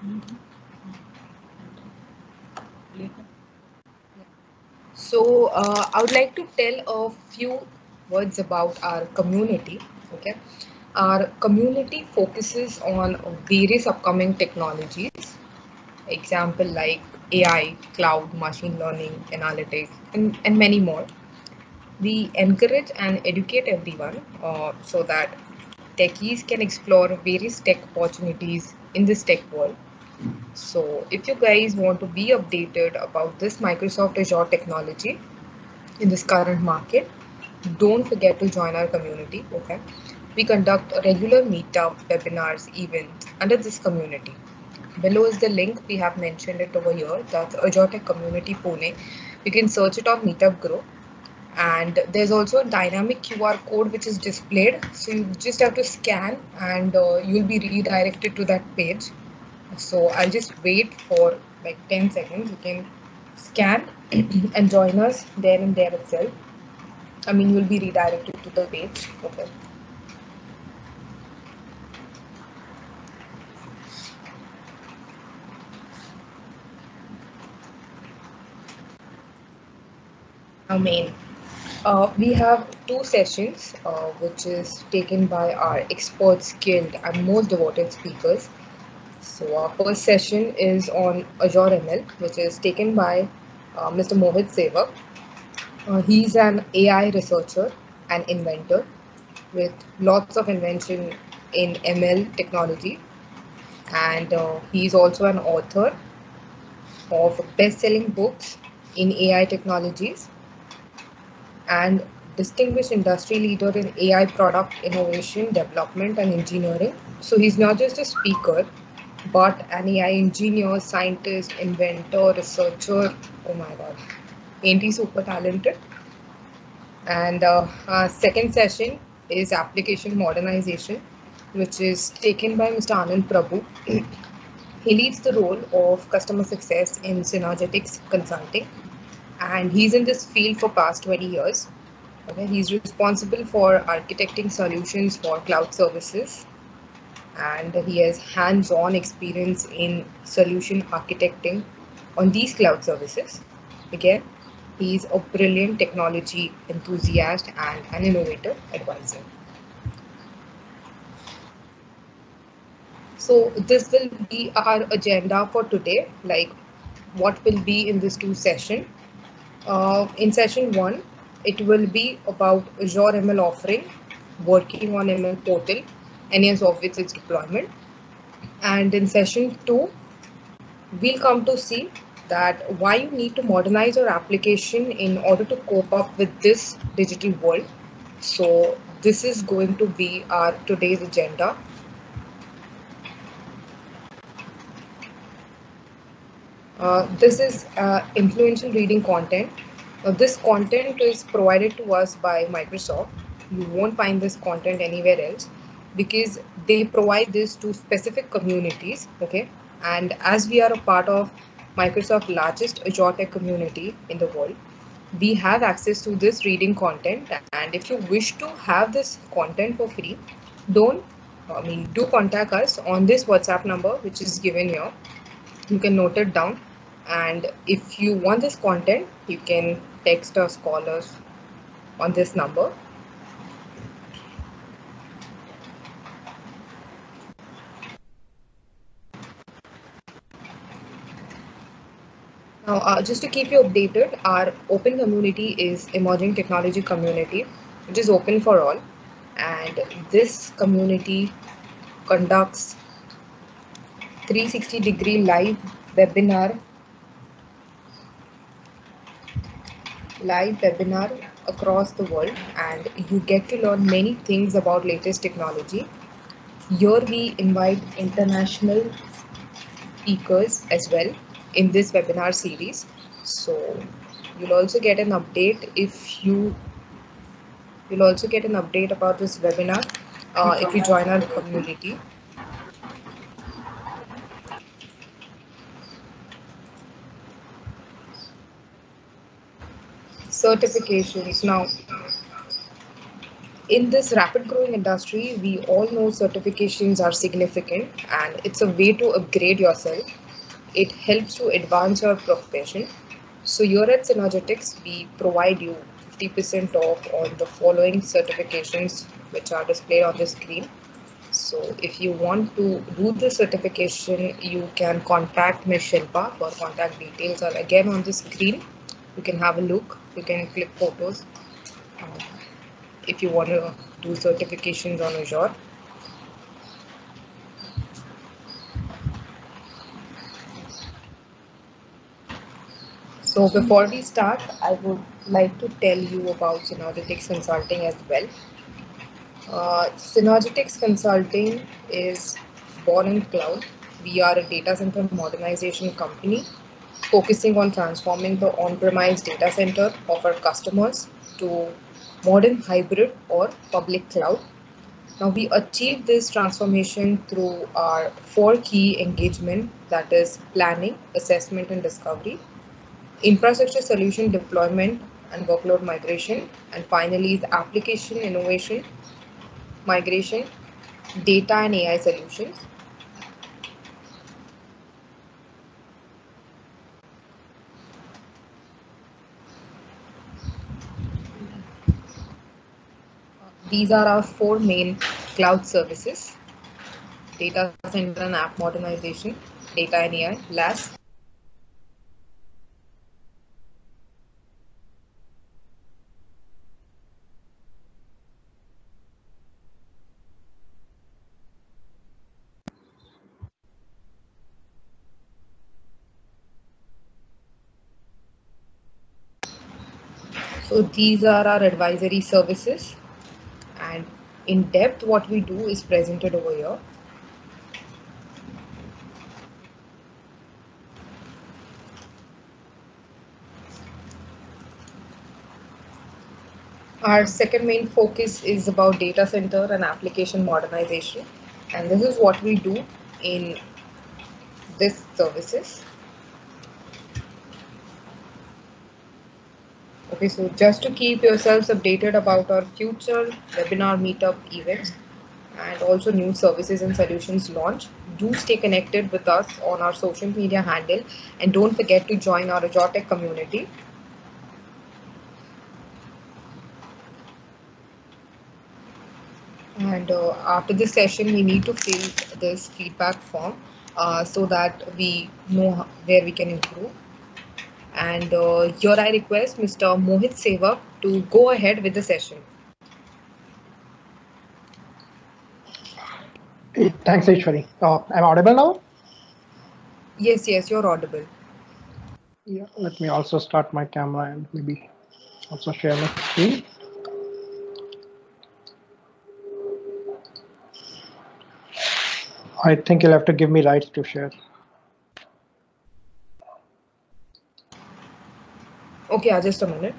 So I would like to tell a few words about our community. Okay, our community focuses on various upcoming technologies. Example like AI, cloud, machine learning, analytics, and many more. We encourage and educate everyone so that techies can explore various tech opportunities in this tech world. So if you guys want to be updated about this Microsoft Azure technology in this current market, don't forget to join our community. Okay, we conduct regular meetup, webinars, events under this community. Below is the link, we have mentioned it over here. That's Azure Tech Community Pune. You can search it on Meetup group. And there's also a dynamic QR code which is displayed. So you just have to scan and you'll be redirected to that page. So I'll just wait for like 10 seconds. You can scan and join us there and there itself. I mean, you'll be redirected to the page. Okay. Now, main. We have two sessions, which is taken by our expert, skilled, and most devoted speakers. So our first session is on Azure ML, which is taken by Mr. Mohit Sevak. He's an AI researcher and inventor with lots of invention in ML technology, and he's also an author of best-selling books in AI technologies and distinguished industry leader in AI product innovation, development, and engineering. So he's not just a speaker, but an AI engineer, scientist, inventor, researcher. Oh my God, ain't he super talented? And our second session is application modernization, which is taken by Mr. Anand Prabhu. He leads the role of customer success in Synergetics Consulting, and he's in this field for past 20 years. Okay, he's responsible for architecting solutions for cloud services, and he has hands-on experience in solution architecting on these cloud services. Again, he's a brilliant technology enthusiast and an innovative advisor. So this will be our agenda for today, like what will be in this two session. In session one, it will be about Azure ML offering, working on ML portal, and yes, obviously its deployment. And in session two, we'll come to see that why you need to modernize your application in order to cope up with this digital world. So this is going to be our today's agenda. This is influential reading content. This content is provided to us by Microsoft. You won't find this content anywhere else because they provide this to specific communities. Okay, and as we are a part of Microsoft's largest Azure Tech community in the world, we have access to this reading content. And if you wish to have this content for free, don't do contact us on this WhatsApp number, which is given here. You can note it down, and if you want this content, you can text us, call us on this number. Now, just to keep you updated, our open community is emerging technology community, which is open for all, and this community conducts 360-degree live webinar across the world, and you get to learn many things about latest technology. Here we invite international speakers as well in this webinar series. So you'll also get an update you'll also get an update about this webinar if you join our community. Certifications now. In this rapid growing industry, we all know certifications are significant and it's a way to upgrade yourself. It helps to advance your profession. So here at Synergetics, we provide you 50% off on the following certifications which are displayed on the screen. So if you want to do the certification, you can contact Ms. Shilpa. For contact details are again on the screen. You can have a look. You can click photos if you want to do certifications on Azure. So before we start, I would like to tell you about Synergetics Consulting as well. Synergetics Consulting is born in cloud. We are a data center modernization company focusing on transforming the on-premise data center of our customers to modern hybrid or public cloud. Now we achieve this transformation through our four key engagement, that is planning, assessment and discovery, infrastructure solution deployment and workload migration, and finally the application innovation, migration, data and AI solutions. These are our four main cloud services: data center and app modernization, data and AI, LAS. So these are our advisory services, and in depth what we do is presented over here. Our second main focus is about data center and application modernization, and this is what we do in this services. Okay, so just to keep yourselves updated about our future webinar meetup events and also new services and solutions launch, do stay connected with us on our social media handle and don't forget to join our Azure Tech community. And after this session, we need to fill this feedback form so that we know where we can improve. And here I request Mr. Mohit Sevak to go ahead with the session. Thanks, Ishwari. I'm audible now? Yes, yes, you're audible. Yeah, let me also start my camera and maybe also share my screen. I think you'll have to give me rights to share. Okay, just a minute.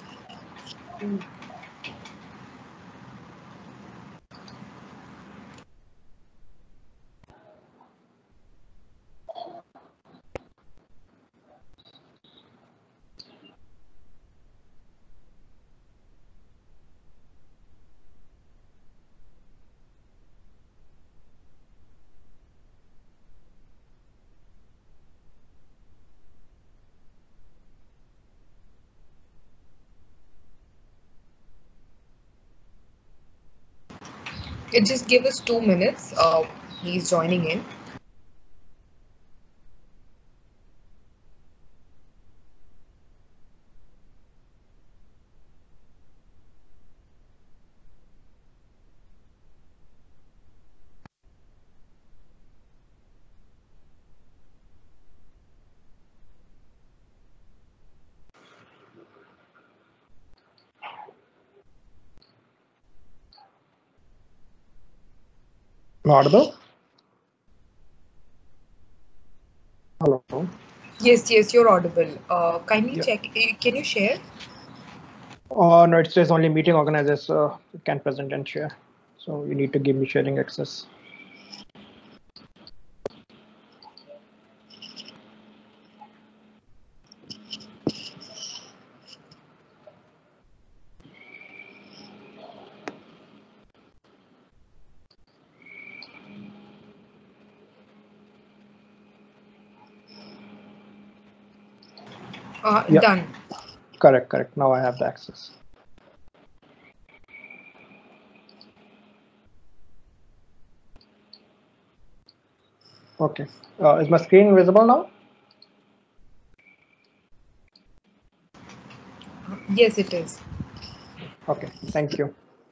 It just give us 2 minutes. He's joining in. Audible? Hello. Yes, yes, you're audible. Kindly Yeah. check. Can you share? No, it says only meeting organizers can present and share. So you need to give me sharing access. Yeah, Done. correct. Now I have the access. Okay. Is my screen visible now? Yes, it is. Okay, thank you.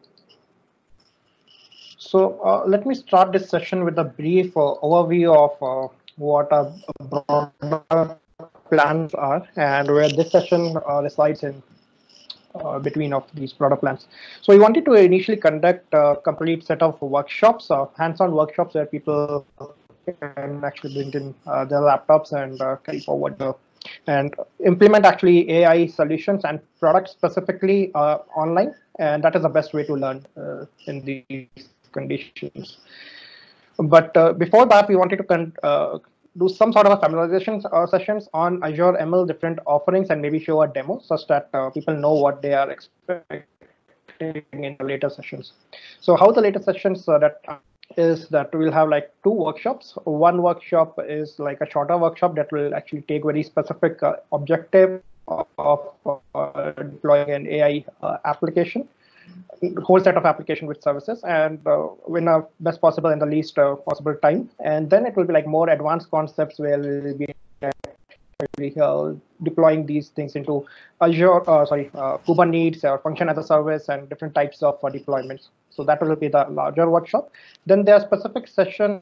So let me start this session with a brief overview of what our broader plans are and where this session resides in between of these broader plans. So we wanted to initially conduct a complete set of workshops, hands-on workshops where people can actually bring in their laptops and carry forward and implement actually AI solutions and products specifically online. And that is the best way to learn in these conditions. But before that, we wanted to do some sort of a familiarization sessions on Azure ML different offerings and maybe show a demo such that people know what they are expecting in the later sessions. So how the later sessions that is that we'll have like two workshops. One workshop is like a shorter workshop that will actually take very specific objective of deploying an AI application, whole set of application with services, and in a best possible in the least possible time. And then it will be like more advanced concepts where we'll be deploying these things into Azure, Kubernetes or function as a service and different types of deployments. So that will be the larger workshop. Then there are specific sessions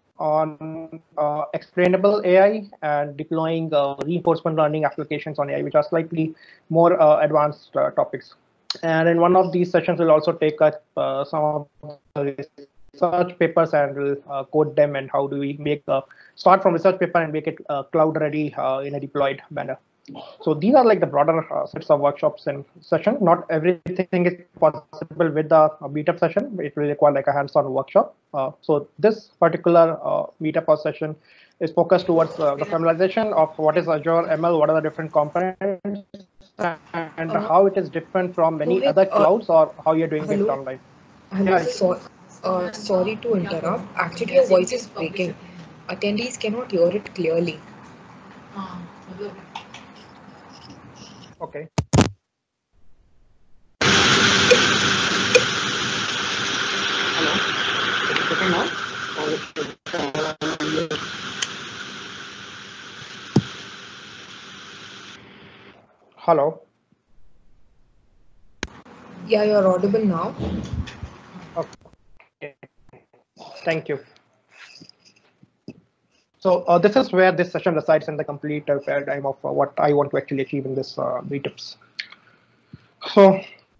on explainable AI and deploying reinforcement learning applications on AI, which are slightly more advanced topics. And in one of these sessions, we'll also take up some of the research papers and we'll code them and how do we make start from research paper and make it cloud ready in a deployed manner. So these are like the broader sets of workshops and session. Not everything is possible with the meetup session. It will require like a hands-on workshop. So this particular meetup or session is focused towards the familiarization of what is Azure ML, what are the different components, and Uh, how it is different from many Rohit, other clouds or how you're doing it hello. online. Hello. Yeah. Sorry to interrupt. Actually, your voice is breaking. Attendees cannot hear it clearly. Okay. Hello. Is it okay now? Hello. Yeah, you're audible now. Okay. Thank you. So this is where this session resides in the complete paradigm of what I want to actually achieve in this meetups. So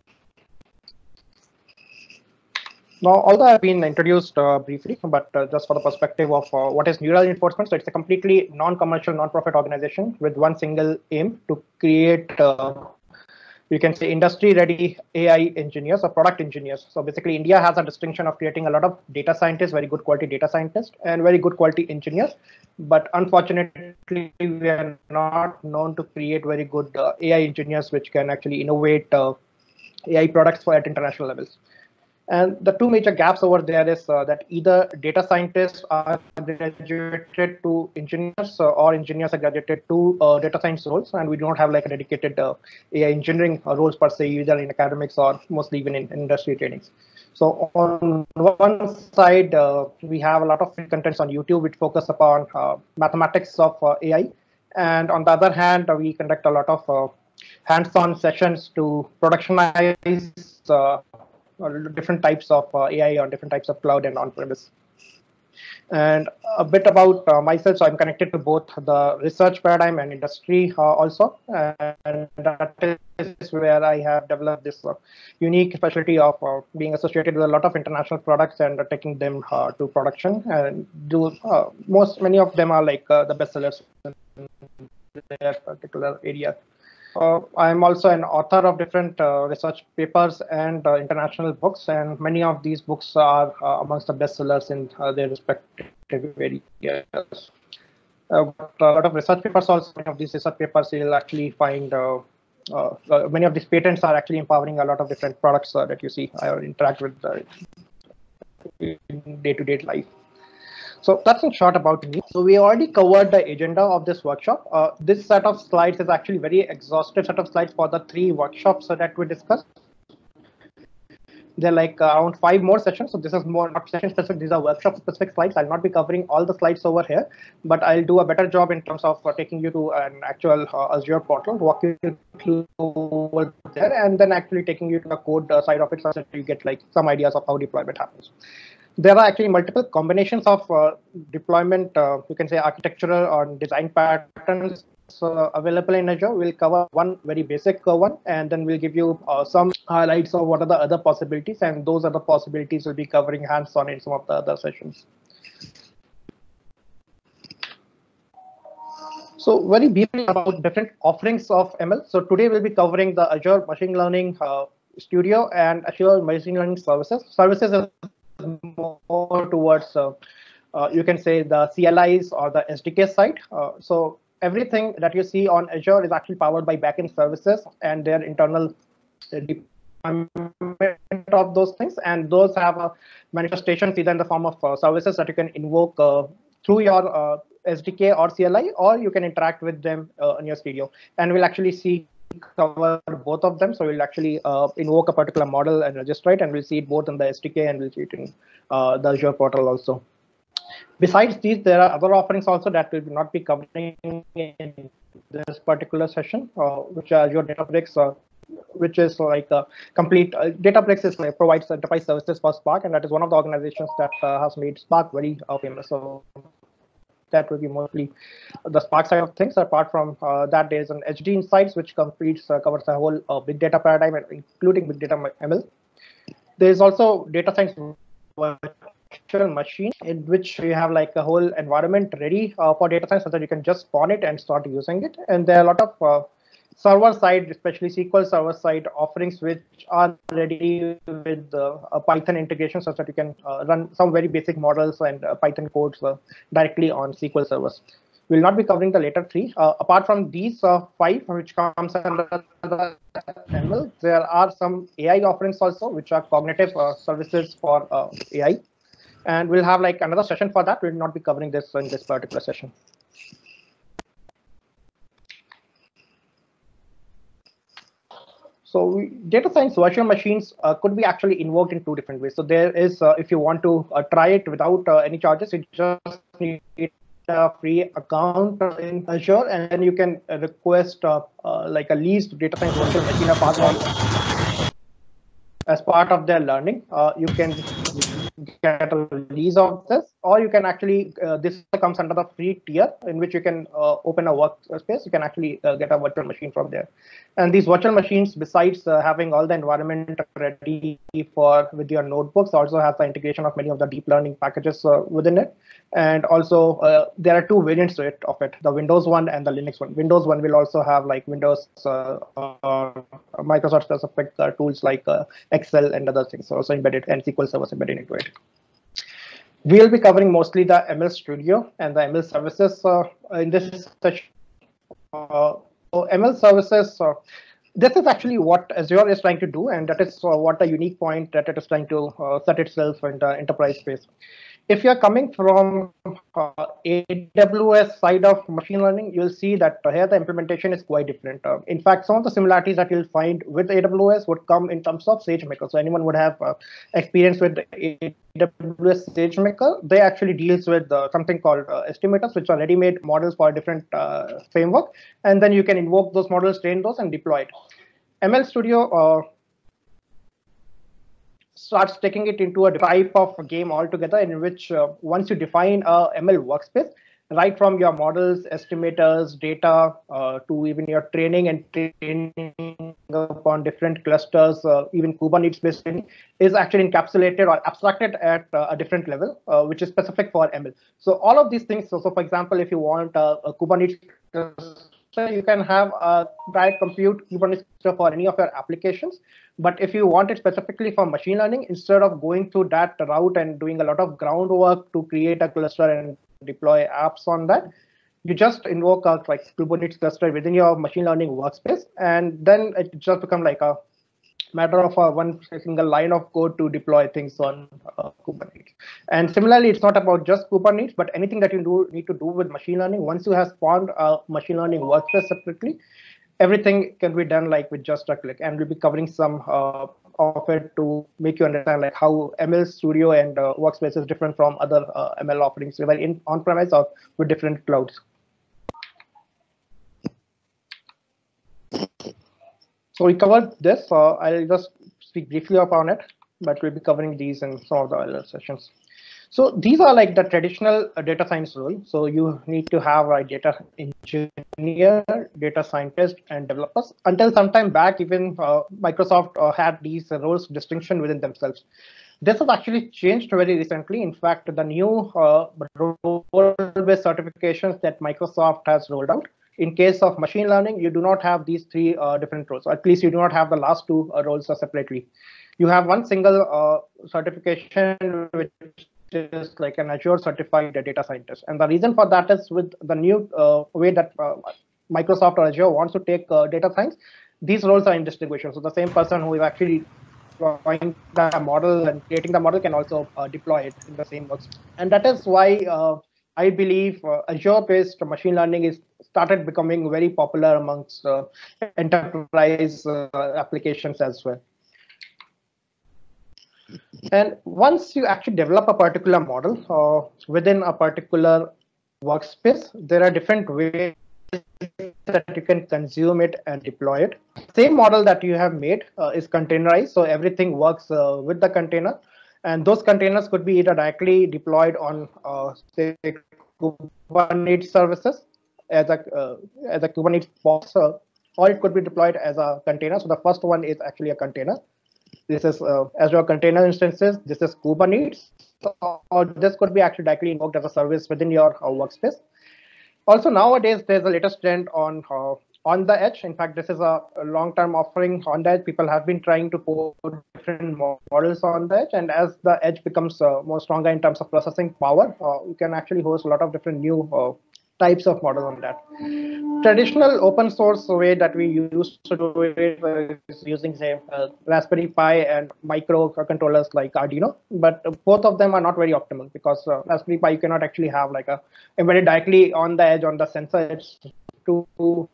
now, although I've been introduced briefly, but just for the perspective of what is neural reinforcement, so it's a completely non-commercial, non-profit organization with one single aim to create you can say industry-ready AI engineers or product engineers. So basically, India has a distinction of creating a lot of data scientists, very good quality data scientists, and very good quality engineers. But unfortunately, we are not known to create very good AI engineers, which can actually innovate AI products for at international levels. And the two major gaps over there is that either data scientists are graduated to engineers or engineers are graduated to data science roles, and we do not have like a dedicated AI engineering roles per se, either in academics or mostly even in industry trainings. So on one side, we have a lot of free contents on YouTube which focus upon mathematics of AI, and on the other hand, we conduct a lot of hands-on sessions to productionize different types of AI on different types of cloud and on-premise. And a bit about myself. So I'm connected to both the research paradigm and industry also. And that is where I have developed this unique specialty of being associated with a lot of international products and taking them to production. And many of them are like the bestsellers in their particular area. I'm also an author of different research papers and international books, and many of these books are amongst the bestsellers in their respective areas. But a lot of research papers also, many of these research papers you'll actually find many of these patents are actually empowering a lot of different products that you see interact with in day-to-day life. So that's in short about me. So we already covered the agenda of this workshop. This set of slides is actually very exhaustive set of slides for the 3 workshops that we discussed. They're like around 5 more sessions. So this is more not session specific. These are workshop specific slides. I'll not be covering all the slides over here, but I'll do a better job in terms of taking you to an actual Azure portal, walk you through over there, and then actually taking you to the code side of it so that you get like some ideas of how deployment happens. There are actually multiple combinations of deployment, you can say architectural or design patterns available in Azure. We'll cover one very basic one, and then we'll give you some highlights of what are the other possibilities, and those other possibilities will be covering hands-on in some of the other sessions. So very briefly about different offerings of ML. So today we'll be covering the Azure Machine Learning Studio and Azure Machine Learning Services. Services is more towards, you can say, the CLIs or the SDK side. So everything that you see on Azure is actually powered by backend services and their internal deployment of those things. And those have a manifestations either in the form of services that you can invoke through your SDK or CLI, or you can interact with them in your studio. And we'll actually see cover both of them. So we'll actually invoke a particular model and register it, and we'll see it both in the SDK and we'll see it in the Azure portal also. Besides these, there are other offerings also that will not be covering in this particular session, which are Azure Databricks, which is like a complete Databricks is like provides enterprise services for Spark, and that is one of the organizations that has made Spark very famous. So that will be mostly the Spark side of things. Apart from that, there's an HD Insights, which covers the whole big data paradigm, including big data ML. There's also data science virtual machine, in which we have like a whole environment ready for data science, so that you can just spawn it and start using it. And there are a lot of server side, especially SQL server side offerings, which are ready with a Python integration, such that you can run some very basic models and Python codes directly on SQL servers. We'll not be covering the later 3. Apart from these 5, which comes under the ML, there are some AI offerings also, which are cognitive services for AI. And we'll have like another session for that. We'll not be covering this in this particular session. So data science virtual machines could be actually invoked in 2 different ways. So there is, if you want to try it without any charges, you just need a free account in Azure, and then you can request like a leased data science virtual machine as part of their learning. You can get a release of this, or you can actually, this comes under the free tier, in which you can open a workspace. You can actually get a virtual machine from there. And these virtual machines, besides having all the environment ready for with your notebooks, also has the integration of many of the deep learning packages within it. And also there are 2 variants to it of it, the Windows one and the Linux one. Windows one will also have like Windows Microsoft specific tools like Excel and other things also embedded, and SQL servers embedded into it. We'll be covering mostly the ML Studio and the ML services in this session. So ML services, this is actually what Azure is trying to do, and that is what a unique point that it is trying to set itself in the enterprise space. If you're coming from AWS side of machine learning, you'll see that here the implementation is quite different. In fact, some of the similarities that you'll find with AWS would come in terms of SageMaker. So anyone would have experience with AWS SageMaker. They actually deals with something called estimators, which are ready-made models for a different framework. And then you can invoke those models, train those, and deploy it. ML Studio starts taking it into a type of a game altogether, in which once you define a ML workspace, right from your models, estimators, data, to even your training and training upon different clusters, even Kubernetes-based training, is actually encapsulated or abstracted at a different level, which is specific for ML. So all of these things, so for example, if you want a Kubernetes cluster, you can have a direct compute Kubernetes cluster for any of your applications. But if you want it specifically for machine learning, instead of going through that route and doing a lot of groundwork to create a cluster and deploy apps on that, you just invoke a like Kubernetes cluster within your machine learning workspace, and then it just becomes like a matter of one single line of code to deploy things on Kubernetes. And similarly, it's not about just Kubernetes, but anything that you need to do with machine learning. Once you have spawned a machine learning workspace separately, everything can be done like with just a click. And we'll be covering some of it to make you understand like how ML Studio and Workspace is different from other ML offerings, whether in on-premise or with different clouds. So we covered this. I'll just speak briefly upon it, but we'll be covering these in some of the other sessions. So these are like the traditional data science role. So you need to have a data engineer, data scientist, and developers. Until some time back, even Microsoft had these roles distinction within themselves. This has actually changed very recently. In fact, the new role-based certifications that Microsoft has rolled out. In case of machine learning, you do not have these three different roles. Or at least you do not have the last two roles separately. You have one single certification, which is like an Azure certified data scientist. And the reason for that is with the new way that Microsoft or Azure wants to take data science, these roles are indistinguishable. So the same person who is actually drawing the model and creating the model can also deploy it in the same works. And that is why I believe Azure-based machine learning is started becoming very popular amongst enterprise applications as well. And once you actually develop a particular model within a particular workspace, there are different ways that you can consume it and deploy it. Same model that you have made is containerized, so everything works with the container. And those containers could be either directly deployed on, say, Kubernetes services as a Kubernetes box, or it could be deployed as a container. So the first one is actually a container. This is Azure container instances. This is Kubernetes, or this could be actually directly invoked as a service within your workspace. Also, nowadays, there's a latest trend on the edge. In fact, this is a long-term offering on the edge. People have been trying to put different models on the edge. And as the edge becomes more stronger in terms of processing power, you can actually host a lot of different new types of models on that. Traditional open source way that we used to do it is using, say, Raspberry Pi and microcontrollers like Arduino, but both of them are not very optimal because Raspberry Pi you cannot actually have like embedded directly on the edge on the sensor. It's too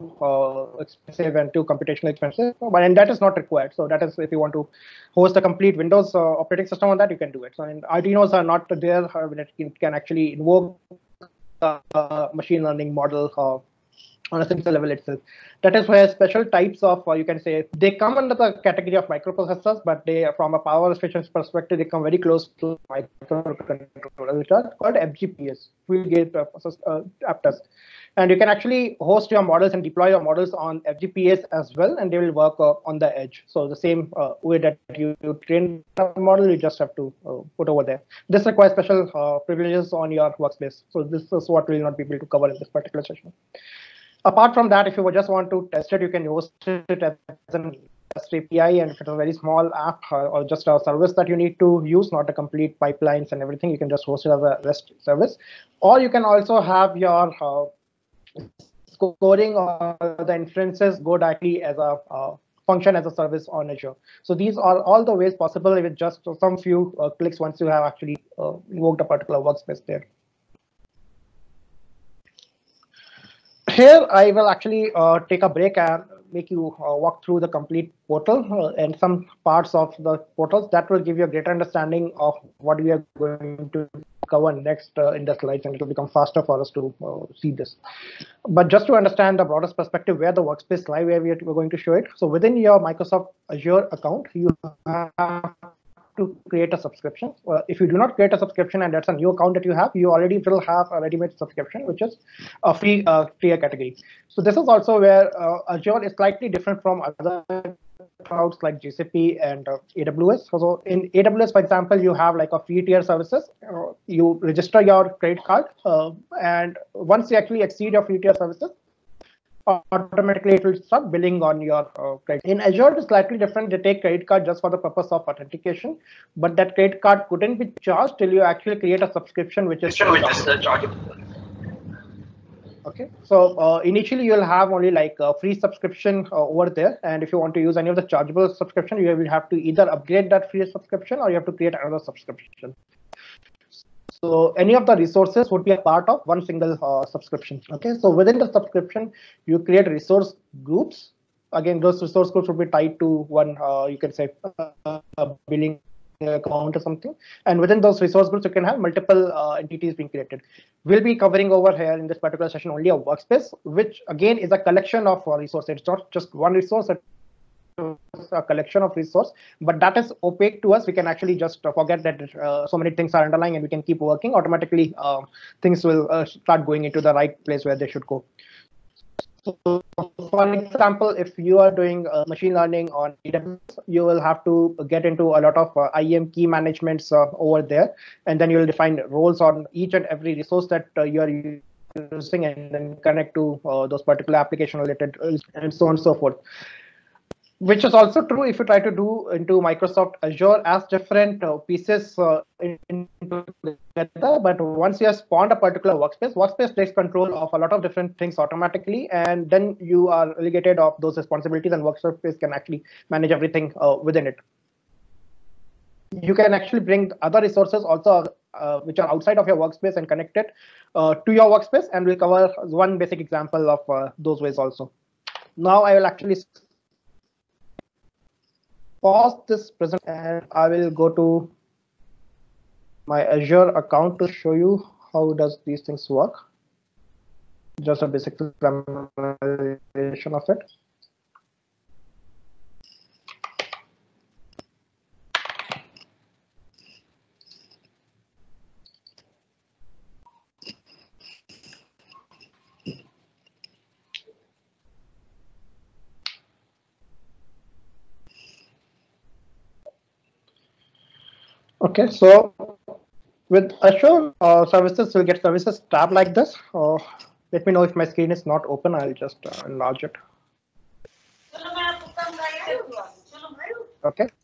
expensive and too computationally expensive, and that is not required. So that is if you want to host a complete Windows operating system on that, you can do it. So and Arduinos are not there when it can actually invoke machine learning model on a simple level itself. That is where special types of, you can say, they come under the category of microprocessors, but they, from a power efficiency perspective, they come very close to microcontrollers, which are called FGPs, full gate adapters. And you can actually host your models and deploy your models on FGPs as well, and they will work on the edge. So the same way that you train a model, you just have to put over there. This requires special privileges on your workspace. So this is what we'll not be able to cover in this particular session. Apart from that, if you just want to test it, you can host it as an REST API, and if it's a very small app or just a service that you need to use, not a complete pipelines and everything, you can just host it as a REST service. Or you can also have your scoring or the inferences go directly as a function as a service on Azure. So these are all the ways possible with just some few clicks once you have actually invoked a particular workspace there. Here, I will actually take a break and make you walk through the complete portal and some parts of the portals that will give you a greater understanding of what we are going to cover next in the slides, and it will become faster for us to see this. But just to understand the broader perspective where the workspace live, where we're going to show it. So within your Microsoft Azure account, you have to create a subscription. If you do not create a subscription and that's a new account that you have, you already will have a ready-made subscription, which is a free tier category. So this is also where Azure is slightly different from other clouds like GCP and AWS. So in AWS, for example, you have like a free tier services. You register your credit card, and once you actually exceed your free tier services, automatically it will start billing on your credit. In Azure, it's slightly different. They take credit card just for the purpose of authentication, but that credit card couldn't be charged till you actually create a subscription, which is chargeable. Okay, so initially you'll have only like a free subscription over there, and if you want to use any of the chargeable subscription, you will have to either upgrade that free subscription or you have to create another subscription. So any of the resources would be a part of one single subscription. Okay, so within the subscription, you create resource groups. Again, those resource groups would be tied to one, you can say, billing account or something. And within those resource groups, you can have multiple entities being created. We'll be covering over here in this particular session only a workspace, which again is a collection of resources. It's not just one resource, a collection of resource, but that is opaque to us. We can actually just forget that so many things are underlying, and we can keep working automatically. Things will start going into the right place where they should go. So for example, if you are doing machine learning on AWS, you will have to get into a lot of IAM key managements over there, and then you will define roles on each and every resource that you are using, and then connect to those particular application related and so on and so forth. Which is also true if you try to do into Microsoft Azure as different pieces together. But once you have spawned a particular workspace takes control of a lot of different things automatically, and then you are relegated of those responsibilities, and workspace can actually manage everything within it. You can actually bring other resources also which are outside of your workspace and connect it to your workspace, and we'll cover one basic example of those ways also. Now I will actually pause this present, and I will go to my Azure account to show you how does these things work. Just a basic examination of it. Okay, so with Azure services, you'll get services tab like this. Let me know if my screen is not open. I'll just enlarge it. Okay.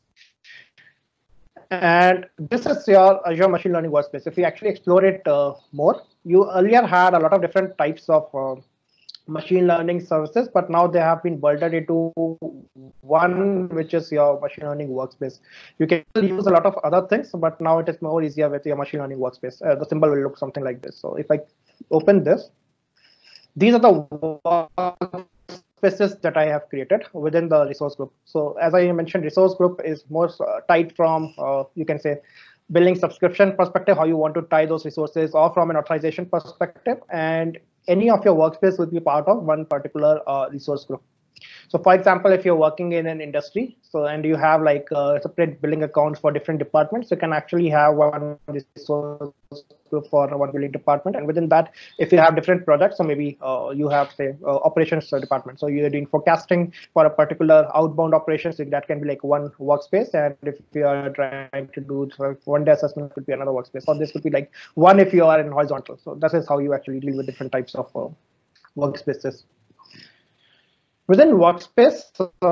And this is your Azure Machine Learning Workspace. If we actually explore it more, you earlier had a lot of different types of machine learning services, but now they have been bundled into one, which is your machine learning workspace. You can use a lot of other things, but now it is more easier with your machine learning workspace. The symbol will look something like this. So if I open this, these are the workspaces that I have created within the resource group. So as I mentioned, resource group is more tied from, you can say, billing subscription perspective, how you want to tie those resources, or from an authorization perspective. And any of your workspace will be part of one particular resource group. So for example, if you're working in an industry, so and you have like separate billing accounts for different departments, you can actually have one resource group for one billing department. And within that, if you have different products, so maybe you have say operations department. So you're doing forecasting for a particular outbound operations, so that can be like one workspace. And if you are trying to do one day assessment, could be another workspace. Or this could be like one if you are in horizontal. So that is how you actually deal with different types of workspaces. Within workspace,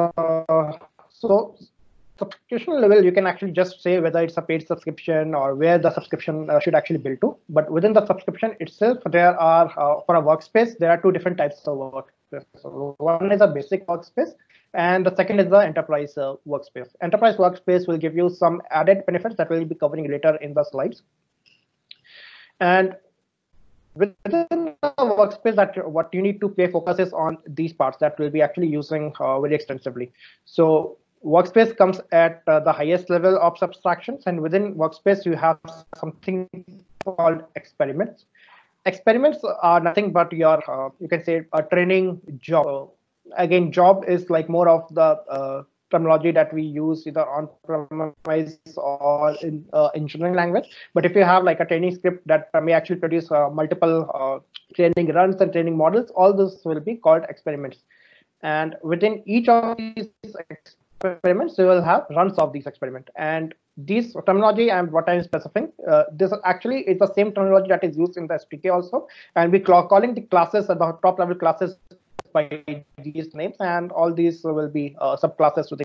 so subscription level, you can actually just say whether it's a paid subscription or where the subscription should actually build to. But within the subscription itself, there are, for a workspace, there are two different types of workspace. So one is a basic workspace, and the second is the enterprise workspace. Enterprise workspace will give you some added benefits that we'll be covering later in the slides. And within the workspace, that what you need to pay focus is on these parts that we'll be actually using very extensively. So workspace comes at the highest level of abstractions, and within workspace you have something called experiments. Experiments are nothing but your you can say a training job. Again, job is like more of the terminology that we use either on premise or in engineering language. But if you have like a training script that may actually produce multiple training runs and training models, all this will be called experiments. And within each of these experiments, you will have runs of these experiments. And this terminology and what I'm specifying, this actually is the same terminology that is used in the SDK also. And we calling the classes at the top level classes by these names, and all these will be subclasses to the.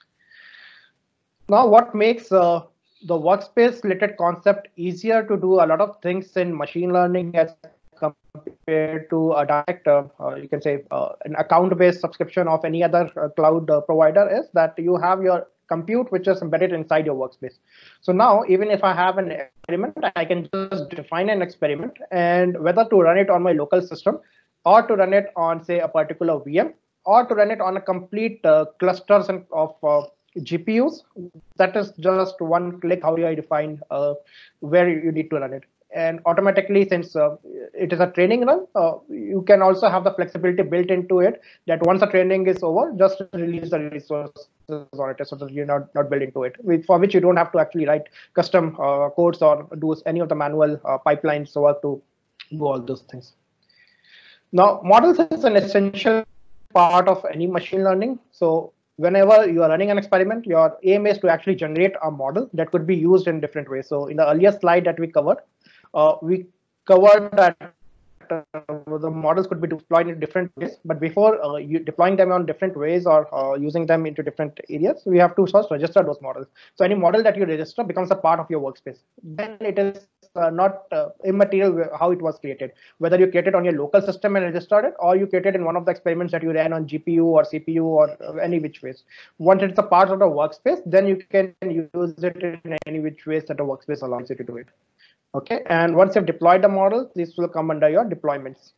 Now, what makes the workspace related concept easier to do a lot of things in machine learning as compared to a direct, you can say, an account-based subscription of any other cloud provider is that you have your compute which is embedded inside your workspace. So now, even if I have an experiment, I can just define an experiment, and whether to run it on my local system or to run it on, say, a particular VM, or to run it on a complete clusters of GPUs, that is just one click how I define where you need to run it. And automatically, since it is a training run, you can also have the flexibility built into it that once the training is over, just release the resources on it so that you're not building to it, for which you don't have to actually write custom codes or do any of the manual pipelines work to do all those things. Now, models is an essential part of any machine learning. So whenever you are running an experiment, your aim is to actually generate a model that could be used in different ways. So in the earlier slide that we covered that the models could be deployed in different ways. But before you deploying them on different ways or using them into different areas, we have to first register those models. So any model that you register becomes a part of your workspace. Then it is not immaterial how it was created, whether you created on your local system and registered it, or you created in one of the experiments that you ran on GPU or CPU or any which ways. Once it's a part of the workspace, then you can use it in any which ways that the workspace allows you to do it. Okay, and once you've deployed the model, this will come under your deployments.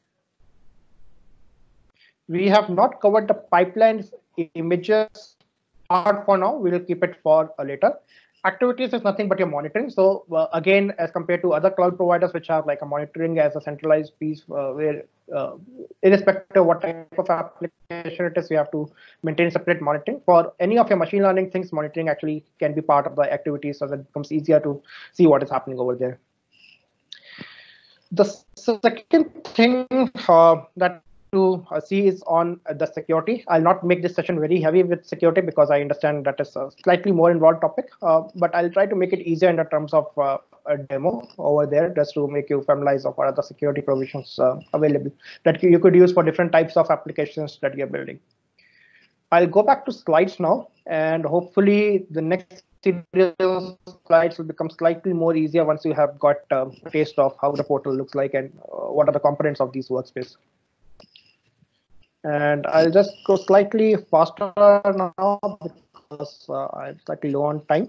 We have not covered the pipelines images part for now. We will keep it for later. Activities is nothing but your monitoring. So again, as compared to other cloud providers which have like a monitoring as a centralized piece, where irrespective of what type of application it is, you have to maintain separate monitoring. For any of your machine learning things, monitoring actually can be part of the activities, so that it becomes easier to see what is happening over there. The second thing that to see is on the security. I'll not make this session very heavy with security because I understand that is a slightly more involved topic, but I'll try to make it easier in the terms of a demo over there, just to make you familiarize of what are the security provisions available that you could use for different types of applications that you're building. I'll go back to slides now, and hopefully the next series slides will become slightly more easier once you have got a taste of how the portal looks like and what are the components of these workspace. And I'll just go slightly faster now because I'm slightly low on time.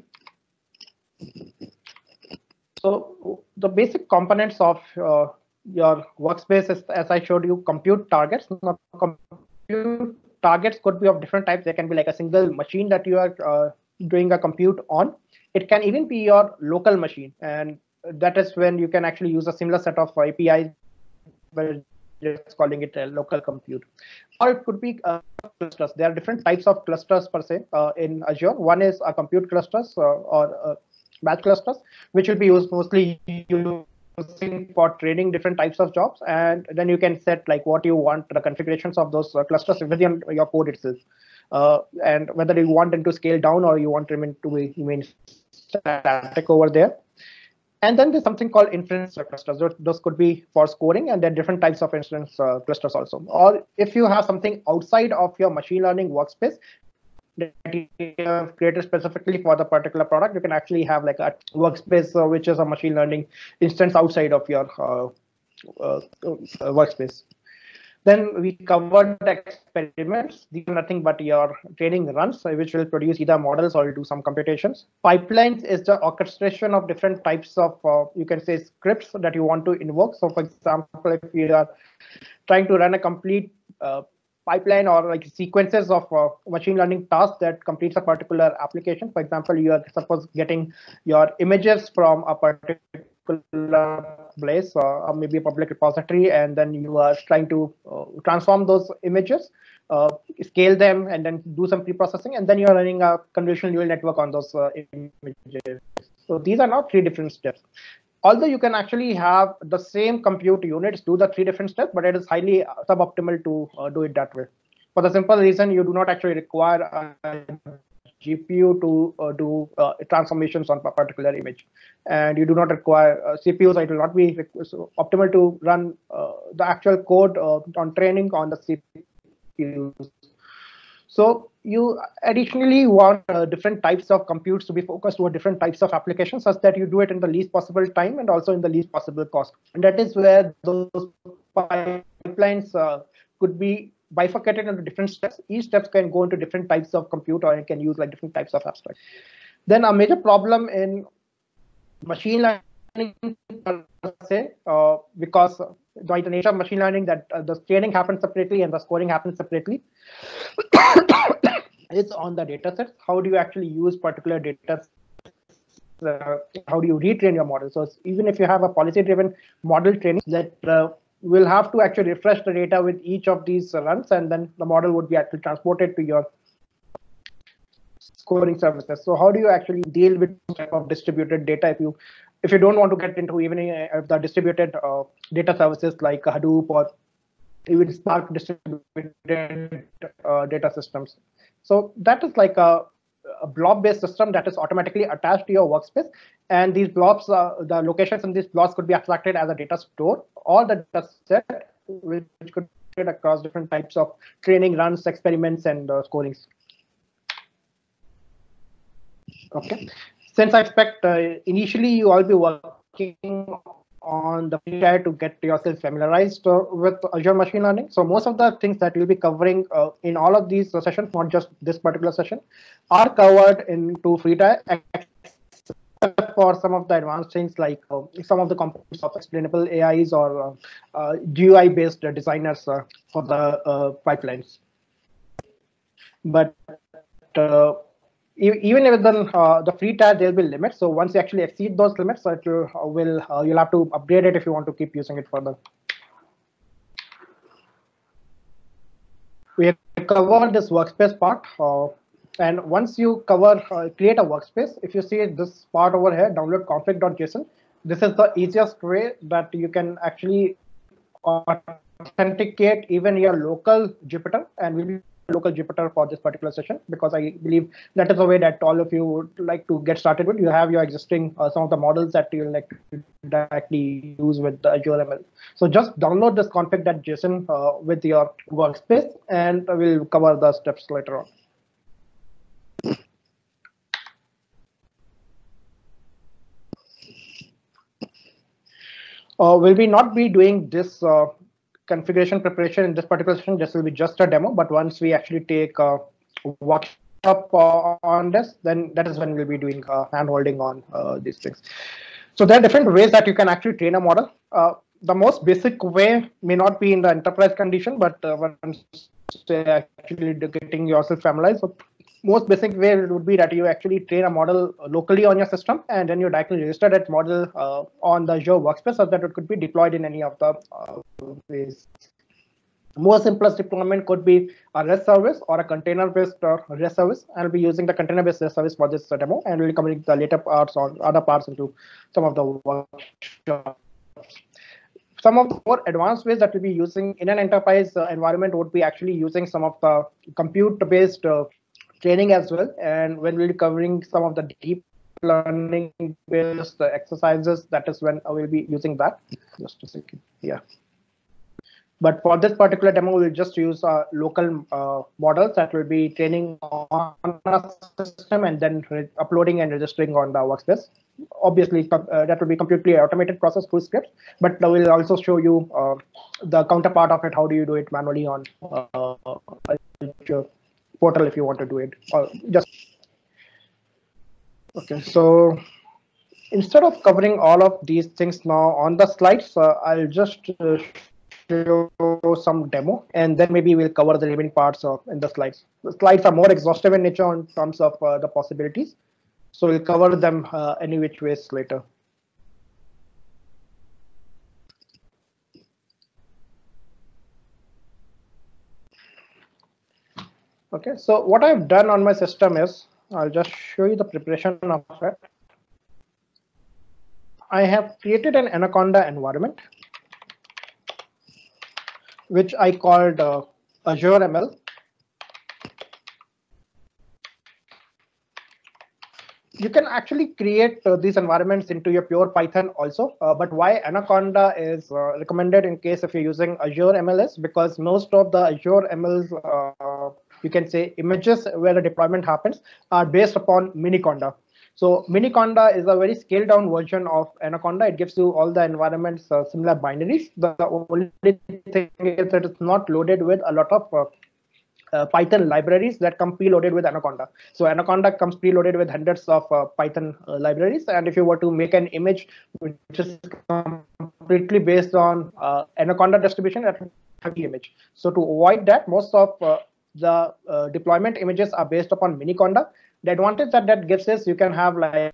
So the basic components of your workspace is, as I showed you, compute targets. Now, compute targets could be of different types. They can be like a single machine that you are doing a compute on. It can even be your local machine, and that is when you can actually use a similar set of APIs, but just calling it a local compute. Or it could be clusters. There are different types of clusters per se in Azure. One is a compute clusters or batch clusters, which will be used mostly using for training different types of jobs, and then you can set like what you want the configurations of those clusters within your code itself, and whether you want them to scale down or you want them to remain static over there. And then there's something called inference clusters. Those could be for scoring, and there are different types of inference clusters also. Or if you have something outside of your machine learning workspace that you have created specifically for the particular product, you can actually have like a workspace which is a machine learning instance outside of your workspace. Then we covered experiments. These are nothing but your training runs, which will produce either models or do some computations. Pipelines is the orchestration of different types of, you can say, scripts that you want to invoke. So for example, if you are trying to run a complete pipeline or like sequences of machine learning tasks that completes a particular application. For example, you are suppose getting your images from a particular place or maybe a public repository, and then you are trying to transform those images, scale them, and then do some pre-processing, and then you are running a convolutional neural network on those images. So these are now three different steps. Although you can actually have the same compute units do the three different steps, but it is highly suboptimal to do it that way. For the simple reason, you do not actually require a GPU to do transformations on a particular image, and you do not require CPUs. It will not be optimal to run the actual code on training on the CPUs. So you additionally want different types of computes to be focused on different types of applications, such that you do it in the least possible time and also in the least possible cost. And that is where those pipelines could be bifurcated into different steps. Each steps can go into different types of compute, or it can use like different types of abstract. Then a major problem in machine learning per se, because by the nature of machine learning that the training happens separately and the scoring happens separately, is on the data sets. How do you actually use particular data? How do you retrain your model? So even if you have a policy-driven model training, that will have to actually refresh the data with each of these runs, and then the model would be actually transported to your scoring services. So how do you actually deal with this type of distributed data if you don't want to get into even the distributed data services like Hadoop or even Spark distributed data systems? So that is like a blob-based system that is automatically attached to your workspace, and these blobs, the locations in these blobs could be abstracted as a data store or the data set, which could be across different types of training runs, experiments, and scorings. Okay. Since I expect initially you all be working on the free tier to get yourself familiarized with Azure machine learning. So most of the things that we'll be covering in all of these sessions, not just this particular session, are covered into free tier, except for some of the advanced things like some of the components of explainable AIs or GUI-based designers for the pipelines. But even within the free tier, there'll be limits. So once you actually exceed those limits, you'll have to upgrade it if you want to keep using it further. We have covered this workspace part, and once you create a workspace, if you see this part over here, download config.json, this is the easiest way that you can actually authenticate even your local Jupyter, and we'll be local Jupyter for this particular session, because I believe that is the way that all of you would like to get started with. You have your existing some of the models that you like to directly use with the Azure ML. So just download this config.json with your workspace, and we'll cover the steps later on. Will we not be doing this configuration preparation in this particular session? This will be just a demo, but once we actually take a workshop on this, then that is when we'll be doing hand-holding on these things. So there are different ways that you can actually train a model. The most basic way may not be in the enterprise condition, but once actually getting yourself familiarized. So most basic way would be that you actually train a model locally on your system, and then you directly register that model on the Azure workspace so that it could be deployed in any of the ways. Most simplest deployment could be a REST service or a container-based REST service. I'll be using the container-based REST service for this demo, and we'll cover the later parts or other parts into some of the workshops. Some of the more advanced ways that we'll be using in an enterprise environment would be actually using some of the compute-based training as well. And when we'll be covering some of the deep learning based exercises, that is when we'll be using that. Just a second. Yeah. But for this particular demo, we'll just use local models that will be training on a system and then uploading and registering on the workspace. Obviously, that will be completely automated process through scripts, but we'll also show you the counterpart of it. How do you do it manually on Azure Portal if you want to do it? Or just okay. So instead of covering all of these things now on the slides, I'll just show some demo, and then maybe we'll cover the remaining parts in the slides. The slides are more exhaustive in nature in terms of the possibilities, so we'll cover them any which ways later. Okay, so what I've done on my system is, I'll just show you the preparation of it. I have created an Anaconda environment, which I called Azure ML. You can actually create these environments into your pure Python also, but why Anaconda is recommended in case if you're using Azure ML is because most of the Azure MLs, you can say images where the deployment happens are based upon Miniconda. So Miniconda is a very scaled down version of Anaconda. It gives you all the environments similar binaries. The only thing is that it's not loaded with a lot of Python libraries that come preloaded with Anaconda. So Anaconda comes preloaded with hundreds of Python libraries. And if you were to make an image which is completely based on Anaconda distribution, that will have the image. So to avoid that, most of the deployment images are based upon Miniconda. The advantage that that gives is you can have like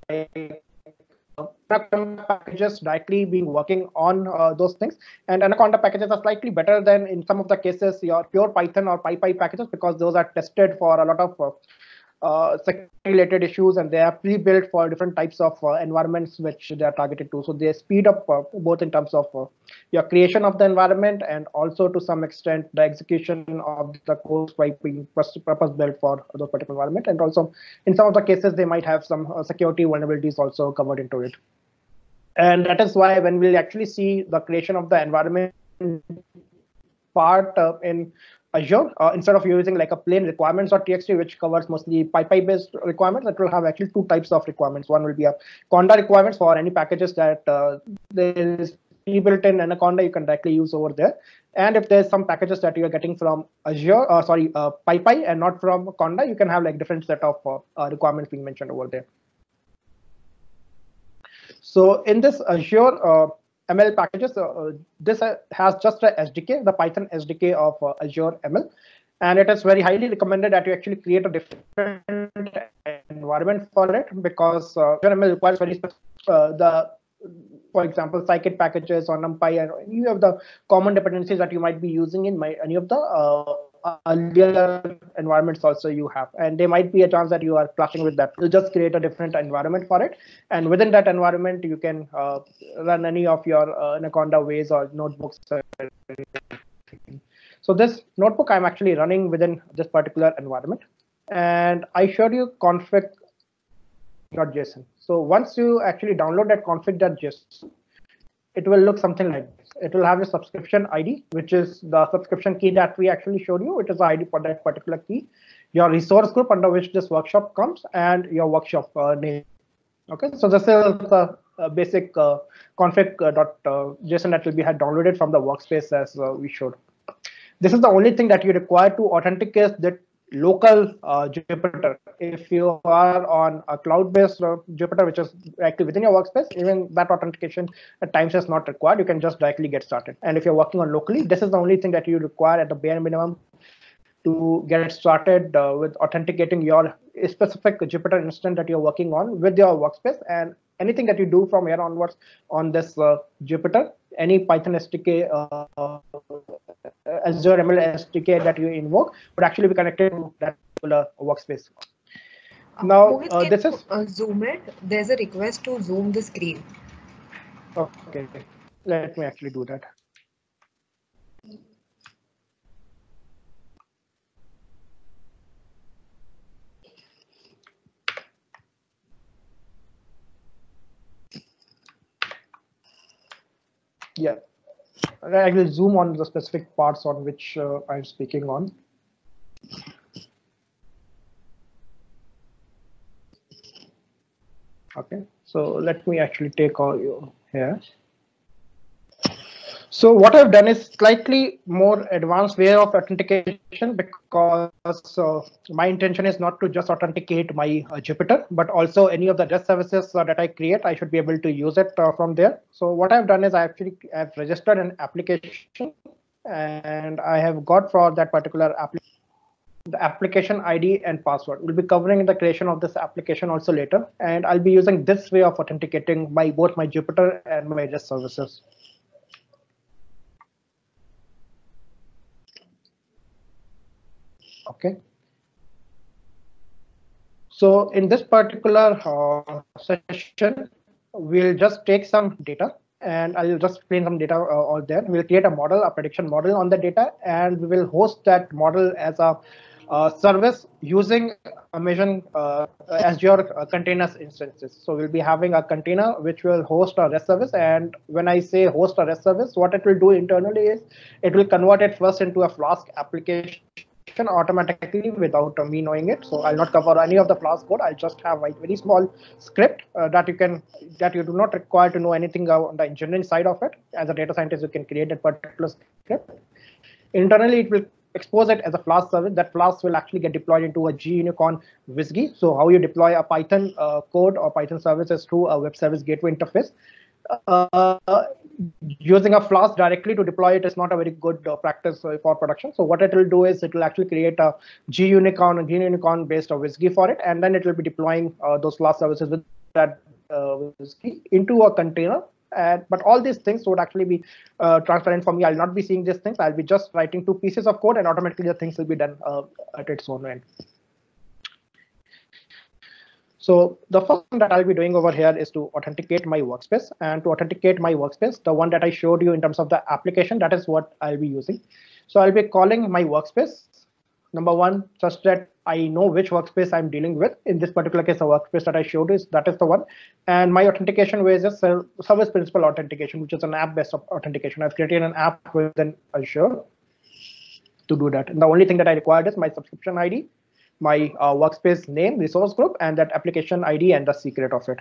packages directly being working on those things, and Anaconda packages are slightly better than in some of the cases your pure Python or PyPy packages, because those are tested for a lot of security related issues, and they are pre-built for different types of environments which they are targeted to. So they speed up both in terms of your creation of the environment and also to some extent the execution of the code by being purpose built for those particular environment. And also in some of the cases they might have some security vulnerabilities also covered into it. And that is why when we'll actually see the creation of the environment part in Azure, instead of using like a plain requirements.txt, which covers mostly PyPy based requirements, it will have actually two types of requirements. One will be a Conda requirements for any packages that there is pre-built in Anaconda, you can directly use over there. And if there's some packages that you are getting from Azure, PyPy and not from Conda, you can have like different set of requirements being mentioned over there. So in this Azure ML packages, this has just a SDK, the Python SDK of Azure ML, and it is very highly recommended that you actually create a different environment for it, because Azure ML requires very for example, scikit packages or NumPy and any of the common dependencies that you might be using in any of the earlier environments also you have, and there might be a chance that you are clashing with that. You just create a different environment for it, and within that environment you can run any of your Anaconda ways or notebooks. So this notebook I'm actually running within this particular environment, and I showed you config.json. So once you actually download that config.json, it will look something like this. It will have a subscription ID, which is the subscription key that we actually showed you. It is the ID for that particular key, your resource group under which this workshop comes, and your workshop name. Okay, so this is the basic config.json that will be had downloaded from the workspace as we showed. This is the only thing that you require to authenticate that local Jupyter. If you are on a cloud-based Jupyter, which is directly within your workspace, even that authentication at times is not required. You can just directly get started. And if you're working on locally, this is the only thing that you require at the bare minimum to get started with authenticating your specific Jupyter instance that you're working on with your workspace. And anything that you do from here onwards on this Jupyter, any Python SDK, Azure ML SDK that you invoke would actually be connected to that particular workspace. Now, Mohit, this is zoom it. There's a request to zoom the screen. Okay, let me actually do that. Yeah, I will zoom on the specific parts on which I'm speaking on. Okay, so let me actually take all you here. So what I've done is slightly more advanced way of authentication, because my intention is not to just authenticate my Jupyter, but also any of the REST services that I create, I should be able to use it from there. So what I've done is I actually have registered an application, and I have got for that particular application the application ID and password. We'll be covering the creation of this application also later, and I'll be using this way of authenticating both my Jupyter and my REST services. Okay. So in this particular session, we'll just take some data, and I'll just explain some data all there. We'll create a model, a prediction model on the data, and we will host that model as a service using Amazon Azure containers instances. So we'll be having a container which will host a REST service. And when I say host a REST service, what it will do internally is it will convert it first into a Flask application automatically without me knowing it. So I'll not cover any of the Flask code. I'll just have a very small script that you do not require to know anything on the engineering side of it. As a data scientist, you can create that particular script. Internally, it will expose it as a Flask service. That Flask will actually get deployed into a G-Unicorn WSGI. So how you deploy a Python code or Python services through a web service gateway interface. Using a Flask directly to deploy it is not a very good practice for production. So what it will do is it will actually create a G-Unicorn based WSGI for it, and then it will be deploying those Flask services with that WSGI into a container. But all these things would actually be transparent for me. I'll not be seeing these things. I'll be just writing 2 pieces of code, and automatically the things will be done at its own end. So the first thing that I'll be doing over here is to authenticate my workspace. And to authenticate my workspace, the one that I showed you in terms of the application, that is what I'll be using. So I'll be calling my workspace, number one, such that I know which workspace I'm dealing with. In this particular case, the workspace that I showed is that is the one. And my authentication way is just service principal authentication, which is an app-based authentication. I've created an app within Azure to do that. And the only thing that I required is my subscription ID, my workspace name, resource group, and that application ID and the secret of it.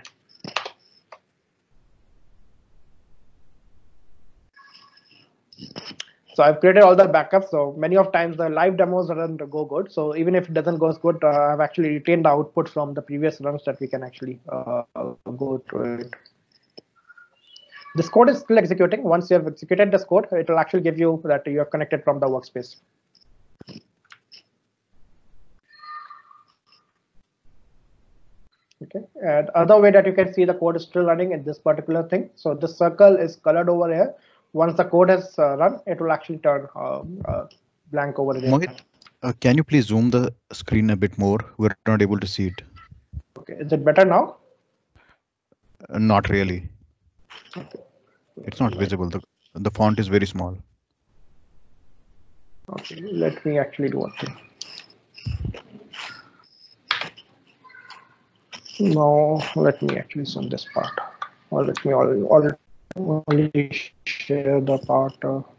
So I've created all the backups. So many of times the live demos doesn't go good. So even if it doesn't go good, I've actually retained the output from the previous runs that we can actually go through it. This code is still executing. Once you have executed this code, it will actually give you that you are connected from the workspace. Okay, and other way that you can see the code is still running in this particular thing. So this circle is colored over here. Once the code has run, it will actually turn blank over there. Mohit, can you please zoom the screen a bit more? We're not able to see it. Okay, is it better now? Not really. Okay. It's not visible. The font is very small. Okay, let me actually do one thing. Now let me actually zoom this part, or let me only share the part.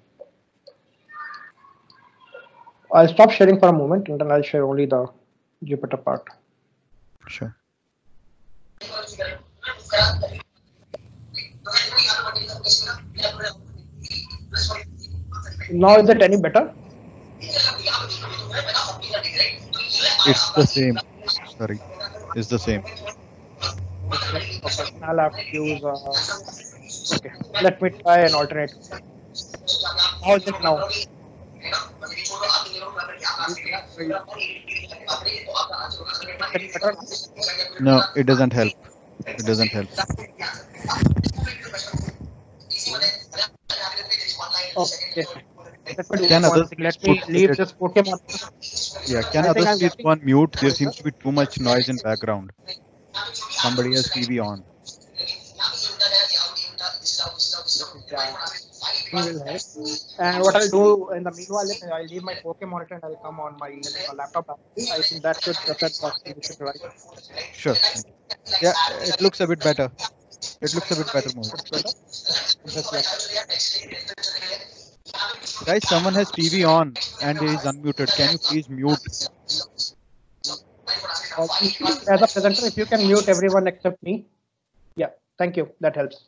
I'll stop sharing for a moment, and then I'll share only the Jupyter part. Sure. Now is it any better? It's the same. Sorry, it's the same. Okay, I'll have to use. Okay, let me try an alternate. How is it now? No, it doesn't help. It doesn't help. Okay. Let me leave this Pokemon. Yeah, can others please go on mute? There seems to be too much noise in background. Somebody has TV on. And what I'll do in the meanwhile is I'll leave my Pokemon monitor and I'll come on my laptop. I think that should set right. Sure. Yeah, it looks a bit better. It looks a bit better, Mohit. Guys, someone has TV on and he is unmuted. Can you please mute? As a presenter, if you can mute everyone except me. Yeah, thank you. That helps.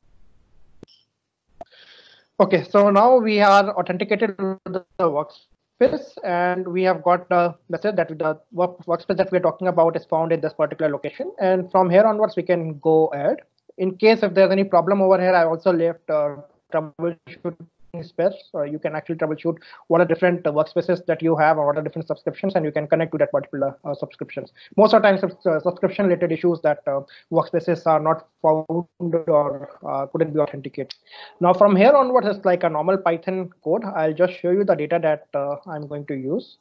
Okay, so now we are authenticated to the workspace, and we have got the message that the workspace that we're talking about is found in this particular location. And from here onwards, we can go ahead. In case if there's any problem over here, I also left troubleshooting space. You can actually troubleshoot what are different workspaces that you have, or what are different subscriptions, and you can connect to that particular subscriptions. Most of the times, subscription related issues that workspaces are not found or couldn't be authenticated. Now from here onwards, it's like a normal Python code. I'll just show you the data that I'm going to use.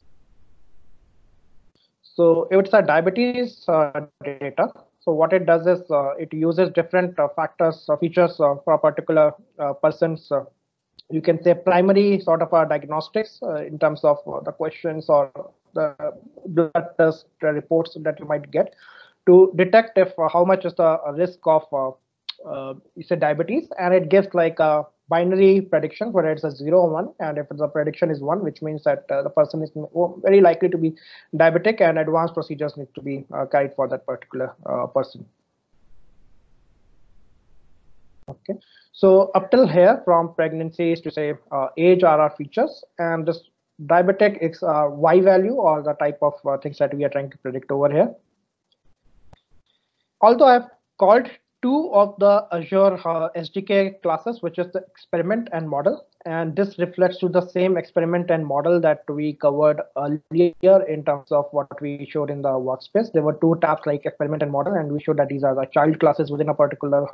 So it's a diabetes data. So what it does is it uses different factors, features for a particular person's you can say primary sort of diagnostics in terms of the questions or the blood test reports that you might get to detect if how much is the risk of you say diabetes, and it gives like binary prediction, whether it's a 0 or 1, and if the prediction is 1, which means that the person is very likely to be diabetic, and advanced procedures need to be carried for that particular person. Okay, so up till here, from pregnancies to say age are our features, and this diabetic is Y value, or the type of things that we are trying to predict over here. Although I've called two of the Azure SDK classes, which is the experiment and model, and this reflects to the same experiment and model that we covered earlier in terms of what we showed in the workspace. There were two tabs like experiment and model, and we showed that these are the child classes within a particular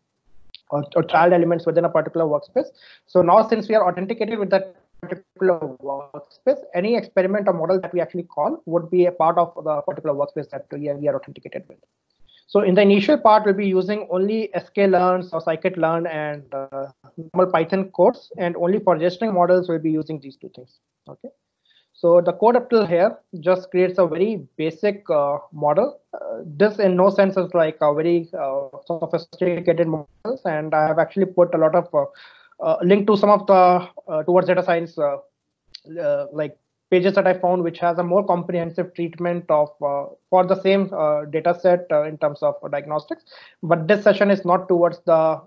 or child elements within a particular workspace. So now, since we are authenticated with that particular workspace, any experiment or model that we actually call would be a part of the particular workspace that we are authenticated with. So in the initial part, we'll be using only sklearn or scikit-learn and normal Python codes, and only for registering models, we'll be using these two things. Okay. So the code up till here just creates a very basic model. This in no sense is like a very sophisticated models, and I have actually put a lot of link to some of the towards data science like pages that I found, which has a more comprehensive treatment of for the same data set in terms of diagnostics. But this session is not towards the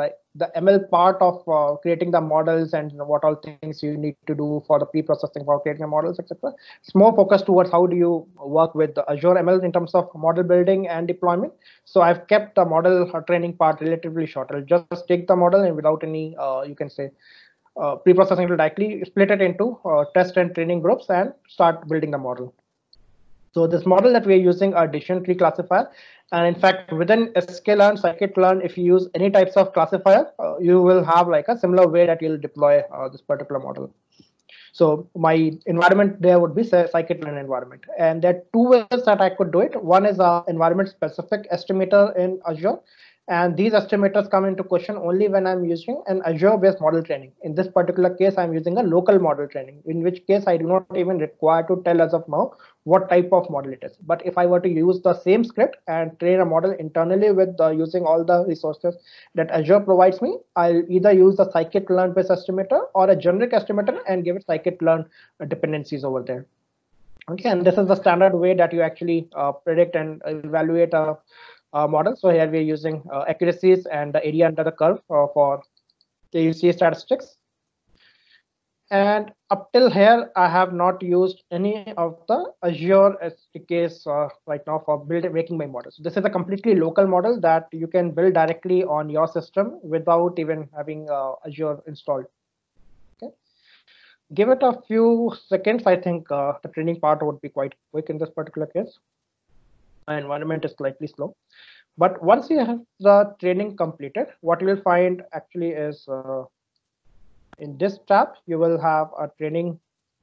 ML part of creating the models and what all things you need to do for the pre-processing for creating the models, etc. It's more focused towards how do you work with the Azure ML in terms of model building and deployment. So I've kept the model training part relatively short. I'll just take the model and without any, you can say, pre-processing, will directly split it into test and training groups and start building the model. So this model that we're using are decision tree classifier. And in fact, within sklearn, scikit-learn, if you use any types of classifier, you will have like a similar way that you'll deploy this particular model. So my environment there would be scikit-learn environment. And there are two ways that I could do it. One is a environment specific estimator in Azure. And these estimators come into question only when I'm using an Azure-based model training. In this particular case, I'm using a local model training, in which case I do not even require to tell as of now what type of model it is. But if I were to use the same script and train a model internally with using all the resources that Azure provides me, I'll either use the scikit-learn based estimator or a generic estimator and give it scikit-learn dependencies over there. Okay, and this is the standard way that you actually predict and evaluate a model. So here we're using accuracies and the area under the curve for AUC statistics. And up till here, I have not used any of the Azure SDKs right now for making my models. This is a completely local model that you can build directly on your system without even having Azure installed. Okay. Give it a few seconds. I think the training part would be quite quick in this particular case. My environment is slightly slow. But once you have the training completed, what you will find actually is in this tab, you will have a training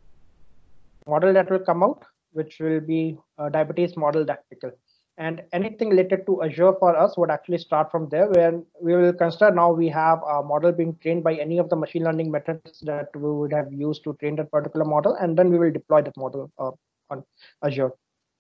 model that will come out, which will be a diabetes model tactical. And anything related to Azure for us would actually start from there, where we will consider now we have a model being trained by any of the machine learning methods that we would have used to train that particular model, and then we will deploy that model on Azure.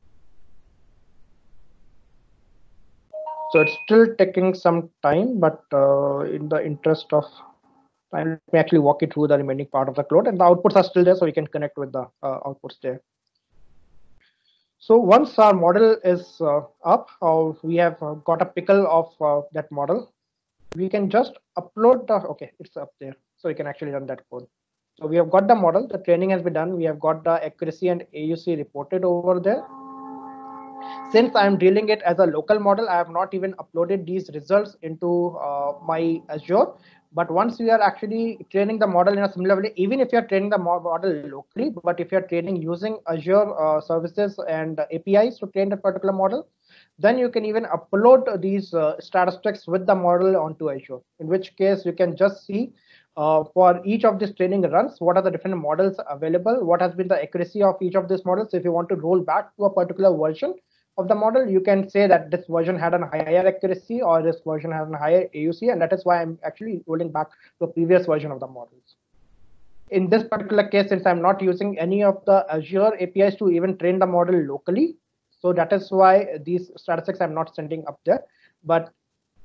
So it's still taking some time, but in the interest of time, let me actually walk you through the remaining part of the code, and the outputs are still there, so we can connect with the outputs there. So once our model is up, we have got a pickle of that model. We can just upload the, okay, it's up there. So we can actually run that code. So we have got the model, the training has been done. We have got the accuracy and AUC reported over there. Since I'm dealing it as a local model, I have not even uploaded these results into my Azure. But once we are actually training the model in a similar way, even if you're training the model locally, but if you're training using Azure services and APIs to train that particular model, then you can even upload these statistics with the model onto Azure, in which case you can just see for each of these training runs, what are the different models available, what has been the accuracy of each of these models. So if you want to roll back to a particular version of the model, you can say that this version had a higher accuracy or this version has a higher AUC, and that is why I'm actually rolling back to a previous version of the models. In this particular case, since I'm not using any of the Azure APIs to even train the model locally, so that is why these statistics I'm not sending up there. But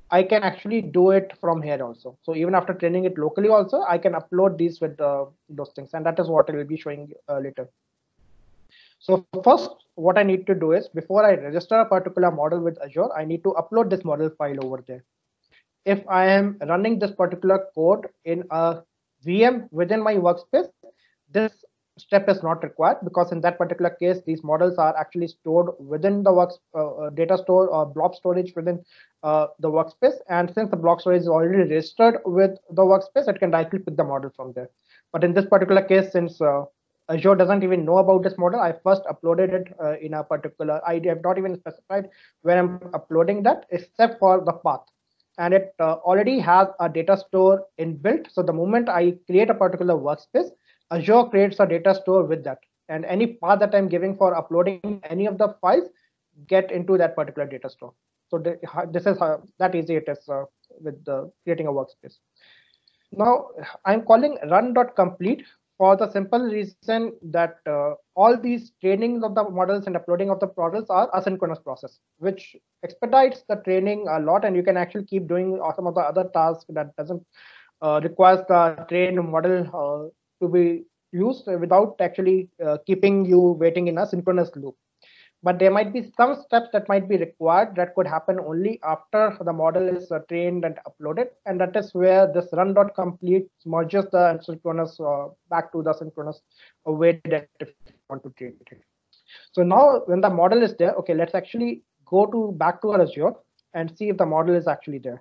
I can actually do it from here also. So even after training it locally also, I can upload these with those things. And that is what I will be showing later. So first, what I need to do is before I register a particular model with Azure, I need to upload this model file over there. If I am running this particular code in a VM within my workspace, this step is not required because in that particular case, these models are actually stored within the data store or blob storage within the workspace. And since the blob storage is already registered with the workspace, it can directly pick the model from there. But in this particular case, since Azure doesn't even know about this model, I first uploaded it in a particular, I have not even specified where I'm uploading that except for the path. And it already has a data store inbuilt. So the moment I create a particular workspace, Azure creates a data store with that. And any path that I'm giving for uploading any of the files get into that particular data store. So this is how that easy it is with creating a workspace. Now I'm calling run.complete for the simple reason that all these trainings of the models and uploading of the models are asynchronous process, which expedites the training a lot, and you can actually keep doing some of the other tasks that doesn't requires the trained model to be used without actually keeping you waiting in a synchronous loop. But there might be some steps that might be required that could happen only after the model is trained and uploaded, and that is where this run.complete merges the synchronous back to the synchronous way that if you want to treat it. So now when the model is there, okay, let's actually go to back to our Azure and see if the model is actually there.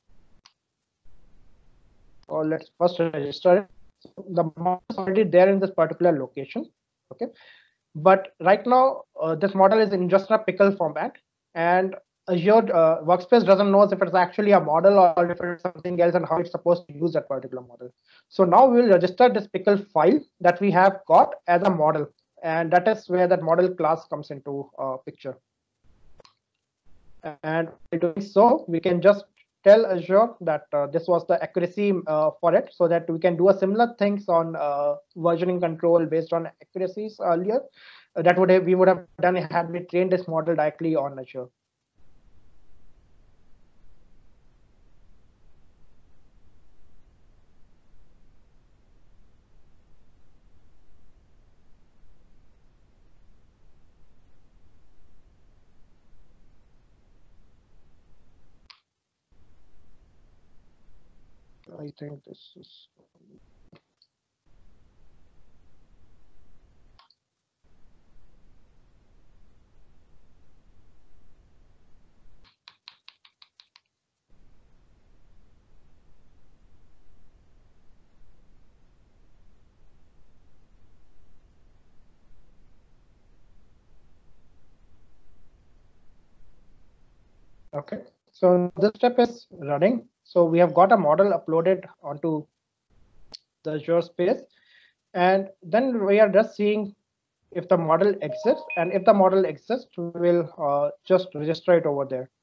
Or let's first register it. So the model is already there in this particular location. Okay. But right now, this model is in just a pickle format, and Azure Workspace doesn't know if it's actually a model or if it's something else and how it's supposed to use that particular model. So now we'll register this pickle file that we have got as a model, and that is where that model class comes into picture. And by doing so, we can just tell Azure that this was the accuracy for it, so that we can do a similar things on versioning control based on accuracies earlier. That we would have done had we trained this model directly on Azure. I think this is. Okay, so this step is running. So we have got a model uploaded onto the Azure space, and then we are just seeing if the model exists, and if the model exists, we will just register it over there.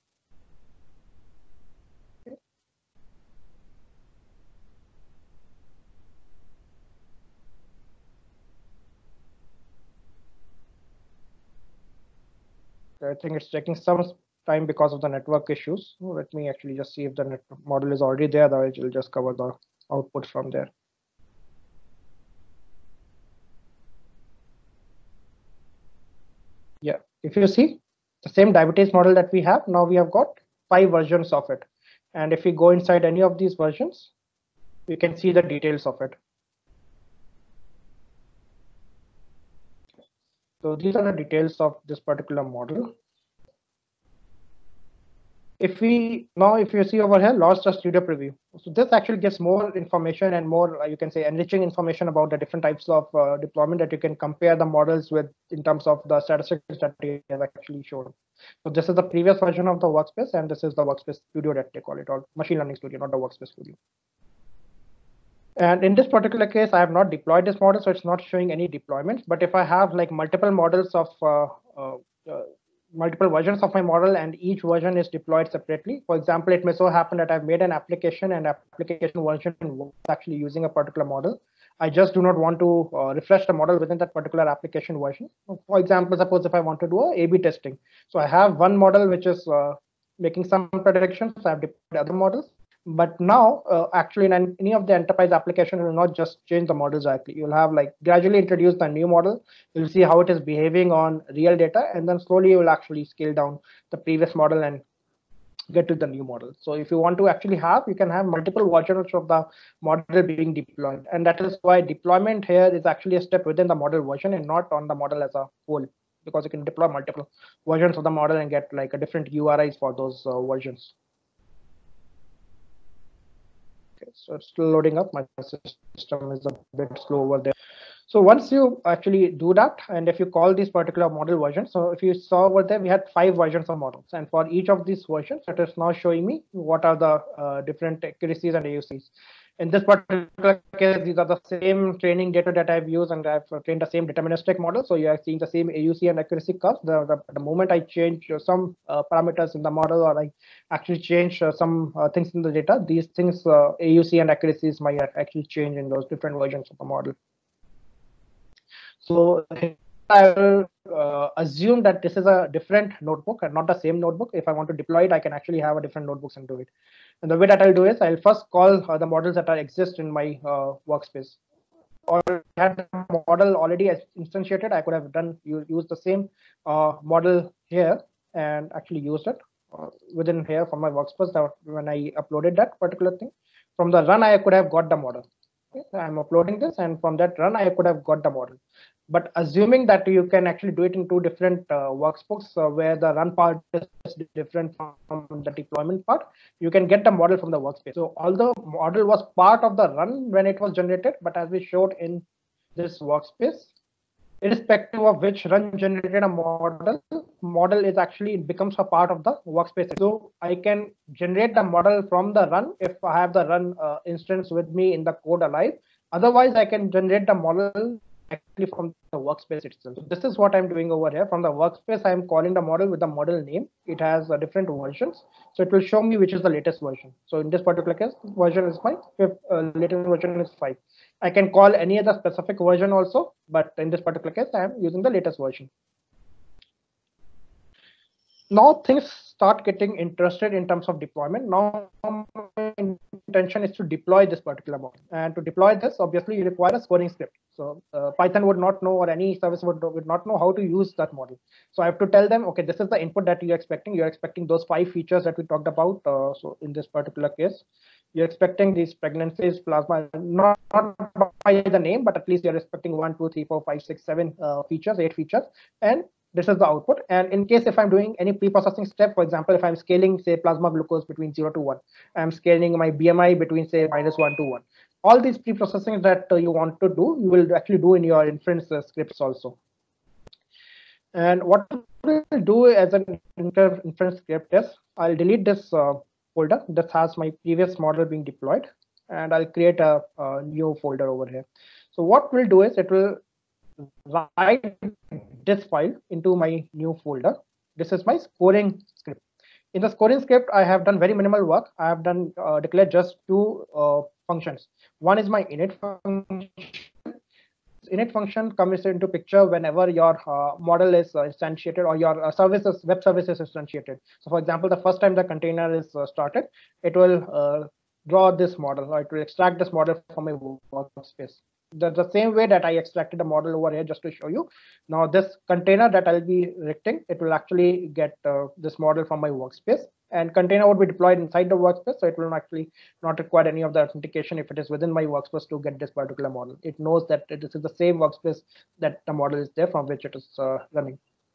I think it's taking some time because of the network issues. Let me actually just see if the model is already there. Otherwise, we'll just cover the output from there. Yeah, if you see the same diabetes model that we have, now we have got 5 versions of it. And if we go inside any of these versions, we can see the details of it. So these are the details of this particular model. If you see over here, launch the studio preview. So this actually gives more information and more, you can say, enriching information about the different types of deployment that you can compare the models with in terms of the statistics that we have actually shown. So this is the previous version of the workspace, and this is the workspace studio that they call it, or machine learning studio, not the workspace studio. And in this particular case, I have not deployed this model, so it's not showing any deployments. But if I have like multiple models of multiple versions of my model and each version is deployed separately. For example, it may so happen that I've made an application and application version was actually using a particular model. I just do not want to refresh the model within that particular application version. For example, suppose if I want to do a A/B testing. So I have one model which is making some predictions. I've deployed other models. But now, actually, in any of the enterprise application, you will not just change the models directly. You'll have like gradually introduce the new model. You'll see how it is behaving on real data, and then slowly you will actually scale down the previous model and get to the new model. So if you want to actually have, you can have multiple versions of the model being deployed. And that is why deployment here is actually a step within the model version and not on the model as a whole, because you can deploy multiple versions of the model and get like a different URIs for those versions. Okay, so it's still loading up. My system is a bit slow over there. So once you actually do that, and if you call this particular model version, so if you saw over there, we had 5 versions of models, and for each of these versions, it is now showing me what are the different accuracies and AUCs. In this particular case, these are the same training data that I've used, and I've trained the same deterministic model. So you are seeing the same AUC and accuracy curves. The moment I change some parameters in the model, or I actually change some things in the data, these things, AUC and accuracies might actually change in those different versions of the model. So I will assume that this is a different notebook and not the same notebook. If I want to deploy it, I can actually have a different notebooks and do it. And the way that I'll do is I'll first call the models that exist in my workspace. Or I had the model already instantiated, I could have done use the same model here and actually used it within here from my workspace. That when I uploaded that particular thing, from the run I could have got the model. Okay, I'm uploading this, and from that run I could have got the model. But assuming that you can actually do it in 2 different workbooks where the run part is different from the deployment part, you can get the model from the workspace. So although model was part of the run when it was generated, but as we showed in this workspace, irrespective of which run generated a model is actually, it becomes a part of the workspace. So I can generate the model from the run if I have the run instance with me in the code alive. Otherwise, I can generate the model actually from the workspace itself. So this is what I'm doing over here. From the workspace, I'm calling the model with the model name. It has different versions. So it will show me which is the latest version. So in this particular case, version is 5, latest version is 5. I can call any other specific version also, but in this particular case, I am using the latest version. Now things start getting interested in terms of deployment. Now my intention is to deploy this particular model, and to deploy this, obviously you require a scoring script. So Python would not know, or any service would not know how to use that model. So I have to tell them, okay, this is the input that you're expecting. You're expecting those 5 features that we talked about. So in this particular case, you're expecting these pregnancies, plasma, not by the name, but at least you're expecting 1, 2, 3, 4, 5, 6, 7 features, 8 features, and this is the output. And in case if I'm doing any pre-processing step, for example, if I'm scaling, say, plasma glucose between 0 to 1, I'm scaling my BMI between, say, -1 to 1. All these pre-processing that you want to do, you will actually do in your inference scripts also. And what we'll do as an inference script is, I'll delete this folder that has my previous model being deployed, and I'll create a new folder over here. So what we'll do is, it will write this file into my new folder. This is my scoring script. In the scoring script, I have done very minimal work. I have done declared just 2 functions. One is my init function. Init function comes into picture whenever your model is instantiated, or your web service is instantiated. So for example, the first time the container is started, it will draw this model, or it will extract this model from my workspace. The same way that I extracted the model over here just to show you. Now this container that I'll be erecting, it will actually get this model from my workspace, and container would be deployed inside the workspace. So it will actually not require any of the authentication if it is within my workspace to get this particular model. It knows that this is the same workspace that the model is there from which it is running.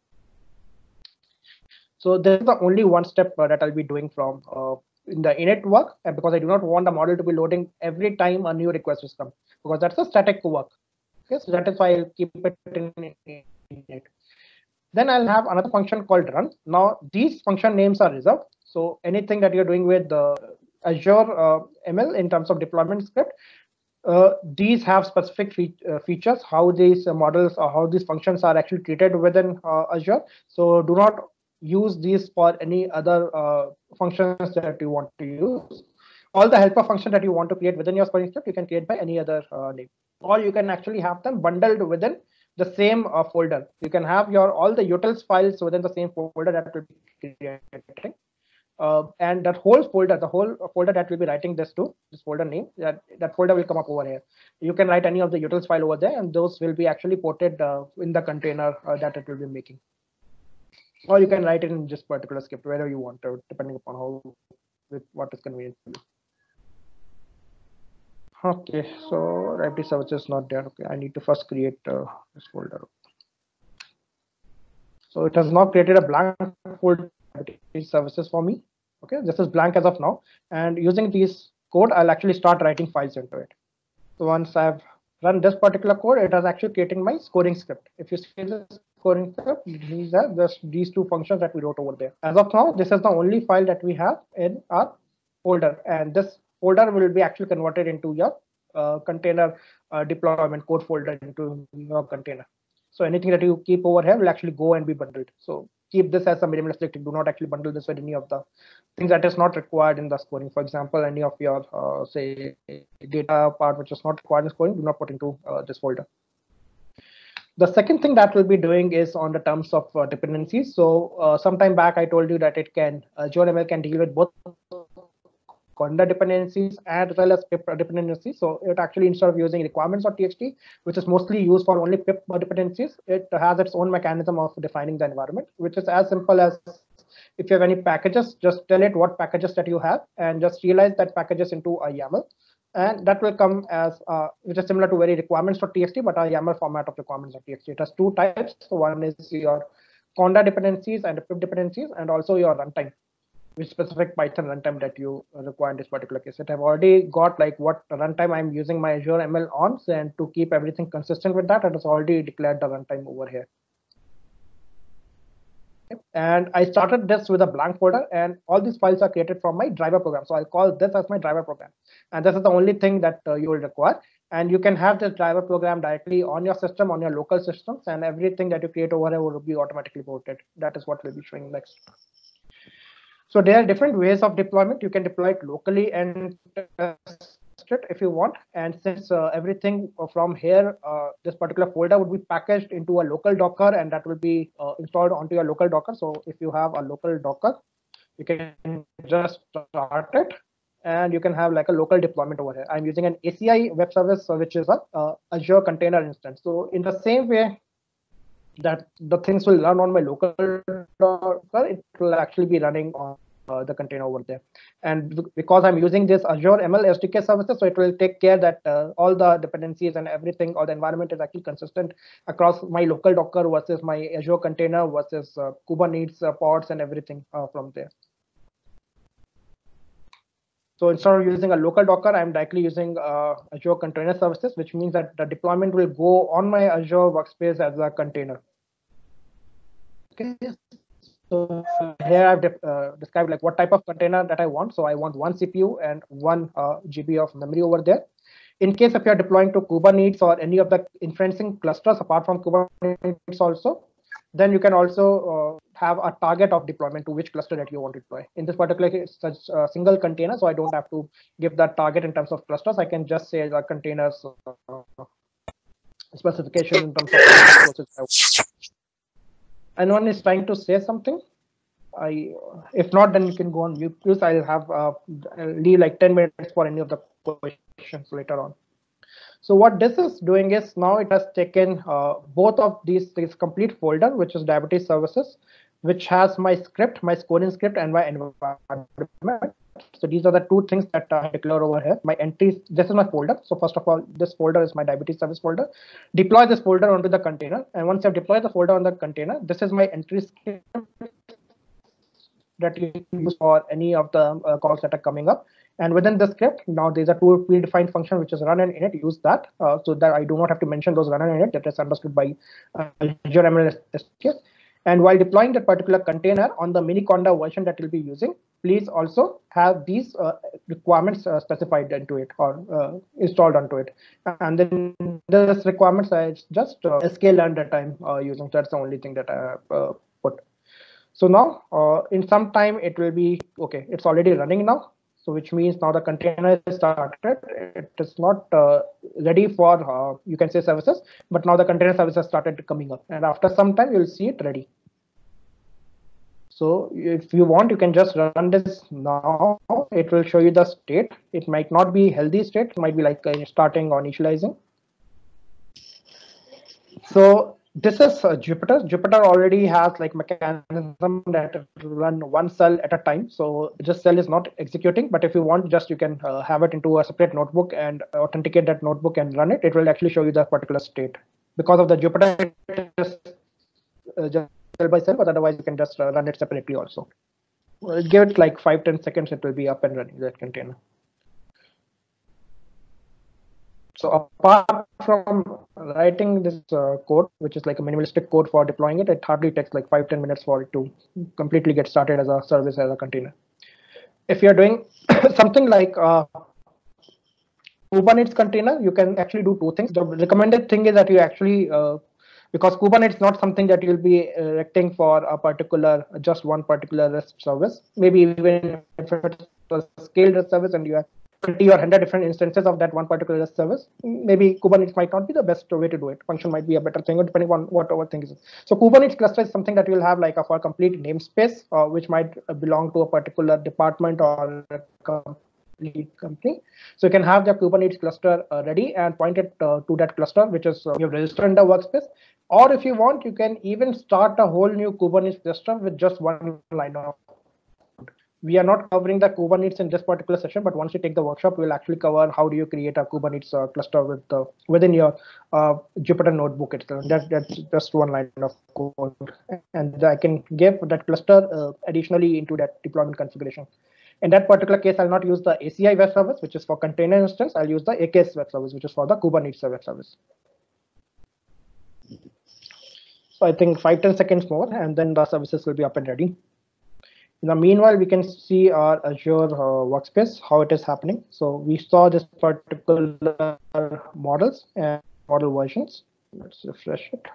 So this is the only one step that I'll be doing from in the init work, because I do not want the model to be loading every time a new request is come, because that's a static work. Okay, so that is why I'll keep it in init. Then I'll have another function called run. Now these function names are reserved. So anything that you're doing with Azure ML in terms of deployment script, these have specific features, how these models or how these functions are actually treated within Azure. So do not use these for any other functions that you want to use. All the helper functions that you want to create within your scoring script, you can create by any other name, or you can actually have them bundled within the same folder. You can have all the utils files within the same folder that will be creating. and that whole folder, the whole folder that we'll be writing this to, this folder name, that folder will come up over here. You can write any of the utils file over there, and those will be actually ported in the container that it will be making. Or you can write it in just particular script, wherever you want to, depending upon what is convenient for you. Okay, so library service is not there. Okay, I need to first create this folder. So it has now created a blank folder services for me. Okay, this is blank as of now. And using these code, I'll actually start writing files into it. So once I've run this particular code, it is actually creating my scoring script. If you see the scoring script, these are just these two functions that we wrote over there. As of now, this is the only file that we have in our folder, and this folder will be actually converted into your container deployment code folder into your container. So anything that you keep over here will actually go and be bundled. So keep this as a minimalistic. Do not actually bundle this with any of the things that is not required in the scoring. For example, any of your say data part which is not required in scoring, do not put into this folder. The second thing that we'll be doing is on the terms of dependencies. So sometime back I told you that it can Azure ML can deal with both conda dependencies as well as pip dependencies. So it actually, instead of using requirements.txt, which is mostly used for only pip dependencies, it has its own mechanism of defining the environment, which is as simple as if you have any packages, just tell it what packages that you have and just realize that packages into a YAML. And that will come as, which is similar to very requirements.txt, but a YAML format of requirements.txt. It has two types. So one is your conda dependencies and pip dependencies, and also your runtime, which specific Python runtime that you require in this particular case. It have already got like what runtime I'm using my Azure ML on, and to keep everything consistent with that, it has already declared the runtime over here. And I started this with a blank folder, and all these files are created from my driver program. So I'll call this as my driver program. And this is the only thing that you will require. And you can have this driver program directly on your system, on your local systems, and everything that you create over here will be automatically ported. That is what we'll be showing next. So there are different ways of deployment. You can deploy it locally and test it if you want. And since everything from here, this particular folder would be packaged into a local Docker, and that will be installed onto your local Docker. So if you have a local Docker, you can just start it, and you can have like a local deployment over here. I'm using an ACI web service, which is a Azure container instance. So in the same way that the things will run on my local Docker, it will actually be running on the container over there. And because I'm using this Azure ML SDK services, so it will take care that all the dependencies and everything, or the environment is actually consistent across my local Docker versus my Azure container versus Kubernetes pods and everything from there. So instead of using a local Docker, I'm directly using Azure Container Services, which means that the deployment will go on my Azure workspace as a container. Okay. So here I've described like what type of container that I want. So I want one CPU and 1 GB of memory over there. In case if you're deploying to Kubernetes or any of the inferencing clusters apart from Kubernetes also, then you can also have a target of deployment to which cluster that you want to deploy. In this particular case, such a single container, so I don't have to give that target in terms of clusters. I can just say the containers specification in terms of process. Anyone is trying to say something? If not, then you can go on mute. Please, I'll have leave like 10 minutes for any of the questions later on. So what this is doing is now it has taken both of this complete folder, which is diabetes services, which has my script, my scoring script, and my environment. So these are the two things that I declare over here. My entries, this is my folder. So first of all, this folder is my diabetes service folder. Deploy this folder onto the container. And once I've deployed the folder on the container, this is my entry script that you use for any of the calls that are coming up. And within the script, now there's a two predefined function which is run and init. Use that so that I do not have to mention those run and init. That is understood by Azure ML SDK. And while deploying that particular container on the mini conda version that you'll be using, please also have these requirements specified into it or installed onto it. And then this requirements I just sklearn that I'm using. That's the only thing that I have put. So now in some time it will be okay. It's already running now. So which means now the container is started. It is not ready for you can say services, but now the container services started coming up. And after some time you'll see it ready. So if you want, you can just run this now. It will show you the state. It might not be healthy state. It might be like starting or initializing. So this is Jupyter. Jupyter already has like mechanism that run one cell at a time. So this cell is not executing, but if you want, just you can have it into a separate notebook and authenticate that notebook and run it. It will actually show you the particular state. Because of the Jupyter, it is just cell by cell, but otherwise you can just run it separately also. Give it like 5-10 seconds, it will be up and running, that container. So apart from writing this code, which is like a minimalistic code for deploying it, it hardly takes like 5-10 minutes for it to completely get started as a service, as a container. If you're doing something like Kubernetes container, you can actually do two things. The recommended thing is that you actually, because Kubernetes is not something that you'll be erecting for a particular, just one particular REST service. Maybe even if it's a scaled REST service and you have 20 or 100 different instances of that one particular REST service, maybe Kubernetes might not be the best way to do it. Function might be a better thing, depending on what our thing is. So Kubernetes cluster is something that you'll have like for a complete namespace, which might belong to a particular department or a company. So you can have the Kubernetes cluster ready and point it to that cluster, which is you have registered in the workspace. Or if you want, you can even start a whole new Kubernetes cluster with just one line of code. We are not covering the Kubernetes in this particular session, but once you take the workshop, we'll actually cover how do you create a Kubernetes cluster with within your Jupyter notebook itself. That's just one line of code, and I can give that cluster additionally into that deployment configuration. In that particular case, I'll not use the ACI web service, which is for container instance. I'll use the AKS web service, which is for the Kubernetes web service. So I think 5-10 seconds more, and then the services will be up and ready. In the meanwhile, we can see our Azure workspace, how it is happening. So we saw this particular models and model versions. Let's refresh it.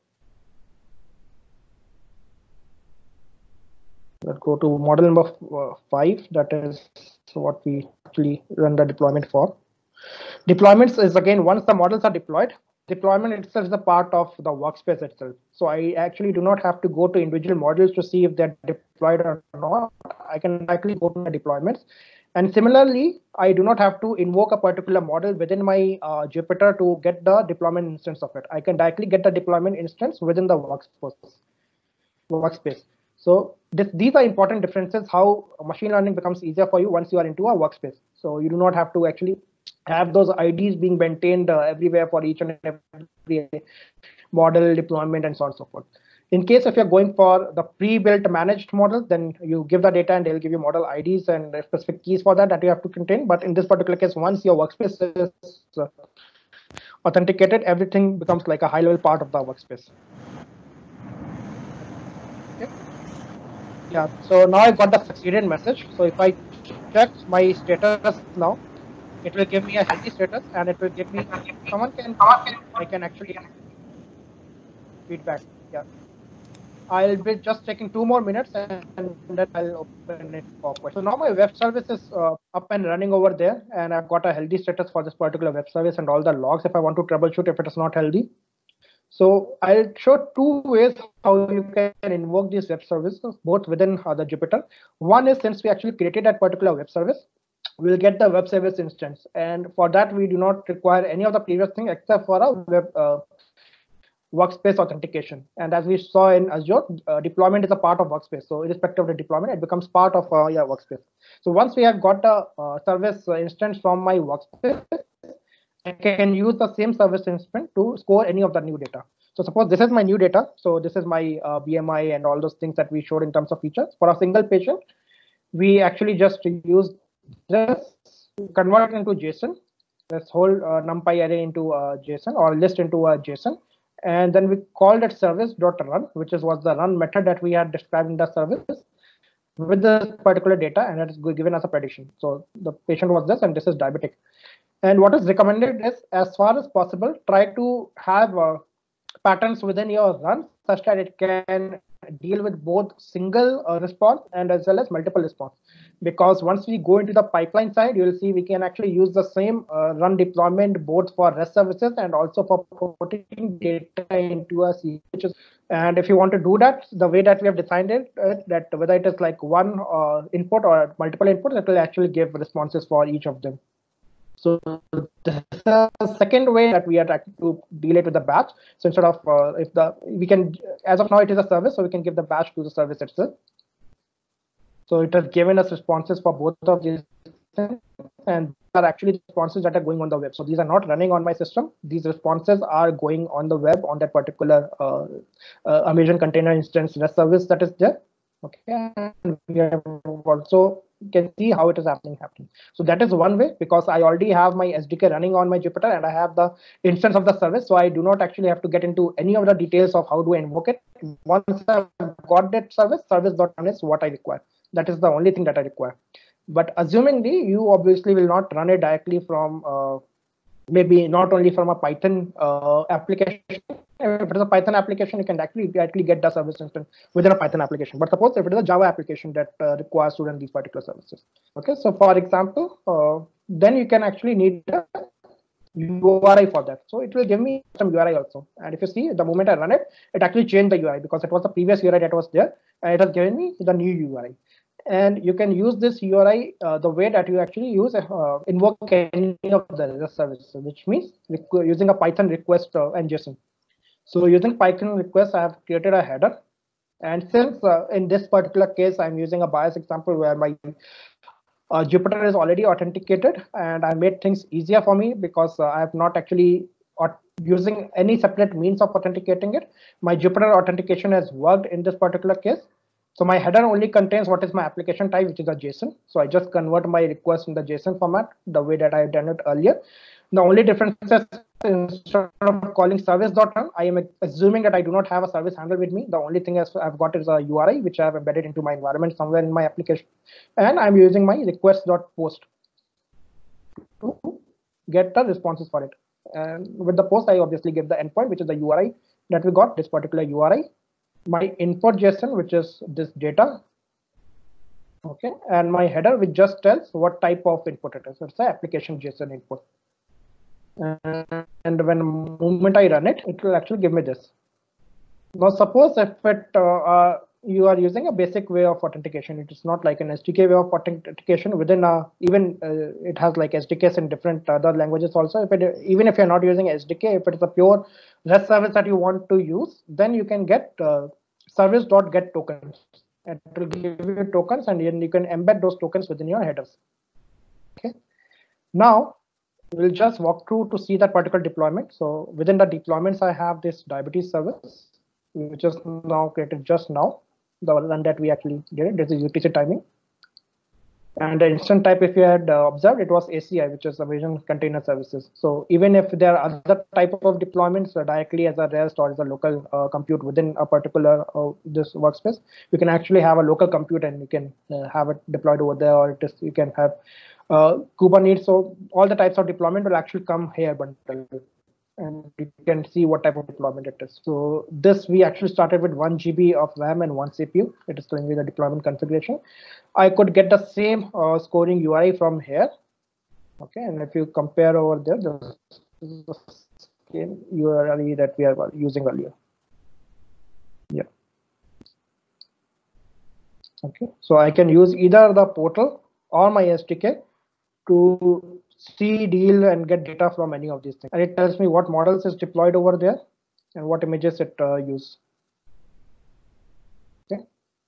Let's go to model number 5. That is what we actually run the deployment for. Deployments is again, once the models are deployed, deployment itself is a part of the workspace itself. So I actually do not have to go to individual models to see if they're deployed or not. I can actually go to the deployments. And similarly, I do not have to invoke a particular model within my Jupyter to get the deployment instance of it. I can directly get the deployment instance within the workspace. So these are important differences, how machine learning becomes easier for you once you are into a workspace. So you do not have to actually have those IDs being maintained everywhere for each and every model deployment and so on and so forth. In case if you're going for the pre-built managed model, then you give the data and they'll give you model IDs and specific keys for that you have to contain. But in this particular case, once your workspace is authenticated, everything becomes like a high-level part of the workspace. Okay. Yeah, so now I got the succeeded message. So if I check my status now, it will give me a healthy status and it will give me, I can actually feedback. Yeah. I'll be just taking 2 more minutes and then I'll open it for questions. So now my web service is up and running over there, and I've got a healthy status for this particular web service and all the logs if I want to troubleshoot if it is not healthy. So I'll show 2 ways how you can invoke these web services, both within the Jupyter. One is, since we actually created that particular web service, we'll get the web service instance. And for that, we do not require any of the previous thing except for a web workspace authentication. And as we saw in Azure, deployment is a part of workspace. So irrespective of the deployment, it becomes part of your workspace. So once we have got a service instance from my workspace, I can use the same service instance to score any of the new data. So suppose this is my new data. So this is my BMI and all those things that we showed in terms of features. For a single patient, we actually just use this, convert it into JSON, this whole NumPy array into JSON or list into a JSON. And then we call that service.run, which was the run method that we had described in the service with the particular data, and that is given as a prediction. So the patient was this, and this is diabetic. And what is recommended is, as far as possible, try to have patterns within your run such that it can deal with both single response and as well as multiple response. Because once we go into the pipeline side, you'll see we can actually use the same run deployment both for REST services and also for putting data into a C. And if you want to do that, the way that we have designed it, that whether it is like one input or multiple inputs, it will actually give responses for each of them. So the second way that we are trying to deal it with the batch. So instead of we can, as of now, it is a service, so we can give the batch to the service itself. So it has given us responses for both of these things, and are actually responses that are going on the web. So these are not running on my system. These responses are going on the web on that particular Amazon container instance REST service that is there. Okay, and we have also can see how it is happening. So that is one way, because I already have my SDK running on my Jupyter and I have the instance of the service, so I do not actually have to get into any of the details of how do I invoke it. Once I've got that service.run is what I require. That is the only thing that I require. But assumingly, you obviously will not run it directly from maybe not only from a Python application. If it is a Python application, you can actually get the service instance within a Python application. But suppose if it is a Java application that requires to run these particular services. Okay, so for example, then you can actually need a URI for that. So it will give me some URI also. And if you see, the moment I run it, it actually changed the URI because it was the previous URI that was there, and it has given me the new URI. And you can use this URI the way that you actually use invoke any of the services, which means using a Python request and JSON. So using Python request, I have created a header. And since in this particular case, I'm using a bias example where my Jupyter is already authenticated, and I made things easier for me because I have not actually using any separate means of authenticating it. My Jupyter authentication has worked in this particular case. So my header only contains what is my application type, which is a JSON. So I just convert my request in the JSON format the way that I have done it earlier. The only difference is instead of calling service.run, I am assuming that I do not have a service handle with me. The only thing I've got is a URI, which I have embedded into my environment somewhere in my application. And I'm using my request.post to get the responses for it. And with the post, I obviously give the endpoint, which is the URI that we got, this particular URI. My input JSON, which is this data, okay, and my header, which just tells what type of input it is. It's the application JSON input. And when moment I run it, it will actually give me this. Now, suppose if it you are using a basic way of authentication, it is not like an SDK way of authentication. Within even it has like SDKs in different other languages also. Even if you're not using SDK, if it is a pure REST service that you want to use, then you can get service.get tokens. It will give you tokens, and then you can embed those tokens within your headers. Okay. Now we'll just walk through to see that particular deployment. So within the deployments, I have this diabetes service, which is now created just now. The one that we actually did, this is UTC timing. And the instant type, if you had observed, it was ACI, which is Amazon Container Services. So even if there are other type of deployments directly as a REST or as a local compute within a particular this workspace, you can actually have a local compute and you can have it deployed over there, or you can have Kubernetes. So all the types of deployment will actually come here bundled. And you can see what type of deployment it is. So this, we actually started with 1 GB of RAM and 1 CPU. It is telling me the deployment configuration. I could get the same scoring URI from here. Okay, and if you compare over there, this is the same URI that we are using earlier. Yeah. Okay, so I can use either the portal or my SDK to see, deal, and get data from any of these things. And it tells me what models is deployed over there and what images it use. Okay.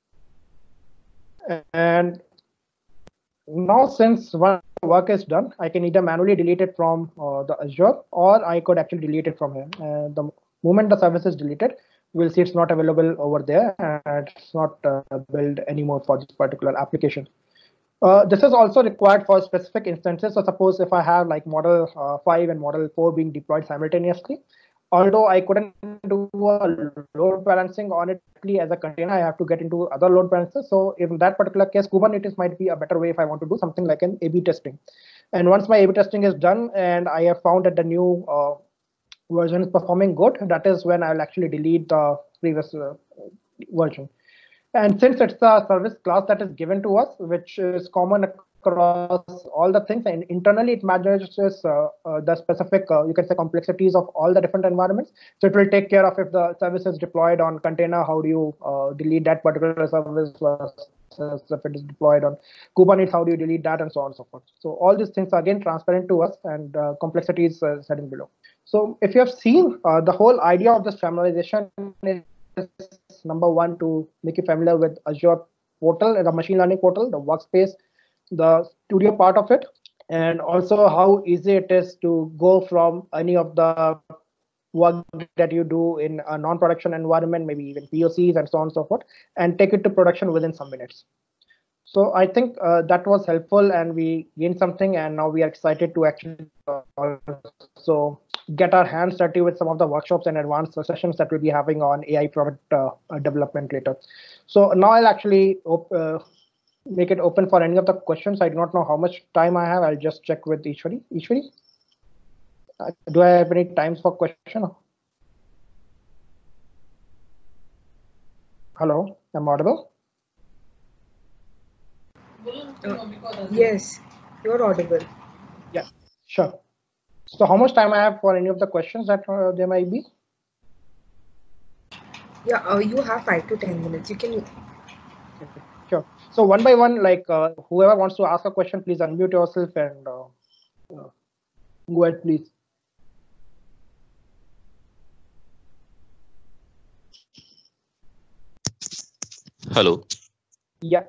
And now, since one work is done, I can either manually delete it from the Azure, or I could actually delete it from here. The moment the service is deleted, we'll see it's not available over there, and it's not built anymore for this particular application. This is also required for specific instances. So suppose if I have like model 5 and model 4 being deployed simultaneously, although I couldn't do a load balancing on it as a container, I have to get into other load balancers. So in that particular case, Kubernetes might be a better way if I want to do something like an A/B testing. And once my A/B testing is done and I have found that the new version is performing good, that is when I'll actually delete the previous version. And since it's a service class that is given to us, which is common across all the things, and internally it manages the specific, you can say, complexities of all the different environments. So it will take care of if the service is deployed on container, how do you delete that particular service, versus if it is deployed on Kubernetes, how do you delete that, and so on and so forth. So all these things are again transparent to us, and complexity is setting below. So if you have seen, the whole idea of this familiarization is, number one, to make you familiar with Azure Portal, the machine learning portal, the workspace, the studio part of it, and also how easy it is to go from any of the work that you do in a non-production environment, maybe even POCs and so on and so forth, and take it to production within some minutes. So I think that was helpful, and we gained something, and now we are excited to actually also get our hands dirty with some of the workshops and advanced sessions that we'll be having on AI product development later. So now I'll actually make it open for any of the questions. I do not know how much time I have. I'll just check with Ishwari. Ishwari, do I have any times for question? Hello, am I audible? Yes, you're audible. Yeah, sure. So how much time I have for any of the questions that there might be? Yeah, you have 5 to 10 minutes. You can. Okay, sure. So one by one, like whoever wants to ask a question, please unmute yourself and go ahead, please. Hello. Yeah.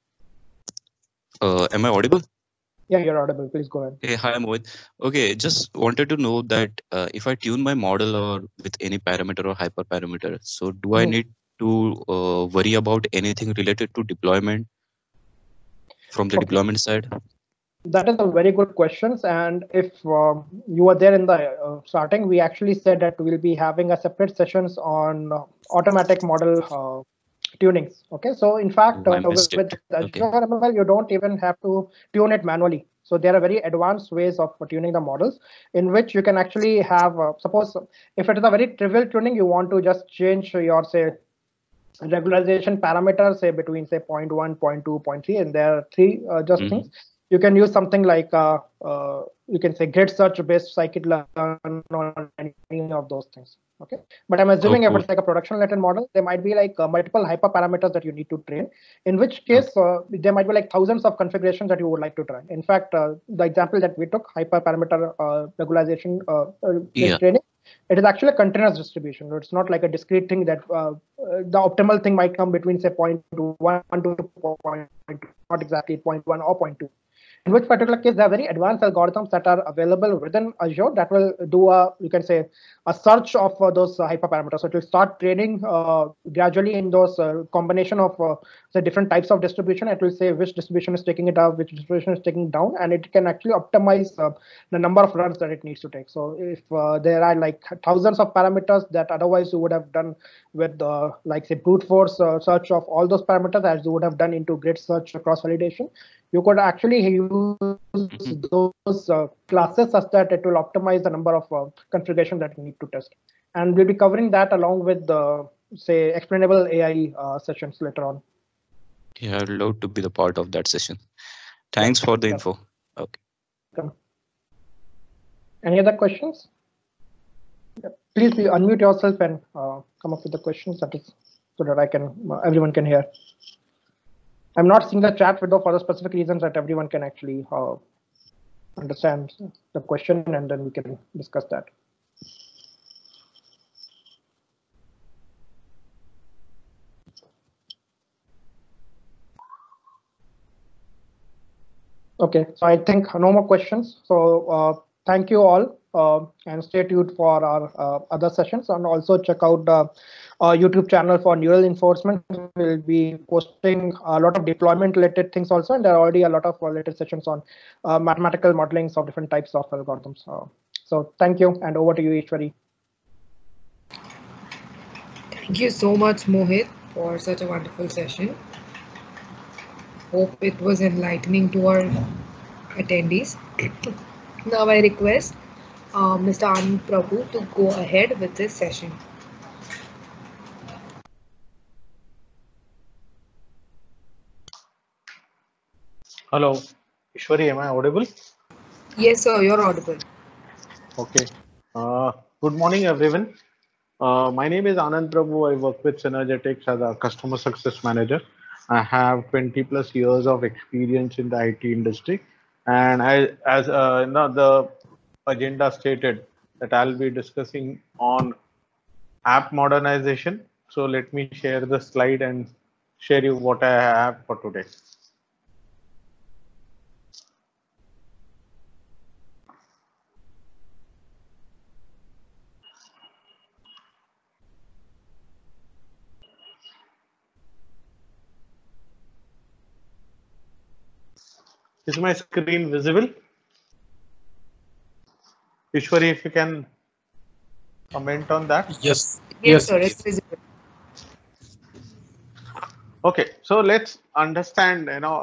Am I audible? Yeah, you're audible. Please go ahead. Hey, hi, Mohit. Okay, just wanted to know that if I tune my model or with any parameter or hyperparameter, so do I need to worry about anything related to deployment from the deployment side? That is a very good question. And if you were there in the starting, we actually said that we'll be having a separate sessions on automatic model tunings. Okay, so in fact, with Azure ML, you don't even have to tune it manually. So there are very advanced ways of tuning the models, in which you can actually have, suppose if it is a very trivial tuning, you want to just change your, say, regularization parameters, say between, say, 0.1, 0.2, 0.3, and there are three just things. You can use something like, you can say, grid search based scikit-learn on any of those things. Okay, but I'm assuming if it's like a production related model, there might be like multiple hyperparameters that you need to train, in which case there might be like thousands of configurations that you would like to try. In fact, the example that we took, hyperparameter regularization training, it is actually a continuous distribution. It's not like a discrete thing that the optimal thing might come between, say, 0.1 to 0.2, not exactly 0.1 or 0.2. In which particular case, there are very advanced algorithms that are available within Azure that will do a, you can say, a search of those hyperparameters. So it will start training gradually in those combination of the different types of distribution. It will say which distribution is taking it up, which distribution is taking it down, and it can actually optimize the number of runs that it needs to take. So if there are like thousands of parameters that otherwise you would have done with like, say, brute force search of all those parameters, as you would have done into grid search cross validation, you could actually use those classes such that it will optimize the number of configuration that you need to test. And we'll be covering that along with the, say, explainable AI sessions later on. Yeah, I'd love to be the part of that session. Thanks for the info. Okay. Welcome. Any other questions? Please unmute yourself and come up with the questions, that is, so that I can, everyone can hear. I'm not seeing the chat window for the specific reasons that everyone can actually understand the question, and then we can discuss that. Okay, so I think no more questions. So thank you all, and stay tuned for our other sessions, and also check out the YouTube channel for neural enforcement. We'll be posting a lot of deployment related things also, and there are already a lot of related sessions on mathematical modelings of different types of algorithms. So thank you, and over to you, Ishwari. Thank you so much, Mohit, for such a wonderful session. Hope it was enlightening to our attendees. Now I request Mr. Anand Prabhu to go ahead with this session. Hello, Ishwari, am I audible? Yes, sir, you're audible. Okay. Good morning, everyone. My name is Anand Prabhu. I work with Synergetics as a customer success manager. I have 20 plus years of experience in the IT industry, and as the agenda stated, that I'll be discussing on app modernization. So let me share the slide and share you what I have for today. Is my screen visible? Ishwari, if you can comment on that. Yes, Yes, yes, sir, it's yes. visible. Okay, so let's understand,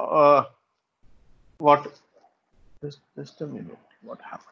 what, just a minute, what happened?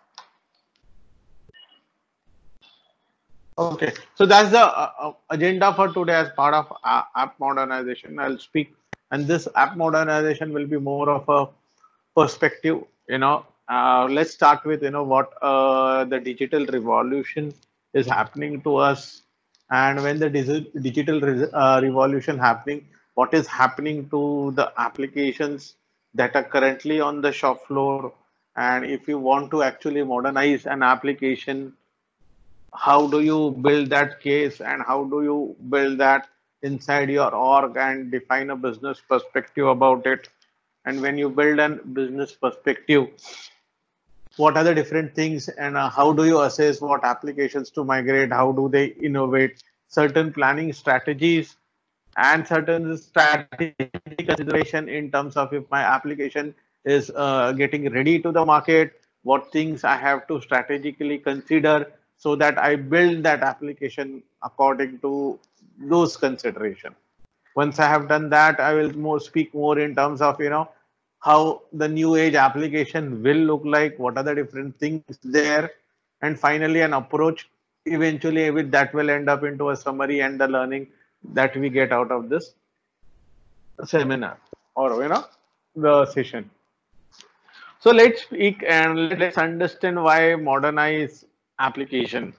Okay, so that's the agenda for today as part of app modernization. I'll speak, and this app modernization will be more of a perspective. Let's start with what the digital revolution is happening to us, and when the digital revolution happening, what is happening to the applications that are currently on the shop floor, and if you want to actually modernize an application, how do you build that case and how do you build that inside your org and define a business perspective about it. And when you build a business perspective, what are the different things, and how do you assess what applications to migrate, how do they innovate, certain planning strategies and certain strategy consideration in terms of if my application is getting ready to the market, what things I have to strategically consider so that I build that application according to those consideration. Once I have done that, I will speak more in terms of how the new age application will look like, what are the different things there, and finally an approach. Eventually, with that will end up into a summary and the learning that we get out of this seminar or the session. So let's speak and let's understand why modernize application.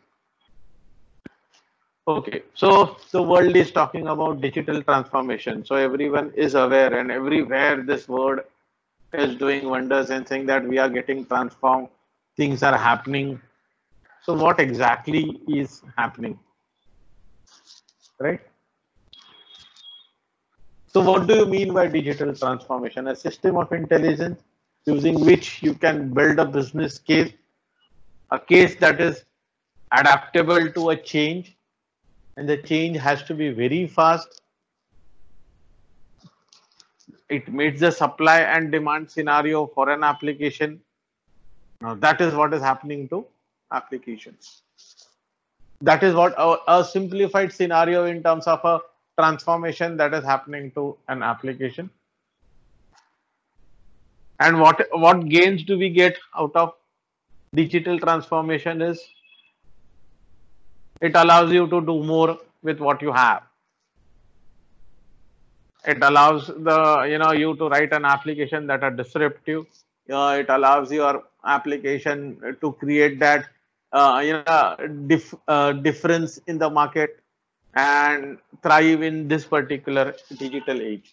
Okay, so the world is talking about digital transformation. So everyone is aware, and everywhere this word is doing wonders and saying that we are getting transformed, things are happening. So what exactly is happening, right? So what do you mean by digital transformation? A system of intelligence using which you can build a business case, a case that is adaptable to a change, and the change has to be very fast. It meets the supply and demand scenario for an application. Now that is what is happening to applications. That is what a simplified scenario in terms of a transformation that is happening to an application. And what gains do we get out of digital transformation is it allows you to do more with what you have. It allows you to write an application that are disruptive. It allows your application to create that difference in the market and thrive in this particular digital age.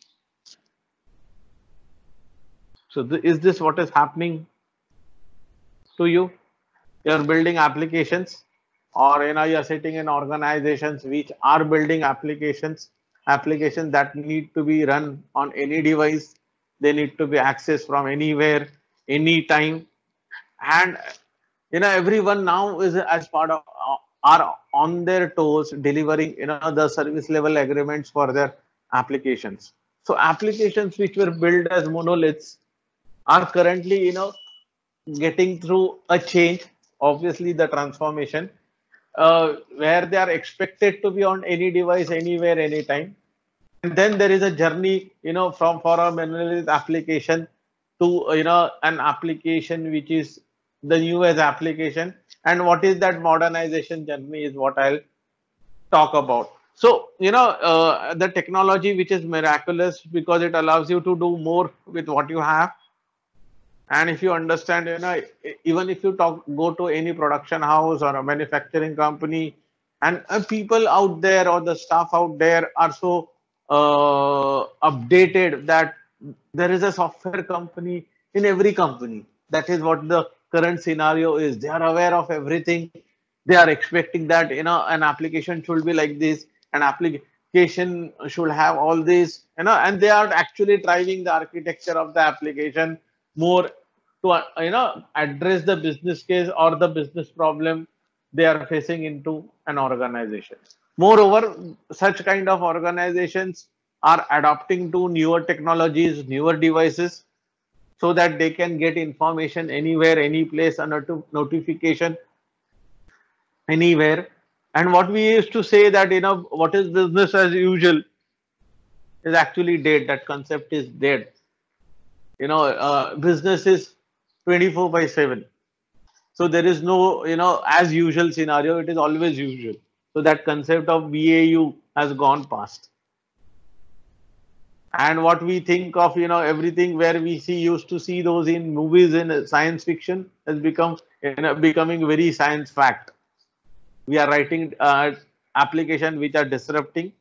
So is this what is happening to you? You're building applications, or you're sitting in organizations which are building applications that need to be run on any device. They need to be accessed from anywhere, anytime, and everyone now is as part of are on their toes delivering the service level agreements for their applications. So applications which were built as monoliths are currently getting through a change, obviously the transformation, where they are expected to be on any device, anywhere, anytime. And then there is a journey, from for a monolith application to an application which is the newest application. And what is that modernization journey is what I'll talk about. So the technology which is miraculous because it allows you to do more with what you have, And if you understand, even if you go to any production house or a manufacturing company, and people out there or the staff out there are so updated that there is a software company in every company. That is what the current scenario is. They are aware of everything. They are expecting that an application should be like this, an application should have all this, and they are actually driving the architecture of the application more to address the business case or the business problem they are facing into an organization. Moreover, such kind of organizations are adopting to newer technologies, newer devices, so that they can get information anywhere, any place, a notification anywhere. And what we used to say that what is business as usual is actually dead. That concept is dead. Business is 24/7. So there is no as usual scenario. It is always usual. So that concept of BAU has gone past. And what we think of everything where we used to see those in movies in science fiction has become becoming very science fact. We are writing applications which are disrupting.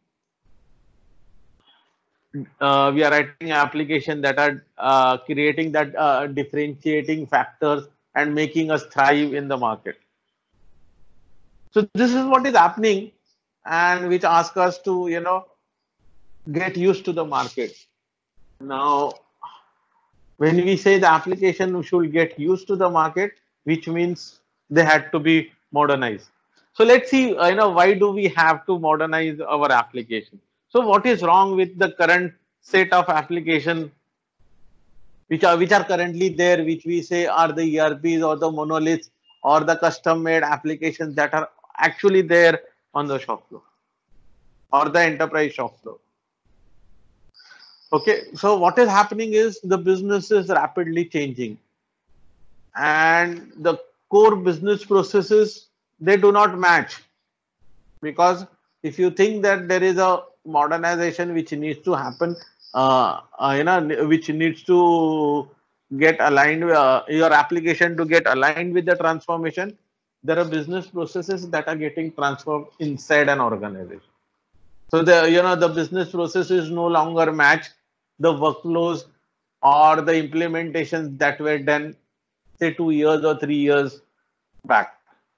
We are writing applications that are creating that differentiating factors and making us thrive in the market. So this is what is happening, and which asks us to get used to the market. Now, when we say the application should get used to the market, which means they had to be modernized. So let's see, why do we have to modernize our application? So what is wrong with the current set of application which are currently there, which we say are the ERPs or the monoliths or the custom made applications that are actually there on the shop floor or the enterprise shop floor? Okay, so what is happening is the business is rapidly changing, and the core business processes, they do not match. Because if you think that there is a modernization which needs to happen, which needs to get aligned, your application to get aligned with the transformation, there are business processes that are getting transformed inside an organization. So the business processes no longer match the workflows or the implementations that were done say 2 years or 3 years back.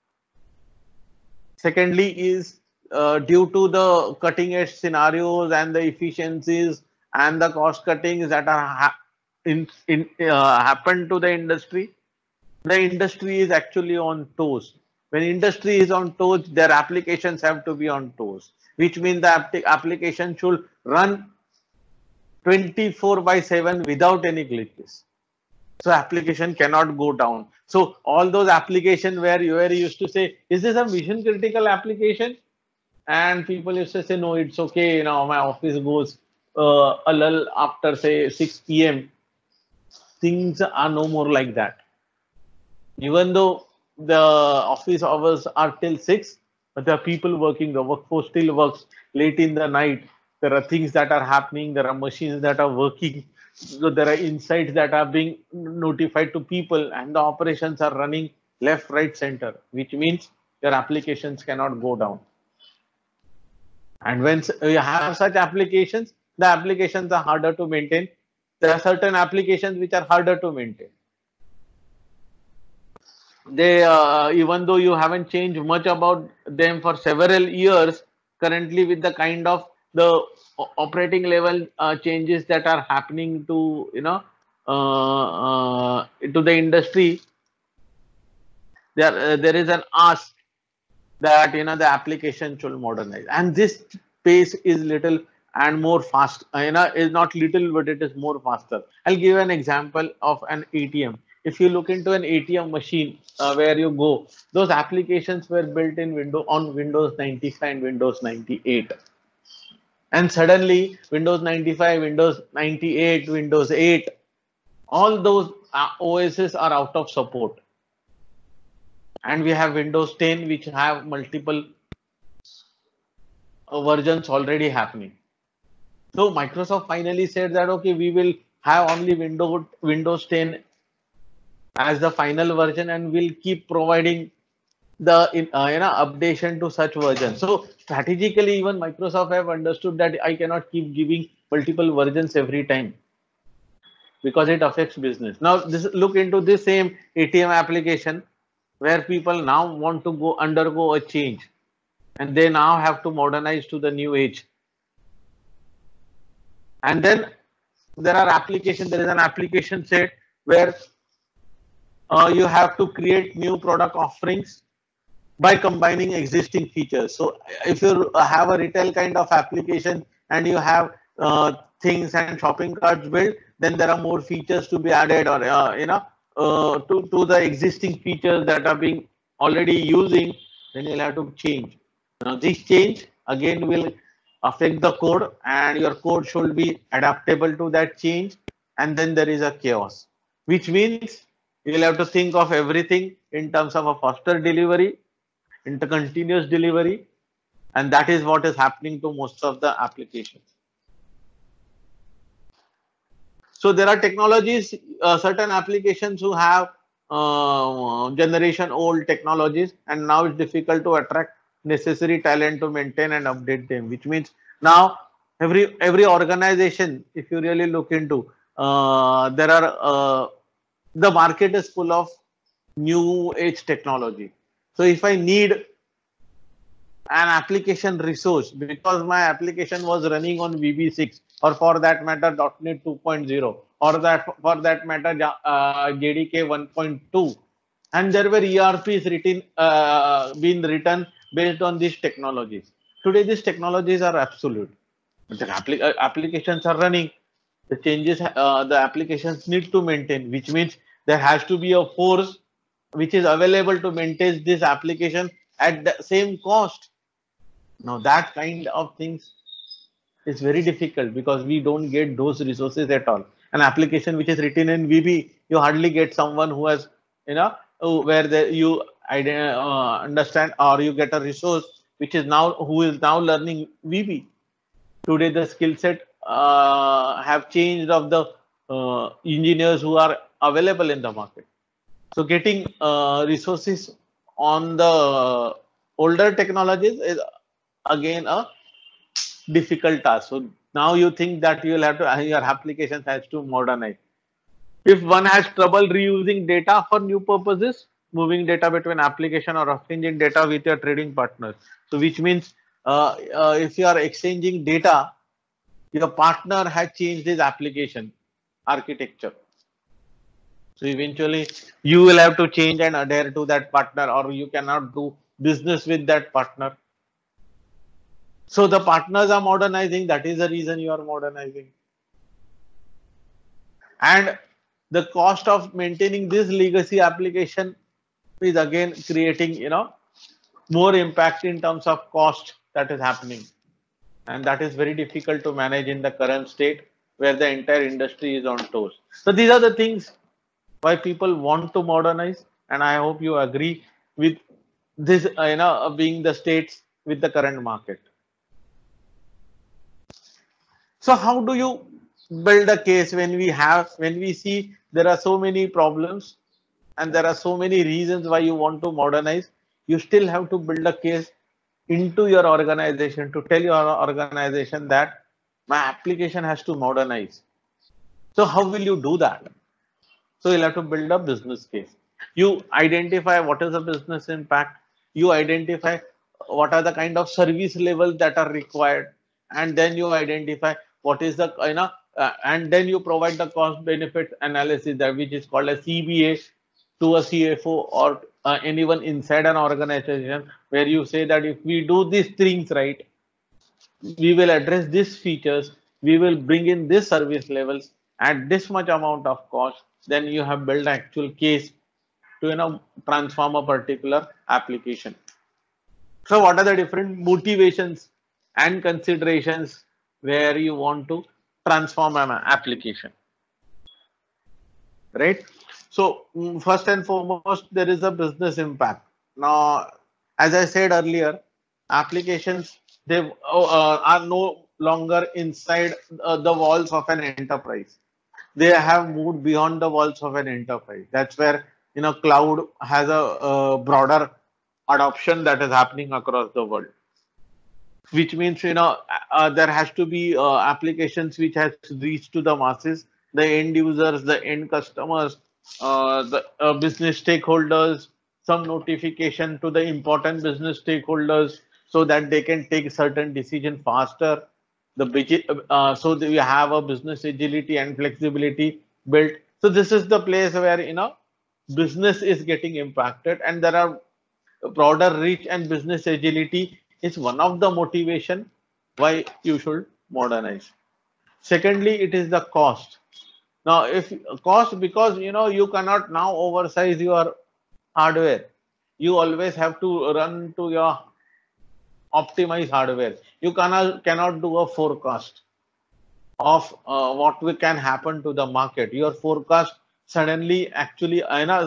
Secondly is due to the cutting edge scenarios and the efficiencies and the cost cuttings that are happen to the industry is actually on toes. When industry is on toes, their applications have to be on toes, which means the application should run 24/7 without any glitches. So application cannot go down. So all those applications where you used to say, is this a mission critical application? And people used to say, no, it's okay. My office goes a lull after say 6 p.m. Things are no more like that. Even though the office hours are till 6, but there are people working, the workforce still works late in the night. There are things that are happening, there are machines that are working. So there are insights that are being notified to people, and the operations are running left, right, center, which means your applications cannot go down. And when you have such applications, the applications are harder to maintain. There are certain applications which are harder to maintain. They even though you haven't changed much about them for several years, currently with the kind of the operating level changes that are happening to to the industry, there is an ask that the application should modernize, and this pace is little and more fast. Is not little, but it is more faster. I'll give an example of an ATM. If you look into an ATM machine where you go, those applications were built in Windows 95 and Windows 98. And suddenly Windows 95, Windows 98, Windows 8, all those OSs are out of support. And we have Windows 10, which have multiple versions already happening. So Microsoft finally said that, okay, we will have only Windows 10 as the final version, and will keep providing the updation to such versions. So strategically, even Microsoft have understood that I cannot keep giving multiple versions every time because it affects business. Now this, look into this same ATM application where people now want to go undergo a change, and they now have to modernize to the new age. And then there are applications, there is an application set where you have to create new product offerings by combining existing features. So if you have a retail kind of application and you have things and shopping carts built, then there are more features to be added, or to the existing features that are being already using, then you'll have to change. Now this change again will affect the code, and your code should be adaptable to that change, and then there is a chaos, which means you'll have to think of everything in terms of a faster delivery, into continuous delivery, and that is what is happening to most of the applications. So there are technologies, certain applications who have generation old technologies, and now it's difficult to attract necessary talent to maintain and update them, which means now every organization, if you really look into, there are the market is full of new age technology. So if I need an application resource because my application was running on VB6, or for that matter .NET 2.0, or that for that matter JDK 1.2, and there were ERPs written been written based on these technologies. Today these technologies are absolute. The applications are running. The changes the applications need to maintain, which means there has to be a force which is available to maintain this application at the same cost. Now that kind of things is very difficult because we don't get those resources at all. An application which is written in VB, you hardly get someone who has, where you understand, or you get a resource which is now who is now learning VB. Today the skill set have changed of the engineers who are available in the market. So getting resources on the older technologies is again a difficult task. So now you think that you will have to, your application has to modernize. If one has trouble reusing data for new purposes, moving data between application or exchanging data with your trading partners. So which means if you are exchanging data, your partner has changed his application architecture. So eventually you will have to change and adhere to that partner, or you cannot do business with that partner. So the partners are modernizing. That is the reason you are modernizing. And the cost of maintaining this legacy application is again creating, more impact in terms of cost that is happening. And that is very difficult to manage in the current state where the entire industry is on toes. So these are the things why people want to modernize. And I hope you agree with this, being the states with the current market. So how do you build a case when we see there are so many problems and there are so many reasons why you want to modernize? You still have to build a case into your organization to tell your organization that my application has to modernize. So how will you do that? So you'll have to build a business case. You identify what is the business impact. You identify what are the kind of service levels that are required, and then you identify what is the and then you provide the cost benefit analysis, that which is called a CBA, to a CFO or anyone inside an organization, where you say that if we do these things right, we will address these features, we will bring in this service levels at this much amount of cost, then you have built actual case to transform a particular application. So what are the different motivations and considerations where you want to transform an application, right? So first and foremost, there is a business impact. Now, as I said earlier, applications, they are no longer inside the walls of an enterprise. they have moved beyond the walls of an enterprise. That's where cloud has a broader adoption that is happening across the world, which means there has to be applications which has reached to the masses, the end users, the end customers, the business stakeholders, some notification to the important business stakeholders so that they can take certain decision faster. So that we have a business agility and flexibility built. So this is the place where business is getting impacted, and there are broader reach and business agility is one of the motivation why you should modernize. Secondly, it is the cost. Now, if cost, because you cannot now oversize your hardware, you always have to run to your optimized hardware. You cannot do a forecast of what can happen to the market. Your forecast suddenly actually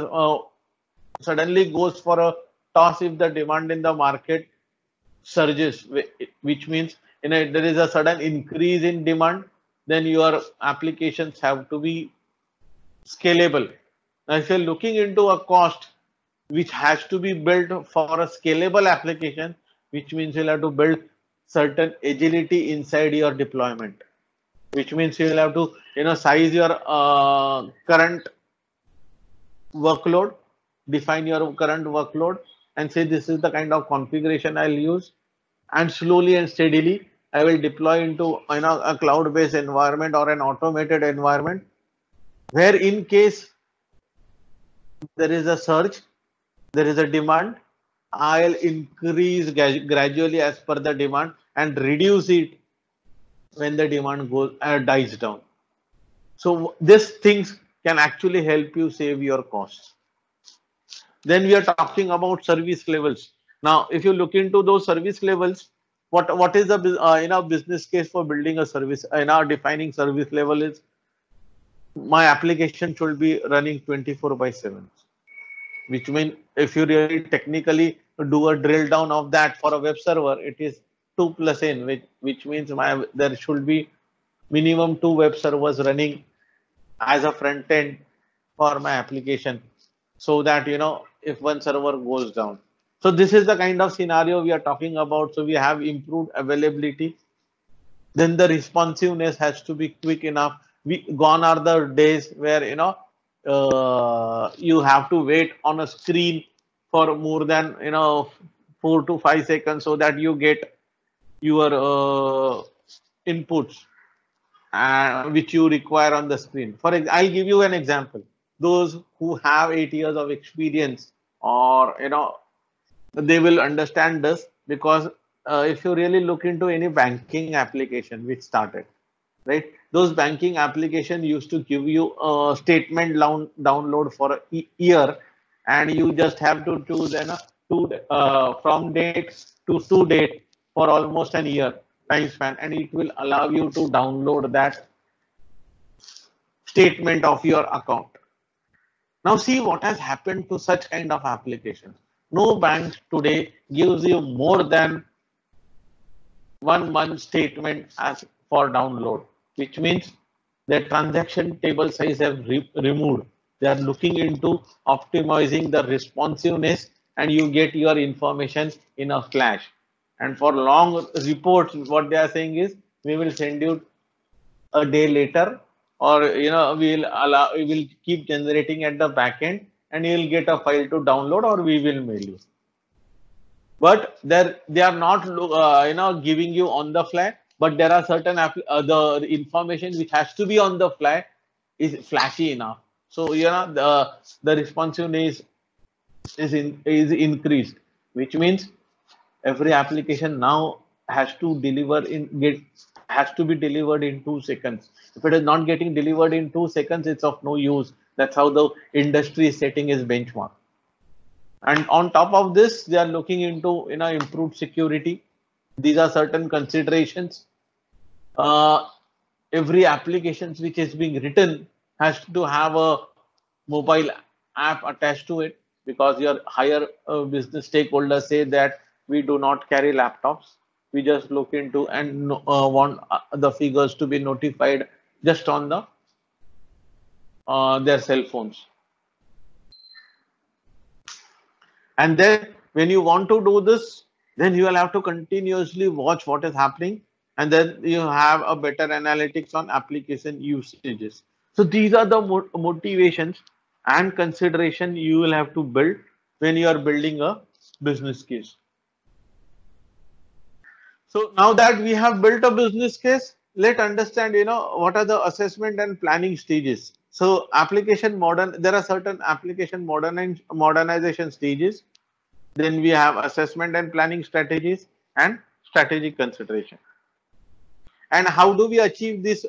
suddenly goes for a toss if the demand in the market surges, which means there is a sudden increase in demand, then your applications have to be scalable. Now, if you're looking into a cost which has to be built for a scalable application, which means you'll have to build certain agility inside your deployment, which means you'll have to size your current workload, define your current workload, and say this is the kind of configuration I'll use, and slowly and steadily I will deploy into a cloud-based environment or an automated environment, where in case there is a surge, there is a demand, I'll increase gradually as per the demand and reduce it when the demand dies down. So these things can actually help you save your costs. Then we are talking about service levels. Now, if you look into those service levels, what is the business case for building a service? In our defining service level is my application should be running 24/7, which means if you really technically do a drill down of that for a web server, it is 2 plus n, which means there should be minimum 2 web servers running as a front end for my application, so that if one server goes down. So this is the kind of scenario we are talking about. So we have improved availability. Then the responsiveness has to be quick enough. Gone are the days where you have to wait on a screen for more than 4 to 5 seconds so that you get your inputs which you require on the screen. I'll give you an example. Those who have 8 years of experience, or they will understand this, because if you really look into any banking application which started, right, those banking application used to give you a statement download for a year, and you just have to choose from date to date for almost an year time span, and it will allow you to download that statement of your account. Now see what has happened to such kind of applications. No bank today gives you more than 1 month statement as for download, which means their transaction table size have removed. They are looking into optimizing the responsiveness, and you get your information in a flash. And for long reports, what they are saying is, we will send you a day later, or we will keep generating at the back end, and you will get a file to download, or we will mail you. But they are not giving you on the fly, but there are certain the information which has to be on the fly is flashy enough. So the responsiveness is increased, which means every application now has to be delivered in 2 seconds. If it is not getting delivered in 2 seconds, it's of no use. That's how the industry is setting its benchmark. And on top of this, they are looking into improved security. These are certain considerations. Every application which is being written has to have a mobile app attached to it, because your higher business stakeholders say that we do not carry laptops. We just look into and want the figures to be notified just on the their cell phones. And then when you want to do this, then you will have to continuously watch what is happening, and then you have a better analytics on application usages. So these are the motivations and consideration you will have to build when you are building a business case. So now that we have built a business case, let's understand, what are the assessment and planning stages. So there are certain application modernization stages. Then we have assessment and planning strategies and strategic consideration. And how do we achieve this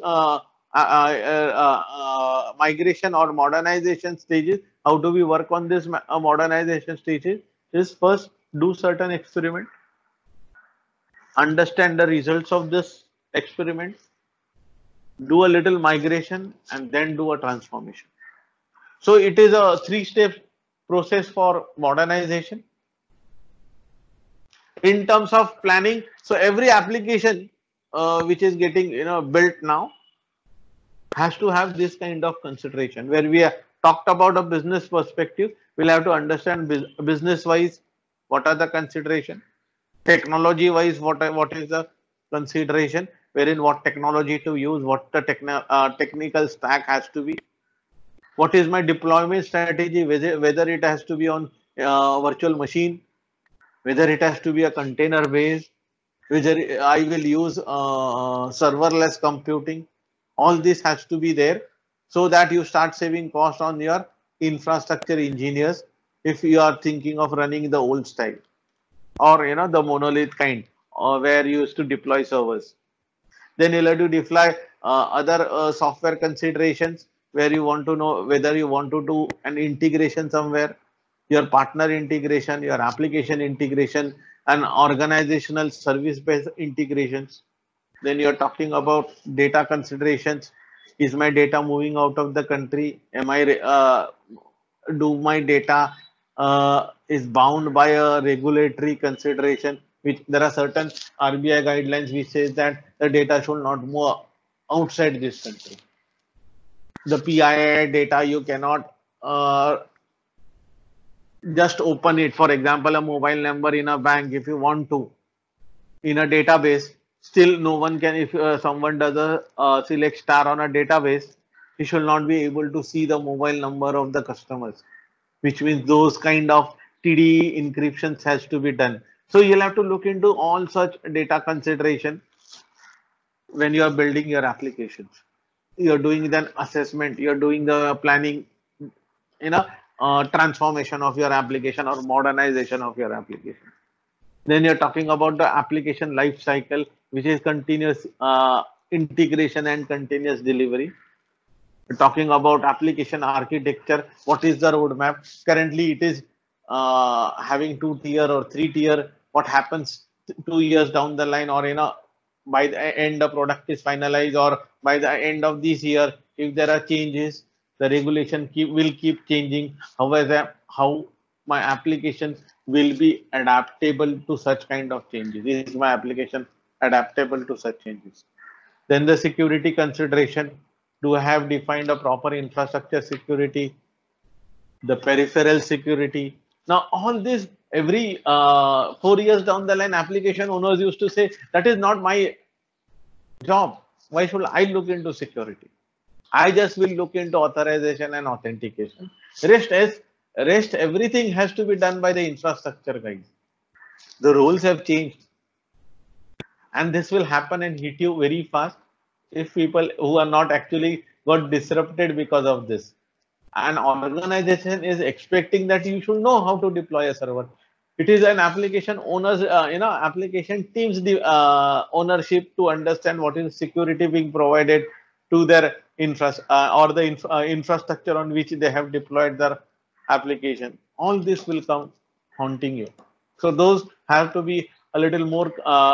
migration or modernization stages? How do we work on this modernization stages? Is first do certain experiment, understand the results of this experiment, do a little migration, and then do a transformation. So it is a 3-step process for modernization. In terms of planning, so every application which is getting built now has to have this kind of consideration. Where we talked about a business perspective, we'll have to understand business wise what are the consideration, technology wise what is the consideration, wherein what technology to use, what the technical stack has to be, what is my deployment strategy, whether it has to be on virtual machine, whether it has to be a container based, whether I will use serverless computing. All this has to be there so that you start saving cost on your infrastructure engineers if you are thinking of running the old style, or the monolith kind, or where you used to deploy servers. Then you'll have to deploy other software considerations, where you want to know whether you want to do an integration somewhere, your partner integration, your application integration, and organizational service-based integrations. Then you're talking about data considerations. Is my data moving out of the country? Do my data is bound by a regulatory consideration, which there are certain RBI guidelines which says that the data should not move outside this country. The PII data, you cannot just open it. For example, a mobile number in a bank, if you want to, in a database, still no one can, if someone does a select star on a database, he should not be able to see the mobile number of the customers, which means those kind of TD encryptions has to be done. So you'll have to look into all such data consideration when you are building your applications. You're doing the assessment, you're doing the planning, transformation of your application or modernization of your application. Then you're talking about the application life cycle, which is continuous integration and continuous delivery. We're talking about application architecture. What is the roadmap? Currently, it is having 2-tier or 3-tier. What happens 2 years down the line, or by the end the product is finalized, or by the end of this year, if there are changes, the regulation will keep changing. However, how my application will be adaptable to such kind of changes? Is my application adaptable to such changes? Then the security consideration. Do I have defined a proper infrastructure security, the peripheral security? Now, all this, every 4 years down the line, application owners used to say, that is not my job. Why should I look into security? I just will look into authorization and authentication. Rest everything has to be done by the infrastructure guys. The roles have changed, and this will happen and hit you very fast if people who are not actually got disrupted because of this. An organization is expecting that you should know how to deploy a server. It is an application owners, application teams ownership to understand what is security being provided to their infrastructure on which they have deployed their application. All this will come haunting you. So those have to be a little more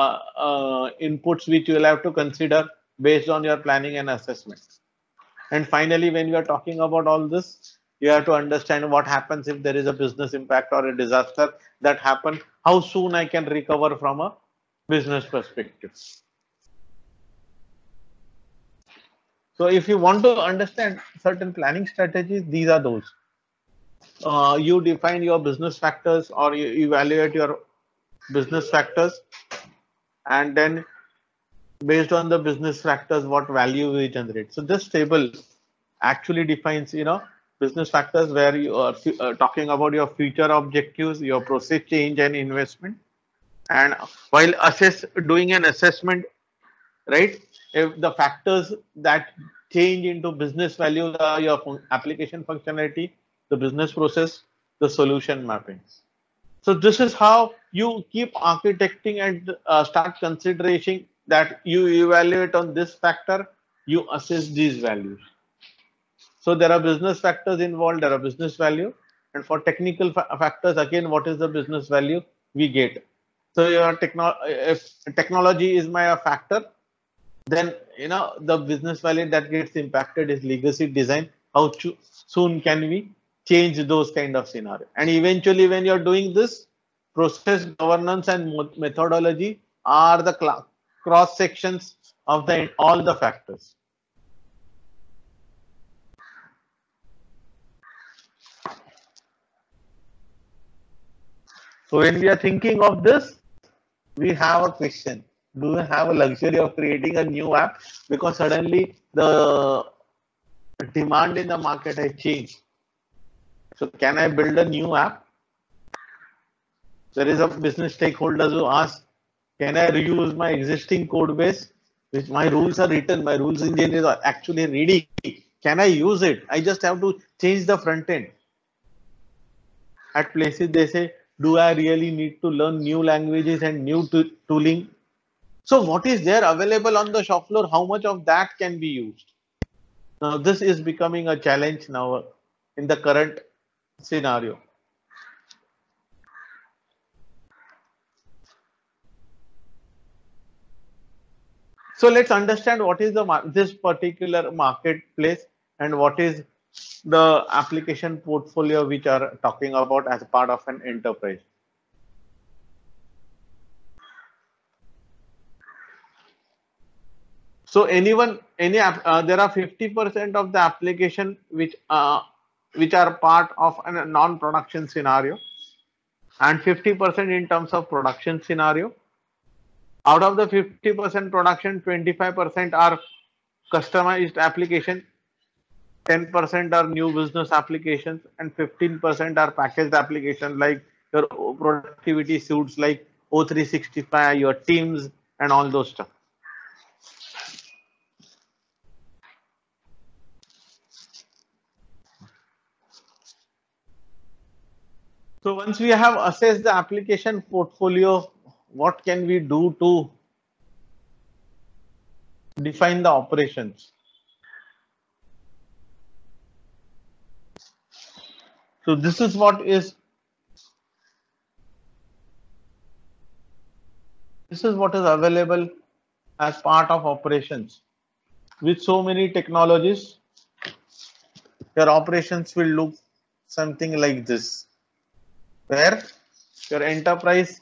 inputs which you will have to consider based on your planning and assessment. And finally, when you are talking about all this, you have to understand what happens if there is a business impact or a disaster that happens, how soon I can recover from a business perspective. So if you want to understand certain planning strategies, these are those. You define your business factors or you evaluate your business factors, and then based on the business factors, what value we generate. So this table actually defines, business factors where you are talking about your future objectives, your process change and investment. And while doing an assessment, right, if the factors that change into business value are your application functionality, the business process, the solution mapping. So this is how you keep architecting and start consideration that you evaluate on this factor, you assess these values. So there are business factors involved, there are business value, and for technical factors, again, what is the business value we get? So your if technology is my factor, then the business value that gets impacted is legacy design. How soon can we change those kind of scenario? And eventually, when you're doing this, process governance and methodology are the cross sections of all the factors. So when we are thinking of this, we have a question. Do we have a luxury of creating a new app? Because suddenly the demand in the market has changed. So can I build a new app? There is a business stakeholder who asks, can I reuse my existing code base? Which my rules are written, my rules engineers are actually ready. Can I use it? I just have to change the front end. At places they say, do I really need to learn new languages and new tooling? So what is there available on the shop floor? How much of that can be used? Now this is becoming a challenge now in the current scenario. So let's understand what is this particular marketplace and what is the application portfolio which are talking about as part of an enterprise. So there are 50% of the application which are part of a non-production scenario, and 50% in terms of production scenario. Out of the 50% production, 25% are customized application, 10% are new business applications, and 15% are packaged applications like your productivity suites like O365, your Teams, and all those stuff. So once we have assessed the application portfolio, what can we do to define the operations? So this is what is available as part of operations. With so many technologies, your operations will look something like this, where your enterprise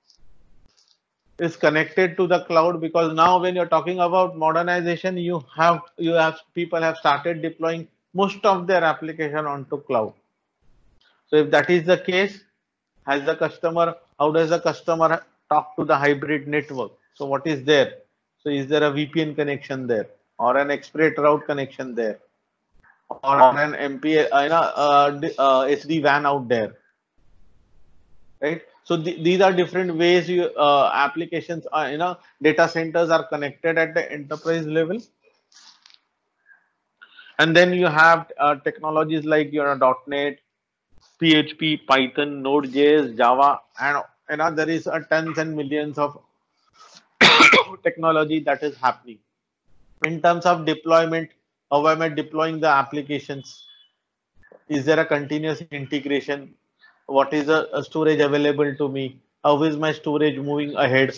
is connected to the cloud, because now when you're talking about modernization, people have started deploying most of their application onto cloud. So if that is the case, how does the customer talk to the hybrid network? So what is there? So is there a VPN connection there, or an expert route connection there, or an SD WAN out there, right? So these are different ways applications are, data centers are connected at the enterprise level. And then you have technologies like .NET, PHP, Python, Node.js, Java, and there is tons and millions of technology that is happening. In terms of deployment, how am I deploying the applications? Is there a continuous integration? What is the storage available to me? How is my storage moving ahead?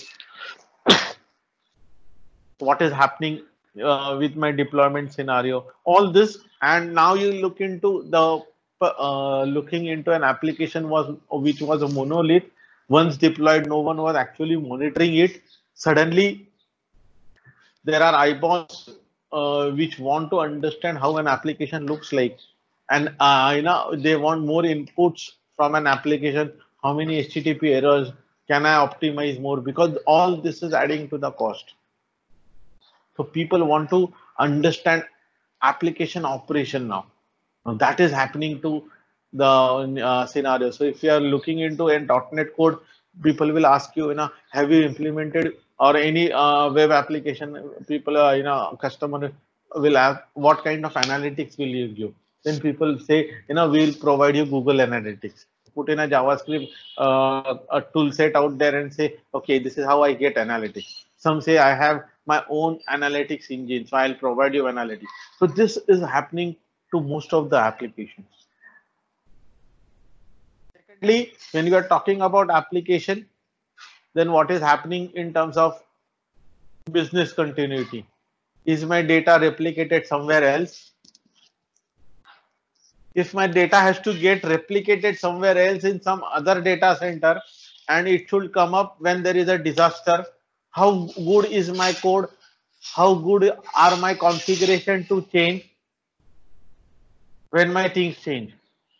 What is happening with my deployment scenario? All this, and now you look into looking into an application which was a monolith. Once deployed, no one was actually monitoring it. Suddenly, there are eyeballs which want to understand how an application looks like, and they want more inputs from an application. How many HTTP errors can I optimize more? Because all this is adding to the cost. So people want to understand application operation now. Now that is happening to the scenario. So if you are looking into a .NET code, people will ask you, have you implemented or any web application? People, customer will ask, what kind of analytics will you give? Then people say, we'll provide you Google Analytics. Put in a JavaScript a tool set out there and say, okay, this is how I get analytics. Some say I have my own analytics engine, so I'll provide you analytics. So this is happening to most of the applications. Secondly, when you are talking about application, then what is happening in terms of business continuity? Is my data replicated somewhere else? If my data has to get replicated somewhere else in some other data center, and it should come up when there is a disaster, how good is my code? How good are my configuration to change when my things change?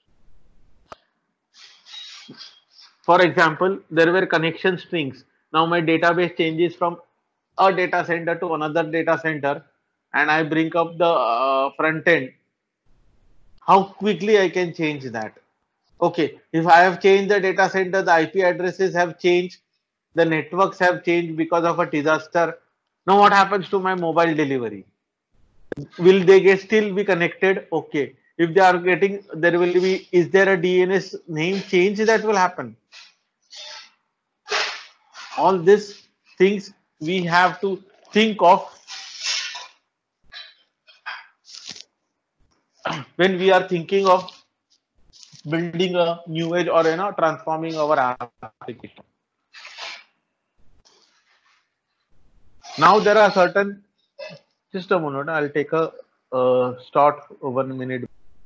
For example, there were connection strings. Now my database changes from a data center to another data center, and I bring up the front end. How quickly I can change that? Okay, if I have changed the data center, the IP addresses have changed, the networks have changed because of a disaster. Now what happens to my mobile delivery? Will they get still be connected? Okay. If they are getting, there will be, is there a DNS name change that will happen? All these things we have to think of when we are thinking of building a new age or transforming our application. Now there are certain, just a moment, I'll take a start 1 minute.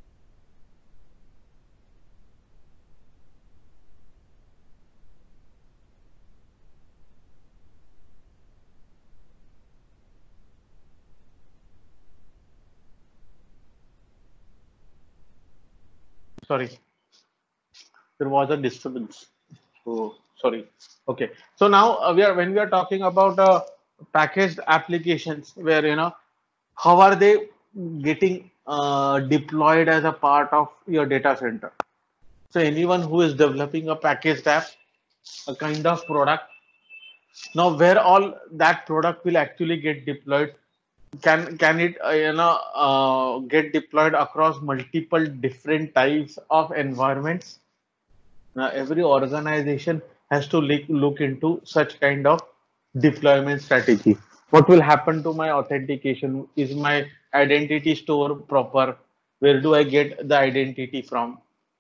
Sorry, there was a disturbance. So sorry. Okay. So now when we are talking about packaged applications, where how are they getting deployed as a part of your data center? So anyone who is developing a packaged app, a kind of product, now where all that product will actually get deployed? Can it get deployed across multiple different types of environments? Now every organization has to look into such kind of deployment strategy. What will happen to my authentication? Is my identity store proper? Where do I get the identity from?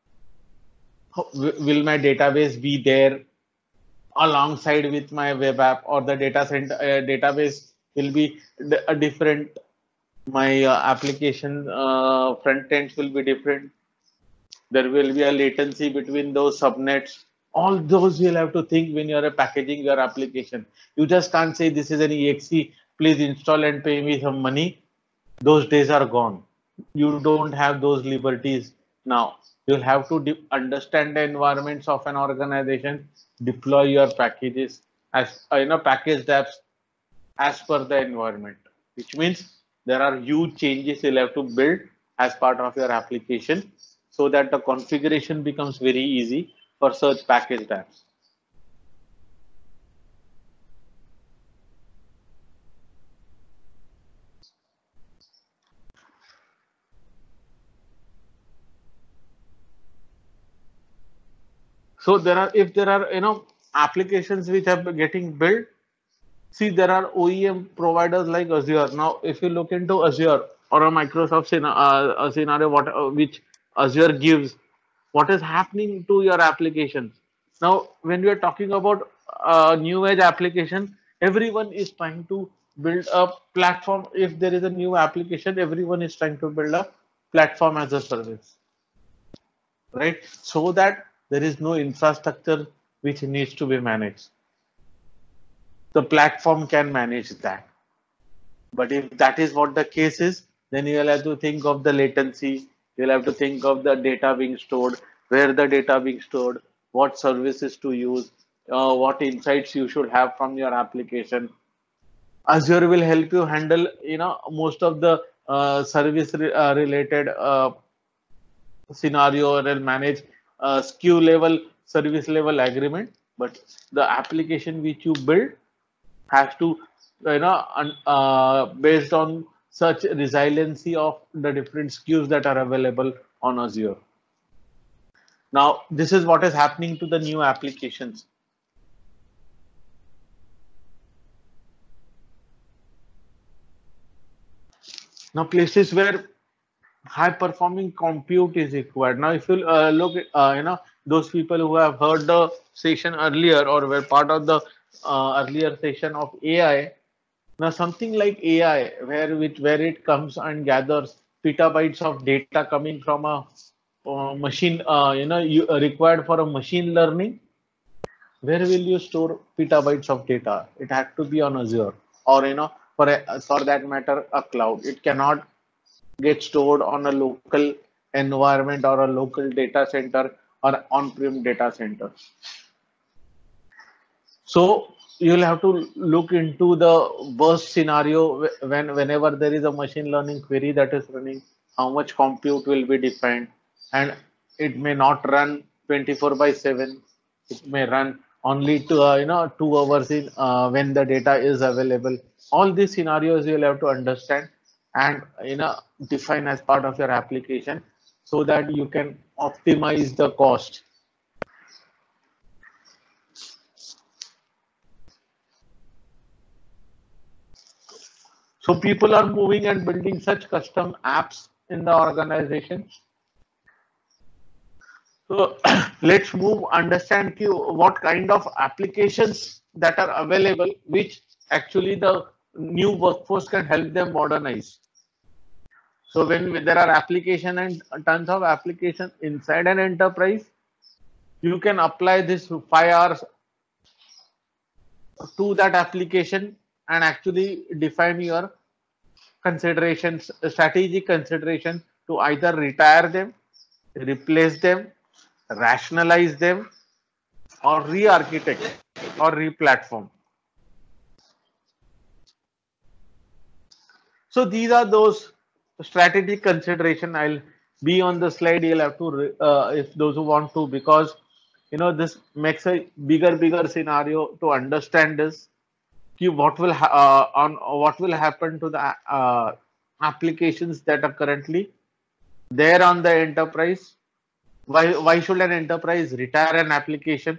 Will my database be there alongside with my web app, or the data center database will be a different? My application front ends will be different. There will be a latency between those subnets. All those you'll have to think when you're packaging your application. You just can't say this is an exe, please install and pay me some money. Those days are gone. You don't have those liberties now. You'll have to understand the environments of an organization, deploy your packages as packaged apps as per the environment, which means there are huge changes you'll have to build as part of your application, so that the configuration becomes very easy for such packaged apps. So if there are applications which are getting built, see, there are OEM providers like Azure. Now, if you look into Azure or a Microsoft scenario, which Azure gives, what is happening to your applications? Now, when we are talking about new age application, everyone is trying to build a platform. If there is a new application, everyone is trying to build a platform as a service, right? So that there is no infrastructure which needs to be managed. The platform can manage that. But if that is what the case is, then you will have to think of the latency. You'll have to think of the data being stored, where the data being stored, what services to use, what insights you should have from your application. Azure will help you handle, most of the service related scenario, and manage SKU level, service level agreement. But the application which you build has to, based on such resiliency of the different SKUs that are available on Azure. Now, this is what is happening to the new applications. Now, places where high performing compute is required. Now, if you look at, those people who have heard the session earlier or were part of the earlier session of AI. Now, something like AI, where it comes and gathers petabytes of data coming from a machine, required for a machine learning. Where will you store petabytes of data? It has to be on Azure, or for that matter, a cloud. It cannot get stored on a local environment or a local data center or on-prem data center. So you'll have to look into the worst scenario whenever there is a machine learning query that is running, how much compute will be defined, and it may not run 24/7. It may run only to 2 hours in when the data is available. All these scenarios you'll have to understand and define as part of your application so that you can optimize the cost. So people are moving and building such custom apps in the organization. So let's move, understand what kind of applications that are available, which actually the new workforce can help them modernize. So when there are application and tons of application inside an enterprise, you can apply this 5 hours to that application and actually define your considerations, strategic consideration to either retire them, replace them, rationalize them, or re-architect or re-platform. So these are those strategic consideration. I'll be on the slide. You'll have to, if those who want to, because this makes a bigger scenario to understand this. What will what will happen to the applications that are currently there on the enterprise? Why should an enterprise retire an application?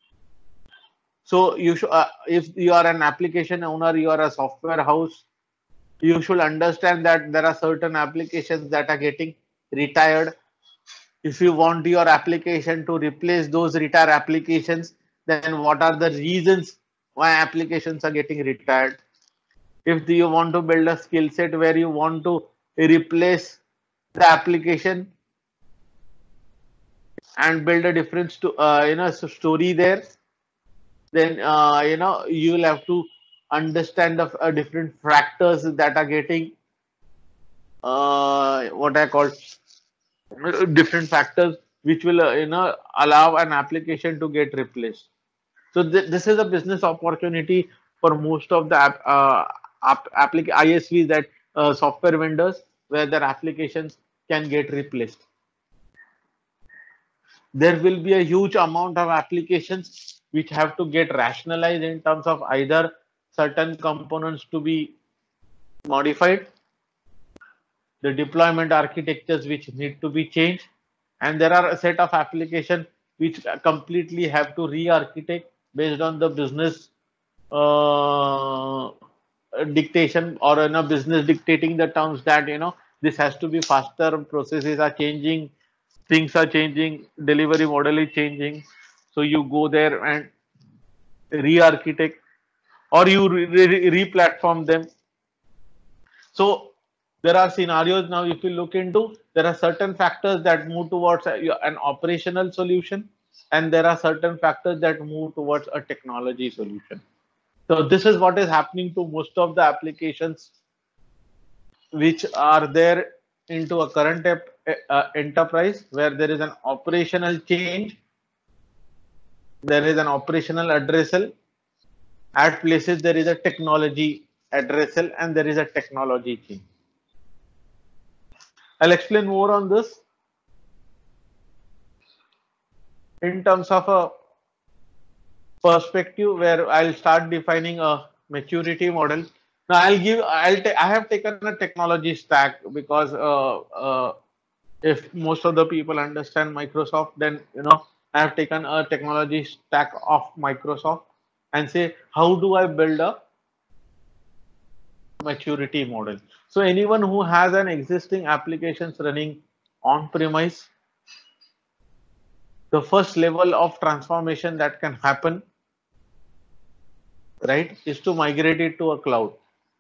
So you should, if you are an application owner, you are a software house, you should understand that there are certain applications that are getting retired. If you want your application to replace those retired applications, then what are the reasons why applications are getting retired? If you want to build a skill set where you want to replace the application and build a different story there, then you will have to understand the different factors that are getting what I call different factors which will allow an application to get replaced. So this is a business opportunity for most of the ISVs, that software vendors, where their applications can get replaced. There will be a huge amount of applications which have to get rationalized in terms of either certain components to be modified, the deployment architectures which need to be changed, and there are a set of applications which completely have to re-architect based on the business dictation, or business dictating the terms that this has to be faster, processes are changing, things are changing, delivery model is changing. So you go there and re-architect, or you re-platform them. So there are scenarios now. If you look into, there are certain factors that move towards an operational solution, and there are certain factors that move towards a technology solution. So this is what is happening to most of the applications which are there into a current enterprise where there is an operational change, there is an operational addressal. At places there is a technology addressal and there is a technology change. I'll explain more on this in terms of a perspective where I'll start defining a maturity model. Now I have taken a technology stack because if most of the people understand Microsoft, then I have taken a technology stack of Microsoft and say how do I build a maturity model. So anyone who has an existing applications running on premise, the first level of transformation that can happen, right, is to migrate it to a cloud.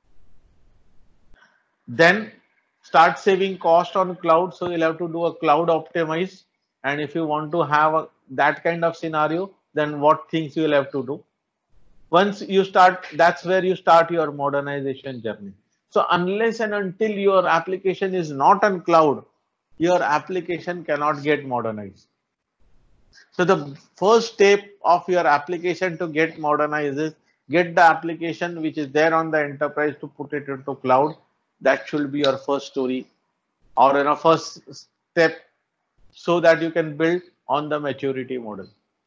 Then start saving cost on cloud. So you'll have to do a cloud optimize. And if you want to have that kind of scenario, then what things you will have to do. Once you start, that's where you start your modernization journey. So unless and until your application is not on cloud, your application cannot get modernized. So the first step of your application to get modernized is get the application which is there on the enterprise to put it into cloud. That should be your first story or first step so that you can build on the maturity model.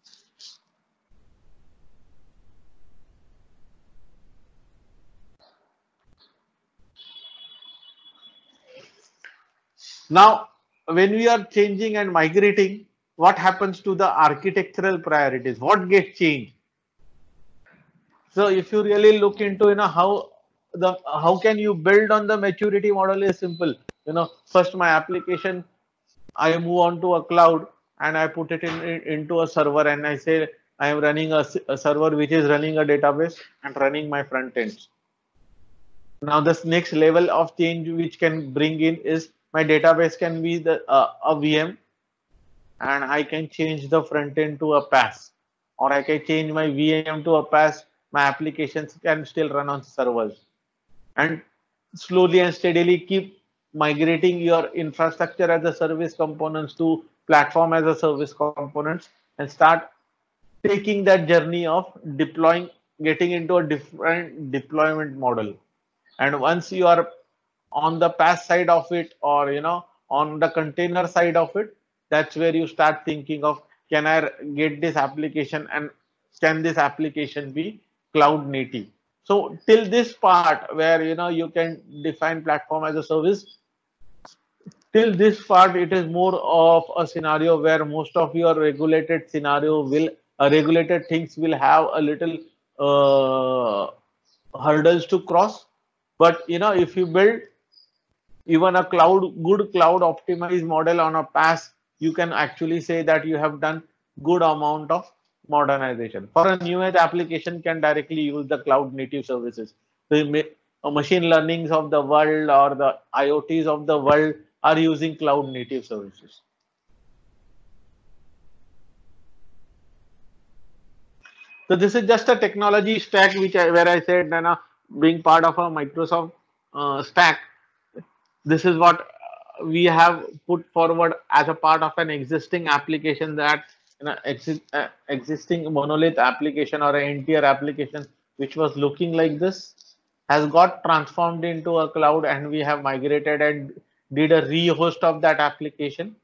Now, when we are changing and migrating, what happens to the architectural priorities? What gets changed? So if you really look into how can you build on the maturity model is simple. First my application, I move on to a cloud and I put it into a server and I say I am running a server which is running a database and running my front ends. Now this next level of change which can bring in is my database can be a VM and I can change the front end to a PaaS, or I can change my VM to a PaaS. My applications can still run on servers, and slowly and steadily keep migrating your infrastructure as a service components to platform as a service components and start taking that journey of deploying, getting into a different deployment model. And once you are on the PaaS side of it, or on the container side of it, that's where you start thinking of, can I get this application and can this application be cloud native? So till this part where you can define platform as a service, till this part it is more of a scenario where most of your regulated scenario will regulated things will have a little hurdles to cross. But if you build even a good cloud optimized model on a PaaS, you can actually say that you have done good amount of modernization. For a new age application can directly use the cloud native services. The machine learnings of the world or the IoTs of the world are using cloud native services. So this is just a technology stack where I said being part of a Microsoft stack, this is what we have put forward as a part of an existing application, that existing monolith application or an entire application which was looking like this has got transformed into a cloud, and we have migrated and did a rehost of that application,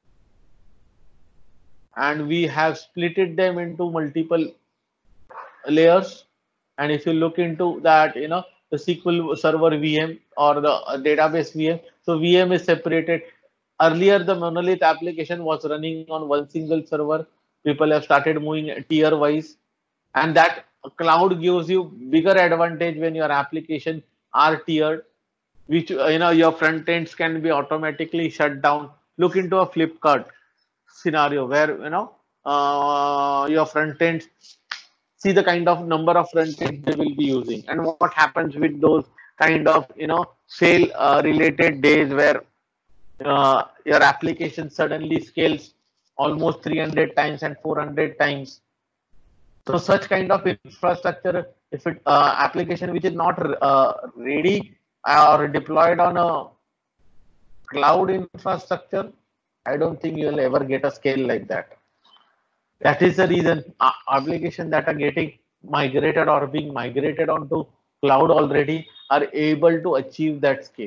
and we have splitted them into multiple layers. And if you look into that, the SQL Server VM or the database VM, so VM is separated. Earlier the monolith application was running on one single server. People have started moving tier wise, and that cloud gives you bigger advantage when your application are tiered, which your front ends can be automatically shut down. Look into a Flipkart scenario where your front ends, see the kind of number of front ends they will be using, and what happens with those kind of sale related days where your application suddenly scales almost 300 times and 400 times. So such kind of infrastructure, if it application which is not ready or deployed on a cloud infrastructure, I don't think you will ever get a scale like that. That is the reason applications that are getting migrated or being migrated onto cloud already are able to achieve that scale.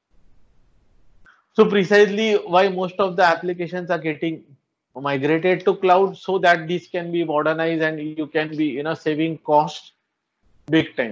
So precisely why most of the applications are getting migrated to cloud, so that this can be modernized and you can be saving cost big time.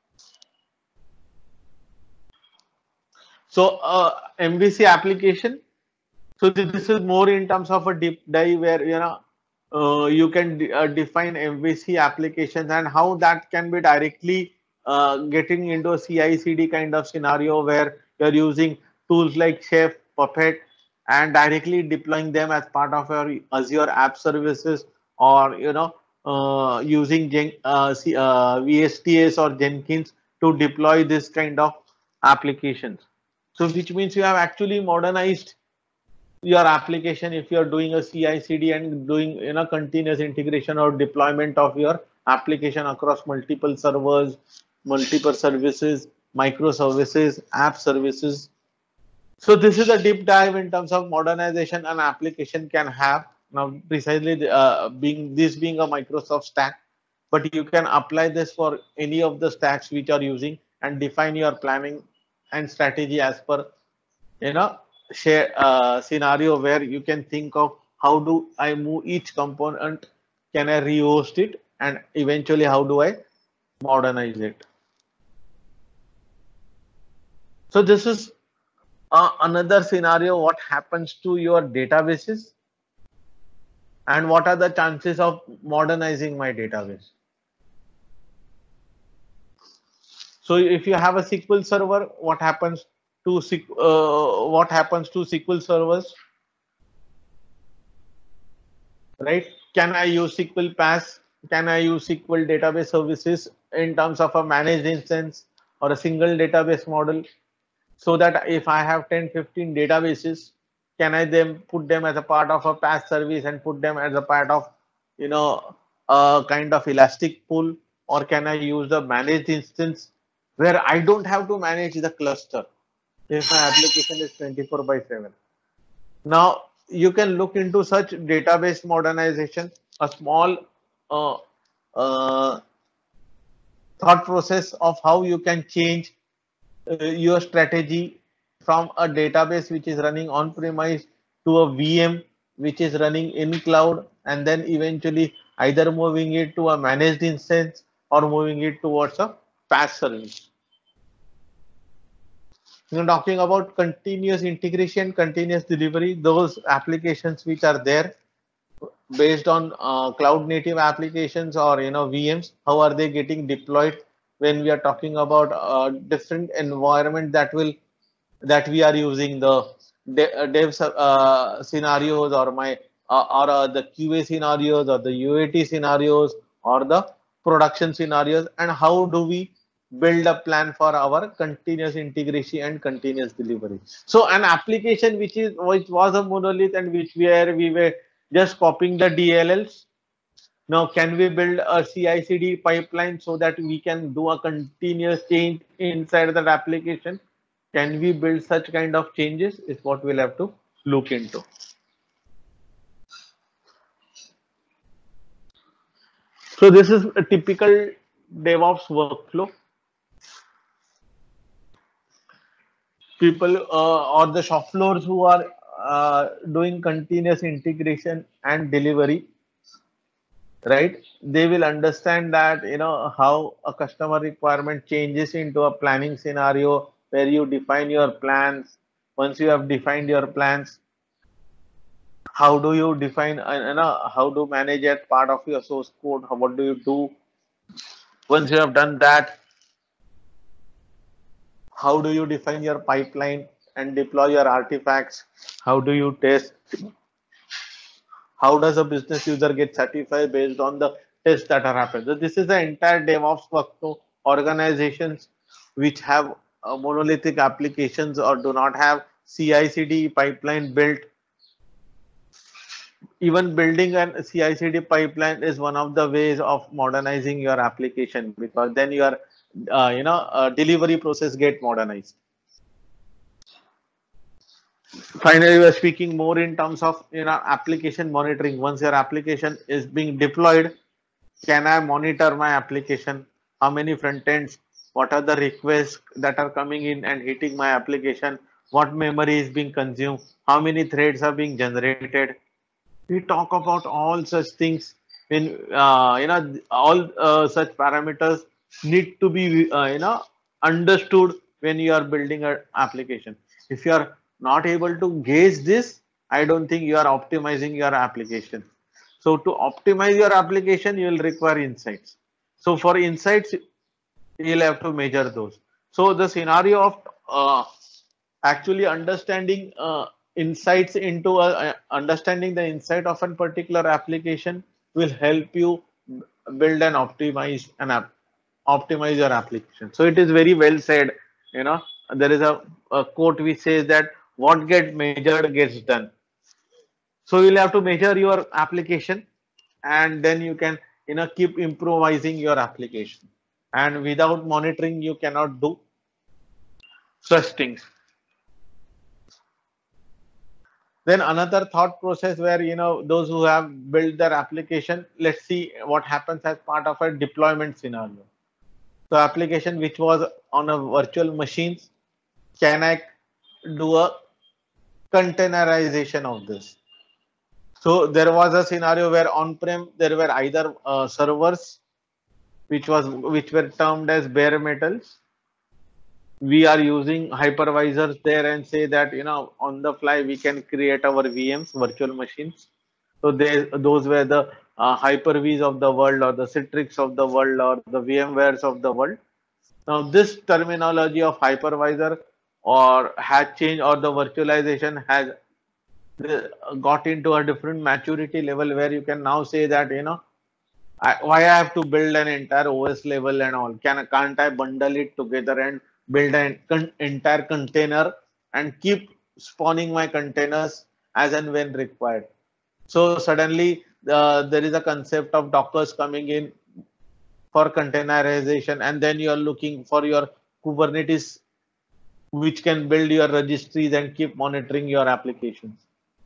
So MVC application. So this is more in terms of a deep dive where you can define MVC applications and how that can be directly getting into a CI/CD kind of scenario where you're using tools like Chef, Puppet, and directly deploying them as part of your Azure app services, or using VSTS or Jenkins to deploy this kind of applications. So which means you have actually modernized your application if you're doing a CI/CD and doing continuous integration or deployment of your application across multiple servers, multiple services, microservices, app services. So this is a deep dive in terms of modernization an application can have. Now precisely being a Microsoft stack, but you can apply this for any of the stacks which are using and define your planning and strategy as per share scenario where you can think of how do I move each component, can I rehost it, and eventually how do I modernize it. So this is another scenario, what happens to your databases and what are the chances of modernizing my database. So if you have a SQL server, what happens to SQL servers, right? Can I use SQL Pass? Can I use SQL database services in terms of a managed instance or a single database model? So that if I have 10-15 databases, can I then put them as a part of a Pass service and put them as a part of a kind of elastic pool, or can I use the managed instance where I don't have to manage the cluster if my application is 24/7. Now you can look into such database modernization, a small uh, uh, thought process of how you can change your strategy from a database which is running on premise to a VM which is running in cloud, and then eventually either moving it to a managed instance or moving it towards a PaaS service. Talking about continuous integration, continuous delivery, those applications which are there based on cloud native applications or VMs, how are they getting deployed when we are talking about different environment that we are using, the dev scenarios or the QA scenarios or the UAT scenarios or the production scenarios, and how do we build a plan for our continuous integration and continuous delivery. So an application which was a monolith and where we were just copying the DLLs, now can we build a CI/CD pipeline so that we can do a continuous change inside that application? Can we build such kind of changes is what we'll have to look into. So this is a typical DevOps workflow. People or the shop floors who are doing continuous integration and delivery, right? They will understand that how a customer requirement changes into a planning scenario where you define your plans. Once you have defined your plans, how do you define how to manage it part of your source code? What do you do once you have done that? How do you define your pipeline and deploy your artifacts? How do you test? How does a business user get certified based on the tests that are happening? So this is the entire DevOps workflow. Organizations which have monolithic applications or do not have CI/CD pipeline built. Even building an CI/CD pipeline is one of the ways of modernizing your application, because then you are delivery process get modernized. Finally, we are speaking more in terms of application monitoring. Once your application is being deployed, can I monitor my application? How many front ends? What are the requests that are coming in and hitting my application? What memory is being consumed? How many threads are being generated? We talk about all such things. When all such parameters need to be understood when you are building an application. If you are not able to gauge this, I don't think you are optimizing your application. So to optimize your application, you will require insights. So for insights, you'll have to measure those. So the scenario of actually understanding insights into understanding the insight of a particular application will help you build and optimize an app, optimize your application. So it is very well said. There is a quote which says that what gets measured gets done. So you'll have to measure your application, and then you can keep improvising your application. And without monitoring, you cannot do such things. Then another thought process where those who have built their application, let's see what happens as part of a deployment scenario. So application which was on a virtual machines, can I do a containerization of this? So there was a scenario where on-prem there were either servers which were termed as bare metals. We are using hypervisors there and say that on the fly we can create our VMs, virtual machines. So those were the Hyper-Vs of the world, or the Citrix of the world, or the VMwares of the world. Now this terminology of hypervisor or has changed, or the virtualization has got into a different maturity level where you can now say that why I have to build an entire OS level and all? Can't I bundle it together and build an entire container and keep spawning my containers as and when required? So suddenly there is a concept of Dockers coming in for containerization, and then you are looking for your Kubernetes, which can build your registries and keep monitoring your applications.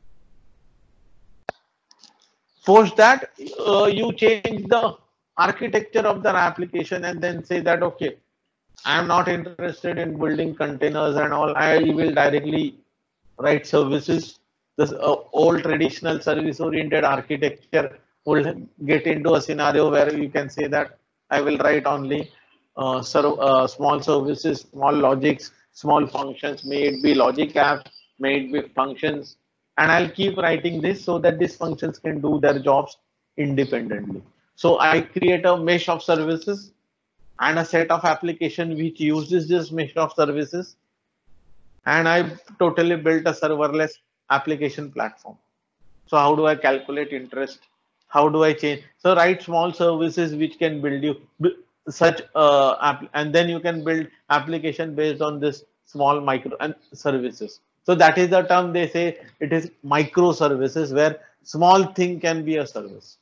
Post that, you change the architecture of the application and then say that, okay, I am not interested in building containers and all. I will directly write services. This old traditional service oriented architecture will get into a scenario where you can say that I will write only small services, small logics, small functions, may it be logic apps, may it be functions, and I'll keep writing this so that these functions can do their jobs independently. So I create a mesh of services and a set of application which uses this mesh of services, and I totally built a serverless application platform. So how do I calculate interest? How do I change? So write small services which can build you such and then you can build application based on this small micro and services. So that is the term they say, it is microservices, where small thing can be a service.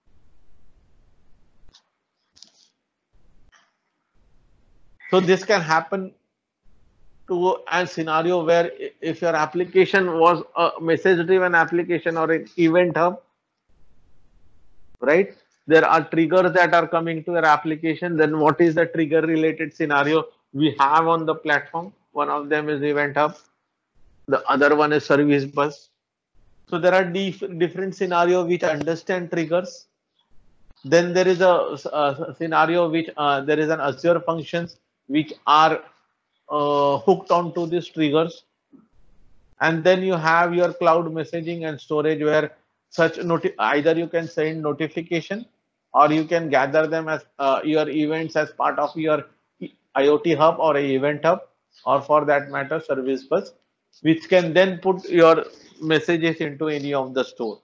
So this can happen to a scenario where if your application was a message driven application or an event hub, right? There are triggers that are coming to your application. Then what is the trigger related scenario we have on the platform? One of them is event hub. The other one is service bus. So there are different scenarios which understand triggers. Then there is a scenario which there is an Azure functions which are hooked onto these triggers. And then you have your cloud messaging and storage where such either you can send notification or you can gather them as your events as part of your IoT hub or a event hub, or for that matter service bus, which can then put your messages into any of the store.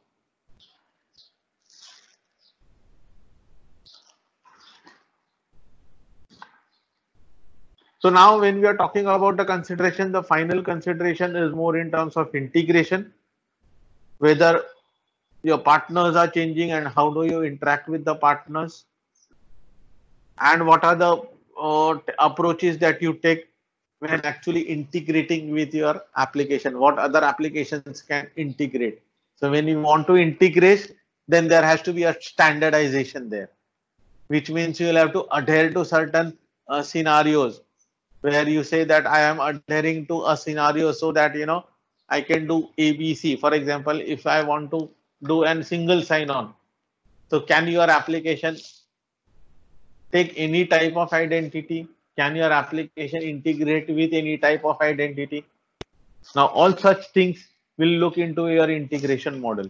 So now when we are talking about the consideration, the final consideration is more in terms of integration, whether your partners are changing and how do you interact with the partners, and what are the approaches that you take when actually integrating with your application. What other applications can integrate? So when you want to integrate, then there has to be a standardization there, which means you will have to adhere to certain scenarios where you say that I am adhering to a scenario so that I can do ABC. For example, if I want to do a single sign-on, so can your application take any type of identity? Can your application integrate with any type of identity? Now, all such things will look into your integration model.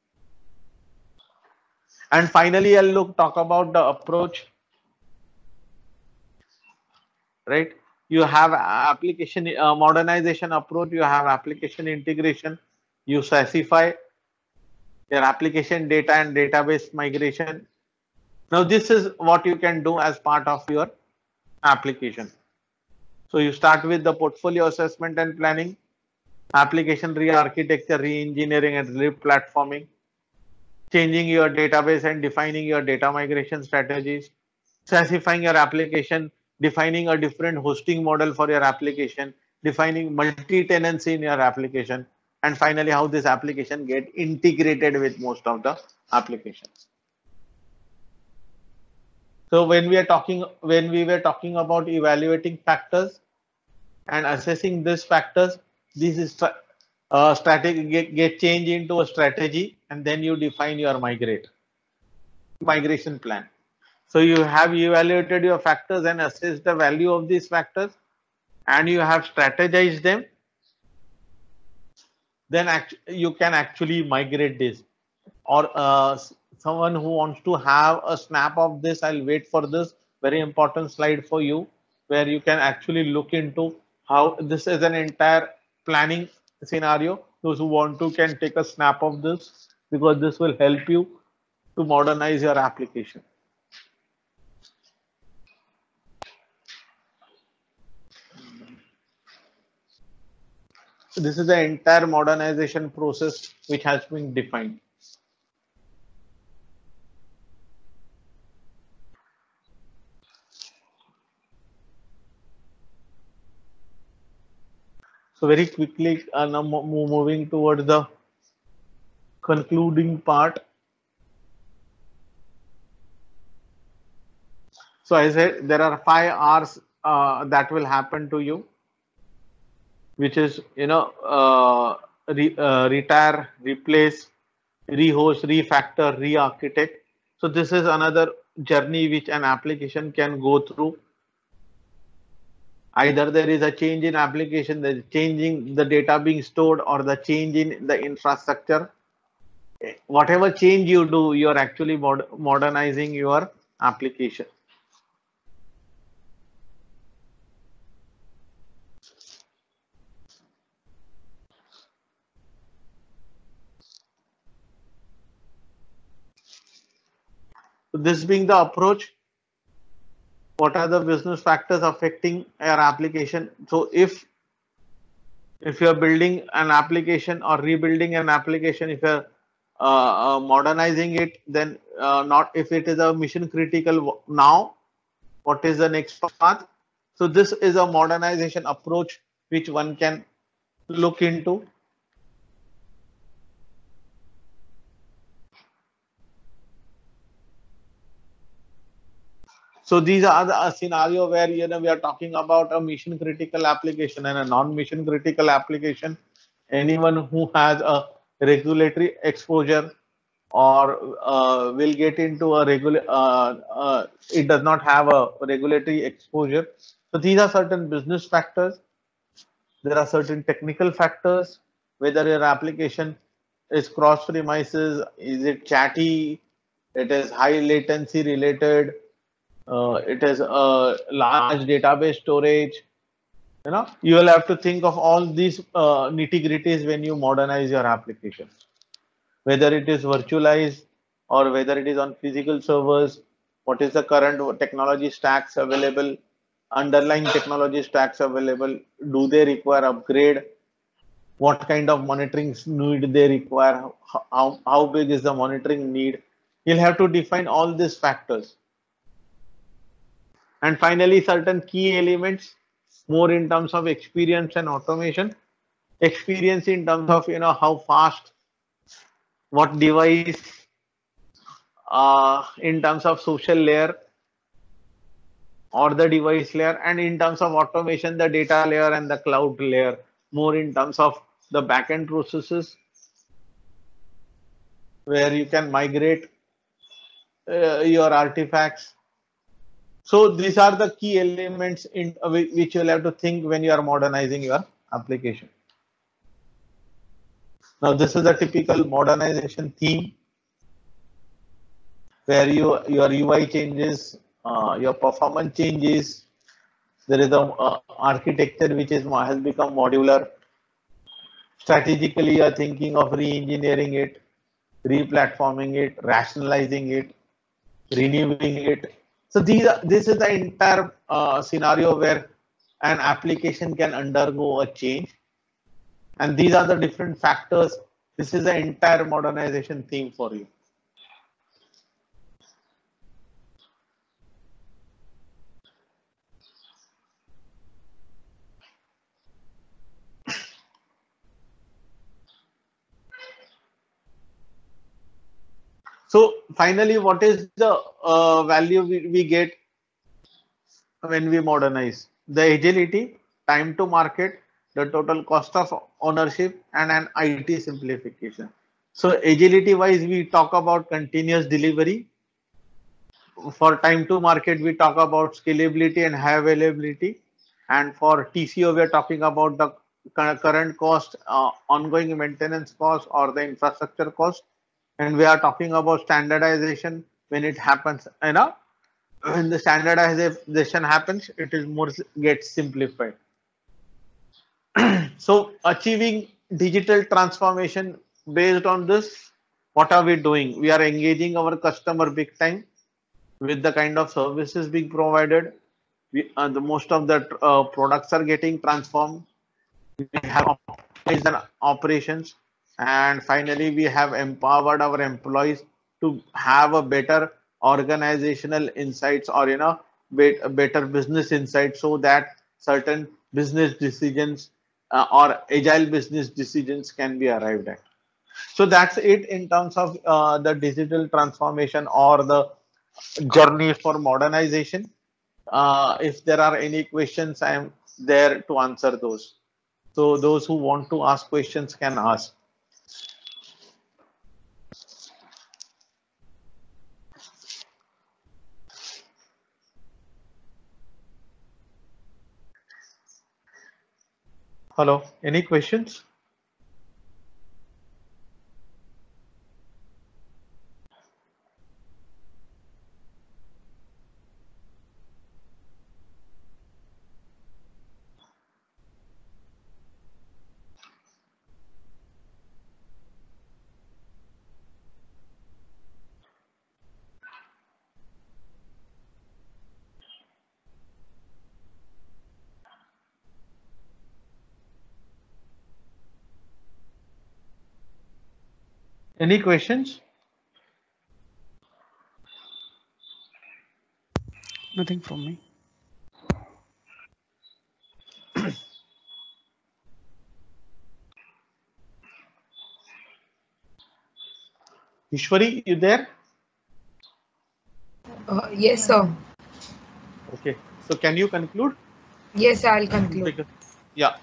And finally, I'll talk about the approach, right? You have application modernization approach, you have application integration, you specify your application data and database migration. Now, this is what you can do as part of your application. So you start with the portfolio assessment and planning, application re-architecture, re-engineering and re-platforming, changing your database and defining your data migration strategies, specifying your application, defining a different hosting model for your application, defining multi-tenancy in your application, and finally how this application get integrated with most of the applications. So when we were talking about evaluating factors and assessing these factors, this is strategy get changed into a strategy, and then you define your migration plan. So you have evaluated your factors and assessed the value of these factors, and you have strategized them. Then you can actually migrate this. Or someone who wants to have a snap of this, I'll wait for this very important slide for you, where you can actually look into how this is an entire planning scenario. Those who want to can take a snap of this, because this will help you to modernize your application. So this is the entire modernization process which has been defined. So very quickly, now moving towards the concluding part. So I said there are 5 R's that will happen to you, which is retire, replace, rehost, refactor, re-architect. So this is another journey which an application can go through. Either there is a change in application, there's changing the data being stored, or the change in the infrastructure. Whatever change you do, you're actually modernizing your application. So this being the approach, what are the business factors affecting your application? So if you're building an application or rebuilding an application, if you're modernizing it, then not if it is a mission critical now, what is the next path? So this is a modernization approach which one can look into. So these are the scenario where we are talking about a mission critical application and a non-mission critical application. Anyone who has a regulatory exposure or will get into a it does not have a regulatory exposure. So these are certain business factors. There are certain technical factors, whether your application is cross premises, is it chatty, it is high latency related, it is a large database storage. You will have to think of all these nitty-gritties when you modernize your application, whether it is virtualized or whether it is on physical servers. What is the current technology stacks available, underlying technology stacks available, do they require upgrade, what kind of monitoring need they require, how big is the monitoring need. You'll have to define all these factors. And finally, certain key elements, more in terms of experience and automation. Experience in terms of how fast, what device, in terms of social layer or the device layer, and in terms of automation, the data layer and the cloud layer, more in terms of the backend processes where you can migrate your artifacts. So these are the key elements in which you'll have to think when you are modernizing your application. Now this is a typical modernization theme where your UI changes, your performance changes. There is a architecture which has become modular. Strategically, you are thinking of re-engineering it, re-platforming it, rationalizing it, renewing it. So this is the entire scenario where an application can undergo a change, and these are the different factors. This is the entire modernization theme for you. So finally, what is the value we get when we modernize? The agility, time to market, the total cost of ownership, and an IT simplification. So agility wise, we talk about continuous delivery. For time to market, we talk about scalability and high availability. And for TCO, we are talking about the current cost, ongoing maintenance cost, or the infrastructure cost. And we are talking about standardization when it happens. When the standardization happens, it is more gets simplified. So achieving digital transformation based on this, what are we doing? We are engaging our customer big time with the kind of services being provided. The most of the products are getting transformed. We have optimized the operations, and finally we have empowered our employees to have a better organizational insights, or better business insights, so that certain business decisions or agile business decisions can be arrived at. So that's it in terms of the digital transformation or the journey for modernization. If there are any questions, I am there to answer those. So those who want to ask questions can ask. Hello, any questions? Any questions? Nothing from me. Ishwari, you there? Yes, sir. Okay. So can you conclude? Yes, I'll conclude. Yeah.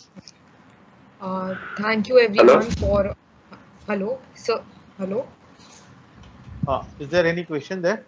Thank you everyone for. Hello, sir. Hello. Is there any question there?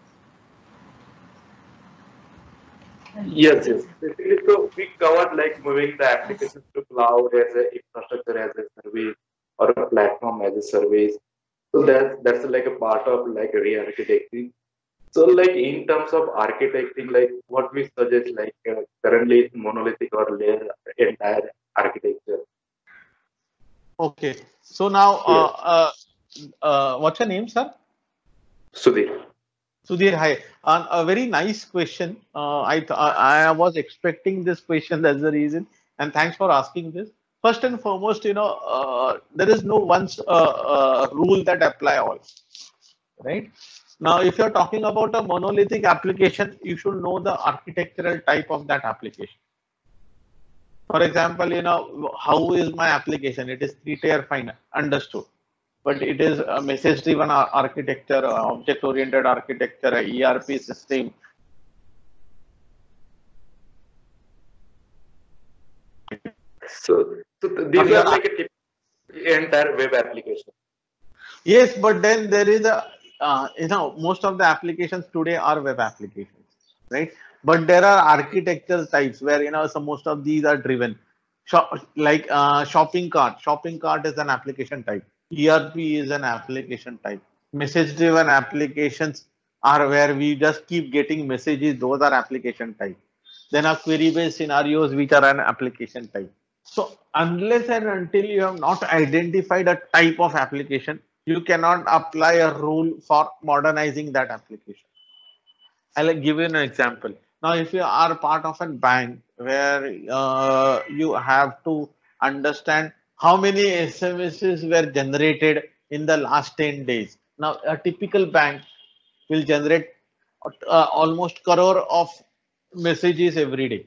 Yes, yes. Basically, so we covered like moving the applications to cloud as a infrastructure as a service or a platform as a service. So that's like a part of like re-architecting. So like in terms of architecting, like what we suggest, like currently it's monolithic or layer entire architecture. Okay. So now, Yes. what's your name, sir? Sudhir. Sudhir, hi. A very nice question. I was expecting this question. That's the reason. And thanks for asking this. First and foremost, there is no one rule that apply all, right? Now, if you're talking about a monolithic application, you should know the architectural type of that application. For example, how is my application? It is three-tier, fine, understood. But it is a message-driven architecture, object-oriented architecture, a ERP system. So these are like a entire web application. Yes, but then there is most of the applications today are web applications, right? But there are architectural types where, so most of these are driven. Like shopping cart. Shopping cart is an application type. ERP is an application type. Message driven applications are where we just keep getting messages. Those are application type. Then are query based scenarios, which are an application type. So unless and until you have not identified a type of application, you cannot apply a rule for modernizing that application. I'll give you an example. Now, if you are part of a bank where you have to understand how many SMSs were generated in the last 10 days. Now, a typical bank will generate almost crore of messages every day.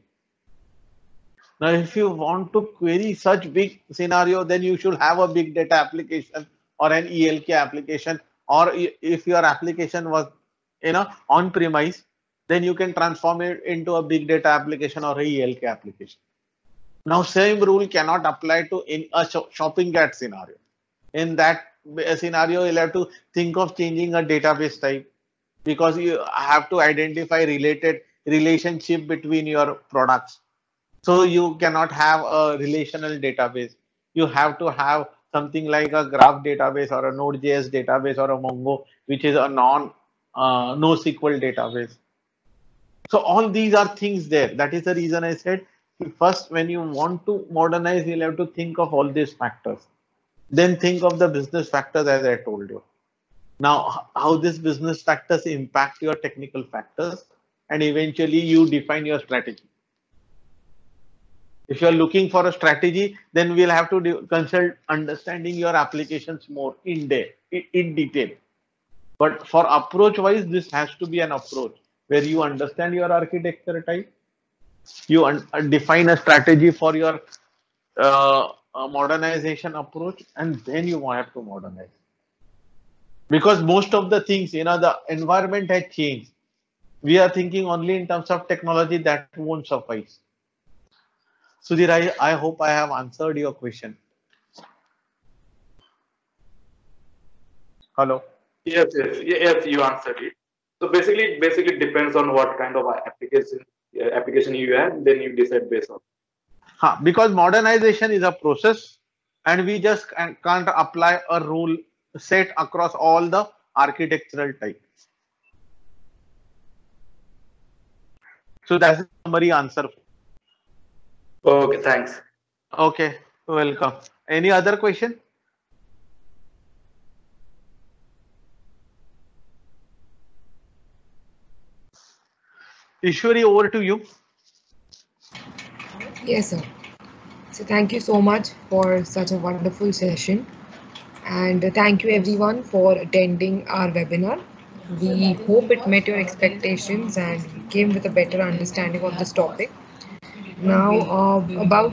Now, if you want to query such big scenario, then you should have a big data application or an ELK application, or if your application was, on premise, then you can transform it into a big data application or a ELK application. Now, same rule cannot apply to in a shopping cart scenario. In that scenario, you'll have to think of changing a database type because you have to identify relationship between your products. So you cannot have a relational database. You have to have something like a graph database or a Node.js database or a Mongo, which is a NoSQL database. So all these are things there. That is the reason I said first, when you want to modernize, you'll have to think of all these factors. Then think of the business factors, as I told you. Now, how these business factors impact your technical factors, and eventually you define your strategy. If you are looking for a strategy, then we'll have to consult understanding your applications more in detail. But for approach wise, this has to be an approach where you understand your architecture type, you define a strategy for your modernization approach, and then you have to modernize. Because most of the things, the environment has changed. We are thinking only in terms of technology, that won't suffice. Sudhir, I hope I have answered your question. Hello. Yes, you answered it. So basically, it depends on what kind of application you have, then you decide based on. Because modernization is a process, and we just can't apply a rule set across all the architectural types. So that's the summary answer. Okay, thanks. Okay, welcome. Any other question? Ishwari, over to you. Yes, sir. So thank you so much for such a wonderful session. And thank you everyone for attending our webinar. We hope it met your expectations and came with a better understanding of this topic. Now, about